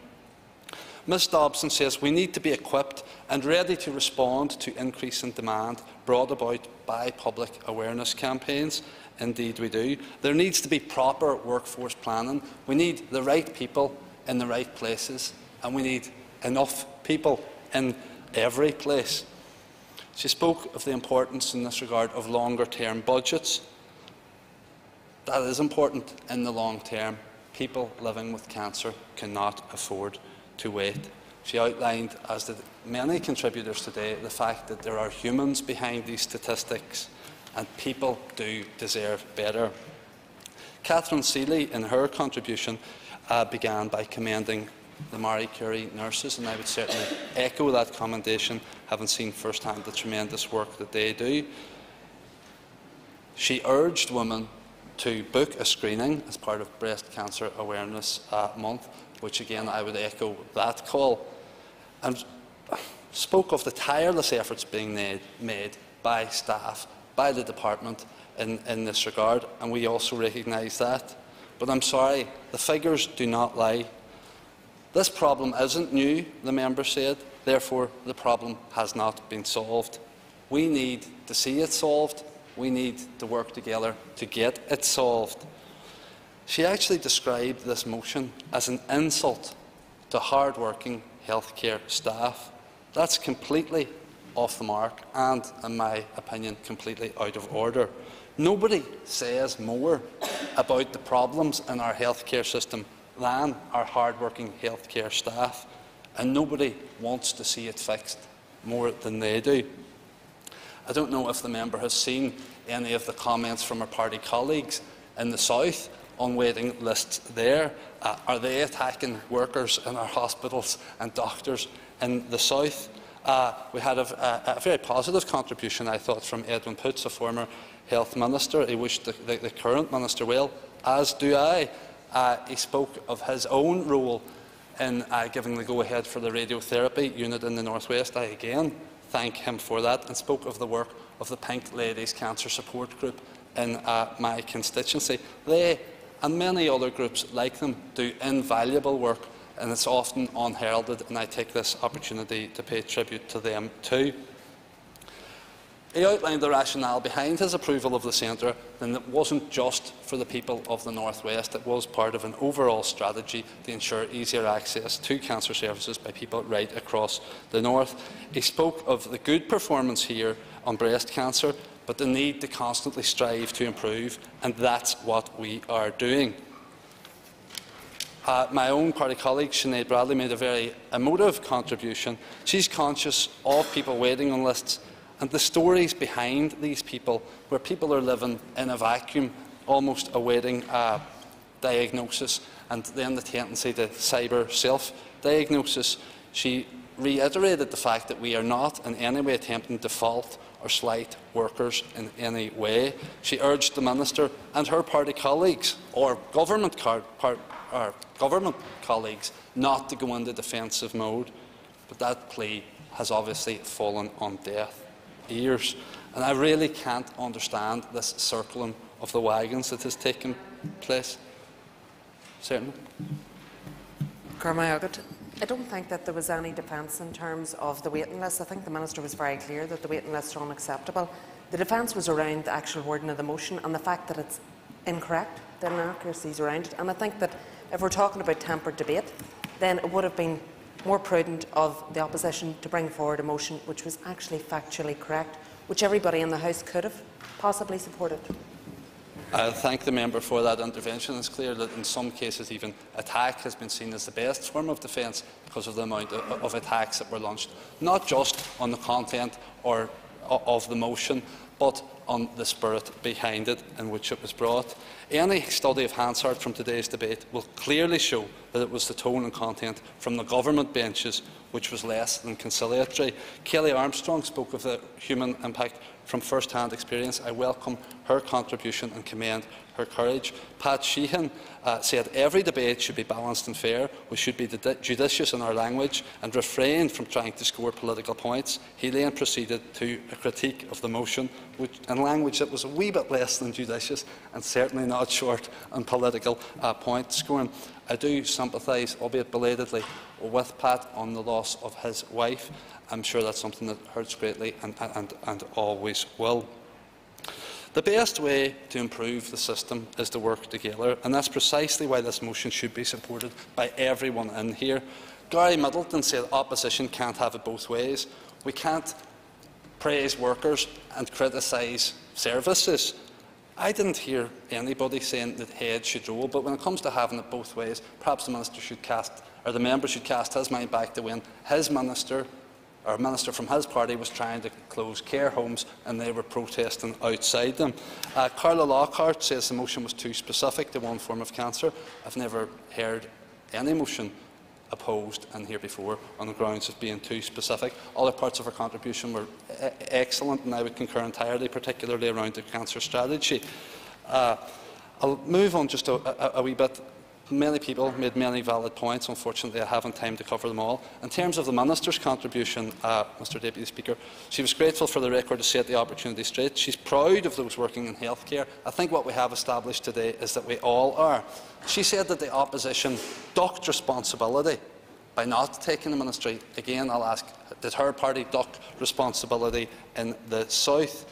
Miz Dobson says we need to be equipped and ready to respond to increasing demand brought about by public awareness campaigns. Indeed we do. There needs to be proper workforce planning. We need the right people in the right places, and we need enough people in every place. She spoke of the importance in this regard of longer-term budgets. That is important in the long term. People living with cancer cannot afford to wait. She outlined, as did many contributors today, the fact that there are humans behind these statistics, and people do deserve better. Catherine Seeley, in her contribution, uh, began by commending the Marie Curie nurses, and I would certainly echo that commendation, having seen firsthand the tremendous work that they do. She urged women to book a screening as part of Breast Cancer Awareness uh, Month, which again I would echo that call, and spoke of the tireless efforts being made, made by staff, by the department in, in this regard, and we also recognise that. But I'm sorry, the figures do not lie. This problem isn't new, the member said, therefore the problem has not been solved. We need to see it solved. We need to work together to get it solved. She actually described this motion as an insult to hard-working healthcare staff. That's completely off the mark and, in my opinion, completely out of order. Nobody says more about the problems in our healthcare system than our hard-working healthcare staff, and nobody wants to see it fixed more than they do. I don't know if the member has seen any of the comments from her party colleagues in the South on waiting lists there? Uh, are they attacking workers in our hospitals and doctors in the south? Uh, we had a, a, a very positive contribution, I thought, from Edwin Poots, a former health minister. He wished the, the, the current minister well, as do I. Uh, he spoke of his own role in uh, giving the go-ahead for the radiotherapy unit in the North West. I again thank him for that, and spoke of the work of the Pink Ladies Cancer Support Group in uh, my constituency. They and many other groups like them do invaluable work, and it's often unheralded, and I take this opportunity to pay tribute to them too. He outlined the rationale behind his approval of the centre, and it wasn't just for the people of the North West. It was part of an overall strategy to ensure easier access to cancer services by people right across the North. He spoke of the good performance here on breast cancer, but the need to constantly strive to improve, and that's what we are doing. Uh, my own party colleague, Sinead Bradley, made a very emotive contribution. She's conscious of people waiting on lists and the stories behind these people, where people are living in a vacuum, almost awaiting uh, diagnosis, and then the tendency to cyber self-diagnosis. She reiterated the fact that we are not in any way attempting to fault or slight workers in any way. She urged the Minister and her party colleagues, or government, car par or government colleagues, not to go into defensive mode. But that plea has obviously fallen on deaf ears. And I really can't understand this circling of the wagons that has taken place. Certainly. Cormac, I don't think that there was any defence in terms of the waiting list. I think the Minister was very clear that the waiting lists are unacceptable. The defence was around the actual wording of the motion and the fact that it's incorrect, the inaccuracies around it. And I think that if we're talking about tempered debate, then it would have been more prudent of the opposition to bring forward a motion which was actually factually correct, which everybody in the House could have possibly supported. I thank the member for that intervention. It's clear that in some cases even attack has been seen as the best form of defence because of the amount of, of attacks that were launched, not just on the content or of the motion, but on the spirit behind it in which it was brought. Any study of Hansard from today's debate will clearly show that it was the tone and content from the government benches which was less than conciliatory. Kelly Armstrong spoke of the human impact from first-hand experience. I welcome her contribution and commend her courage. Pat Sheehan uh, said every debate should be balanced and fair. We should be judicious in our language and refrain from trying to score political points. He then proceeded to a critique of the motion which, in language that was a wee bit less than judicious and certainly not short on political uh, point scoring. I do sympathise, albeit belatedly, with Pat on the loss of his wife. I'm sure that's something that hurts greatly and, and, and always will. The best way to improve the system is to work together, and that's precisely why this motion should be supported by everyone in here. Gary Middleton said opposition can't have it both ways. We can't praise workers and criticise services. I didn't hear anybody saying that heads should roll, but when it comes to having it both ways, perhaps the minister should cast, or the member should cast his mind back to when his minister, or a minister from his party, was trying to close care homes and they were protesting outside them. Uh, Carla Lockhart says the motion was too specific to one form of cancer. I've never heard any motion opposed in here before on the grounds of being too specific. Other parts of her contribution were e excellent, and I would concur entirely, particularly around the cancer strategy. Uh, I'll move on just a, a, a wee bit. Many people made many valid points. Unfortunately, I haven't time to cover them all. In terms of the Minister's contribution, uh, Mr Deputy Speaker, she was grateful for the record to set the opportunity straight. She's proud of those working in healthcare. I think what we have established today is that we all are. She said that the opposition ducked responsibility by not taking the ministry. Again, I'll ask, did her party duck responsibility in the South?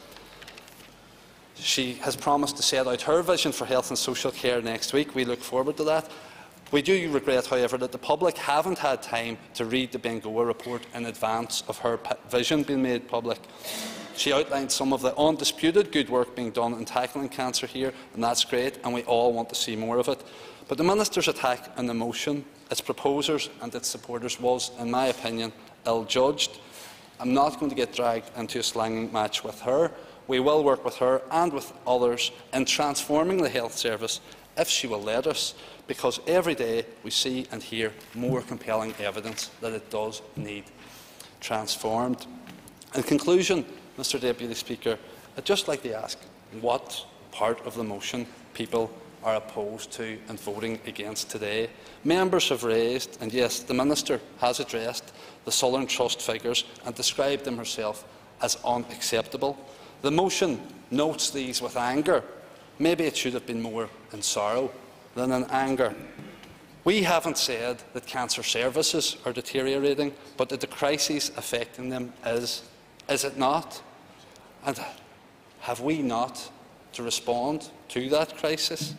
She has promised to set out her vision for health and social care next week. We look forward to that. We do regret, however, that the public haven't had time to read the Bengoa report in advance of her vision being made public. She outlined some of the undisputed good work being done in tackling cancer here, and that's great, and we all want to see more of it. But the Minister's attack on the motion, its proposers and its supporters, was, in my opinion, ill-judged. I'm not going to get dragged into a slanging match with her. We will work with her and with others in transforming the health service if she will let us, because every day we see and hear more compelling evidence that it does need transformed. In conclusion, Mr Deputy Speaker, I'd just like to ask what part of the motion people are opposed to and voting against today. Members have raised, and yes, the Minister has addressed, the Southern Trust figures and described them herself as unacceptable. The motion notes these with anger. Maybe it should have been more in sorrow than in anger. We haven't said that cancer services are deteriorating, but that the crisis affecting them is. Is it not? And have we not to respond to that crisis?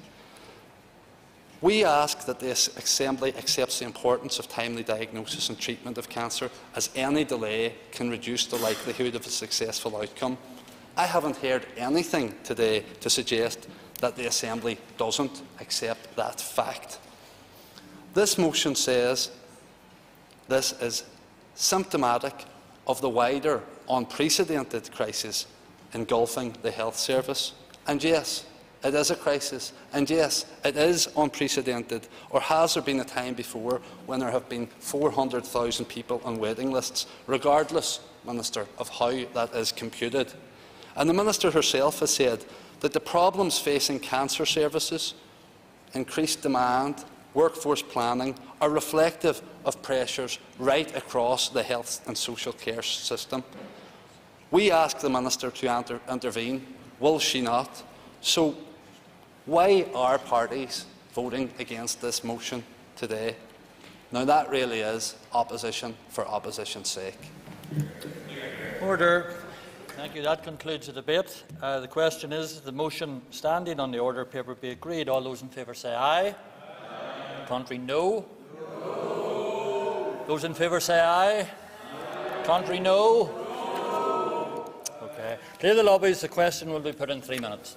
We ask that this Assembly accepts the importance of timely diagnosis and treatment of cancer, as any delay can reduce the likelihood of a successful outcome. I haven't heard anything today to suggest that the Assembly doesn't accept that fact. This motion says this is symptomatic of the wider, unprecedented crisis engulfing the health service. And yes, it is a crisis, and yes, it is unprecedented. Or has there been a time before when there have been four hundred thousand people on waiting lists, regardless, Minister, of how that is computed? And the Minister herself has said that the problems facing cancer services, increased demand, workforce planning, are reflective of pressures right across the health and social care system. We ask the Minister to inter intervene. Will she not? So why are parties voting against this motion today? Now that really is opposition for opposition's sake. Order. Thank you. That concludes the debate. Uh, the question is, the motion standing on the order paper be agreed. All those in favour say aye. Aye. Contrary, no. No. Those in favour say aye. Aye. Contrary, no. No. Okay. Clear the lobbies. The question will be put in three minutes.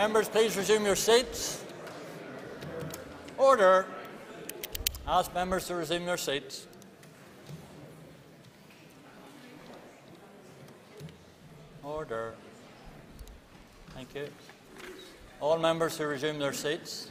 members please resume your seats? Order. Ask members to resume their seats. Order. Thank you. All members who resume their seats.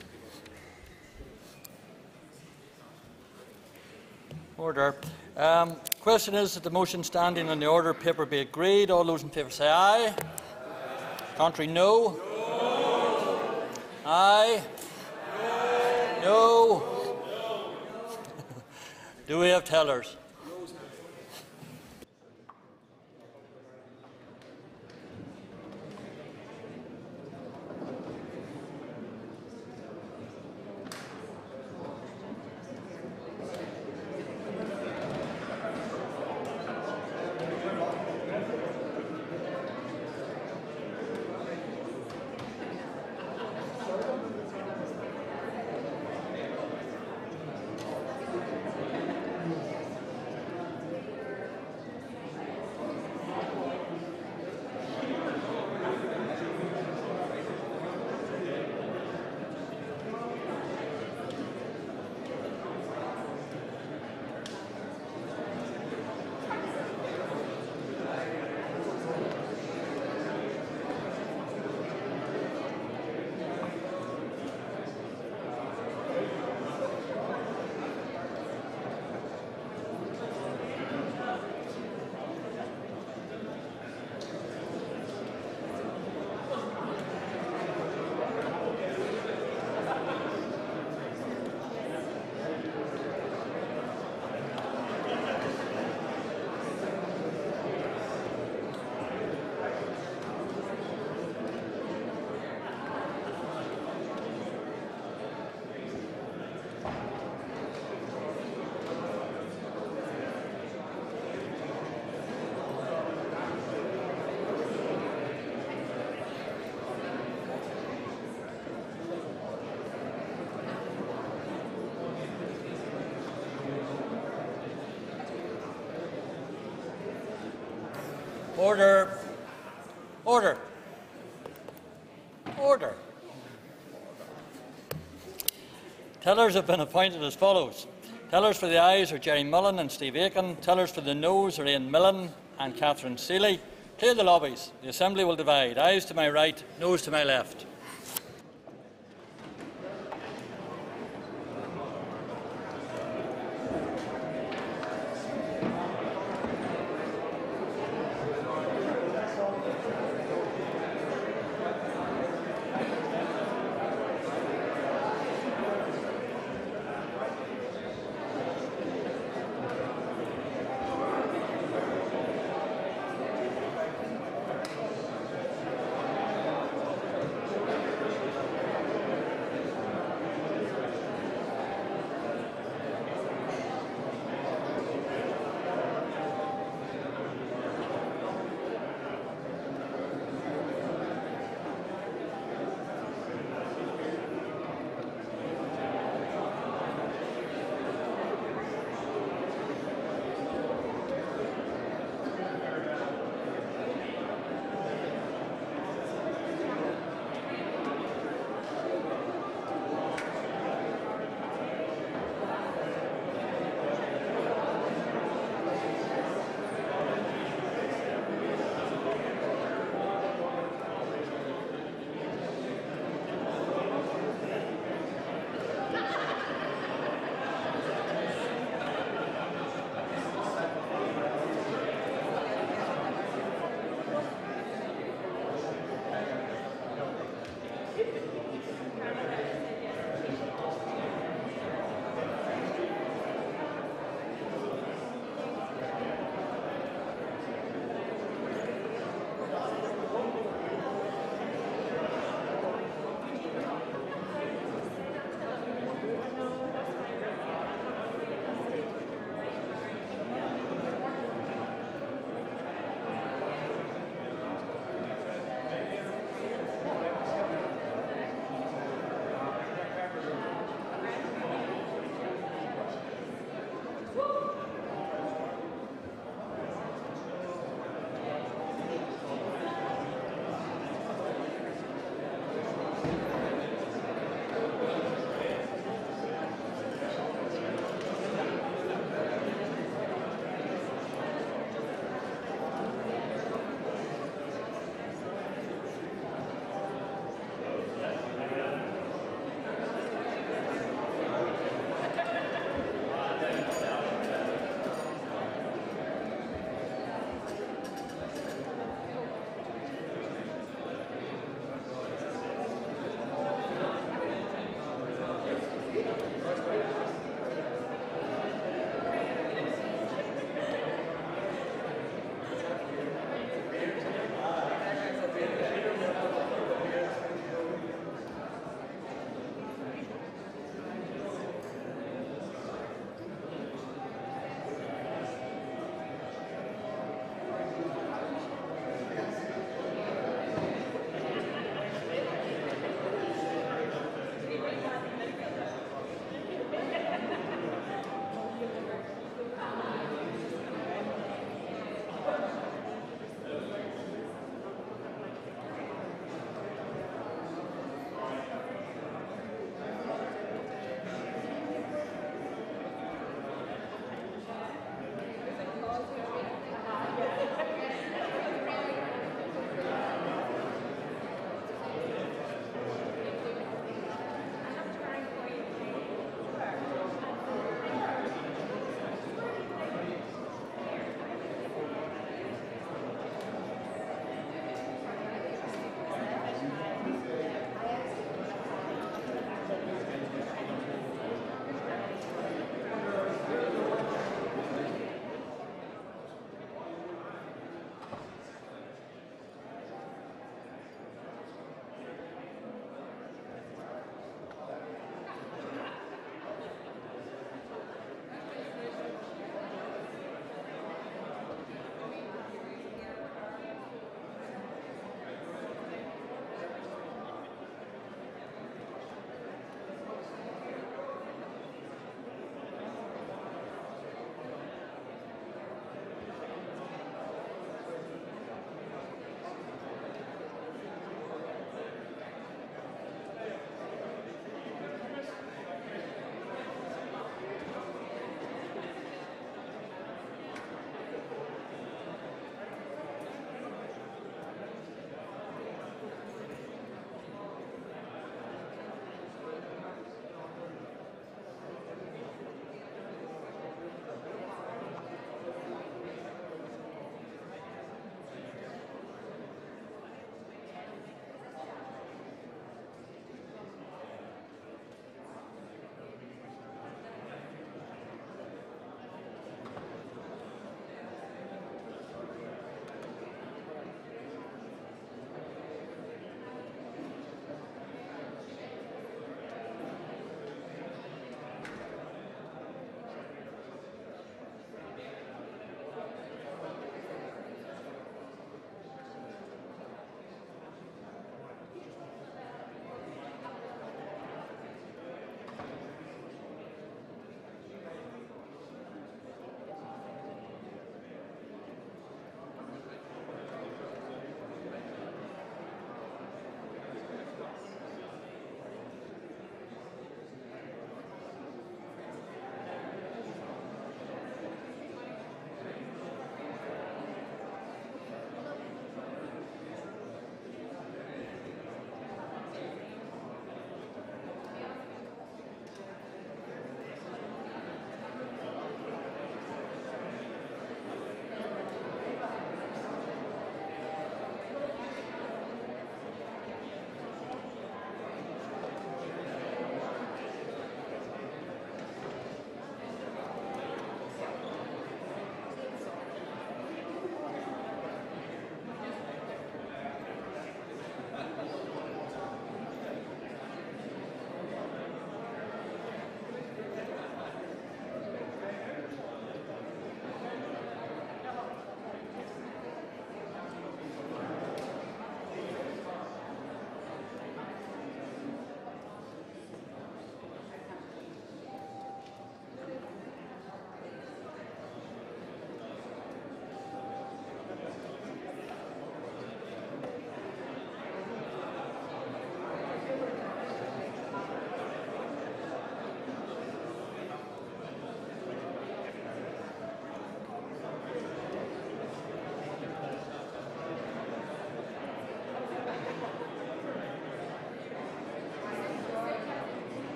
Order. Um, question is that the motion standing on the order paper be agreed. All those in favour say aye. Aye. Contrary, no. No. Aye. No. No. No. Do we have tellers? Order. Order. Order. Tellers have been appointed as follows. Tellers for the ayes are Jerry Mullen and Steve Aiken. Tellers for the noes are Ian Millen and Catherine Seeley. Clear the lobbies. The Assembly will divide. Ayes to my right, noes to my left.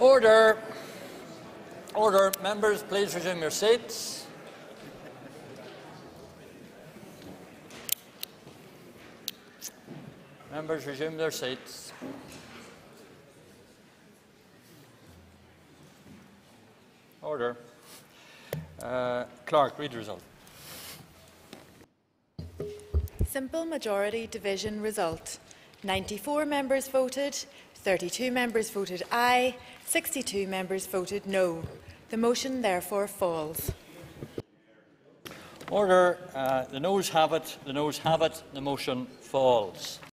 Order. Order. Members, please resume your seats. Members, resume their seats. Order. Uh, Clerk, read the result. Simple majority division result. ninety-four members voted, thirty-two members voted aye, sixty-two members voted no. The motion therefore falls. Order. Uh, the noes have it. The noes have it. The motion falls.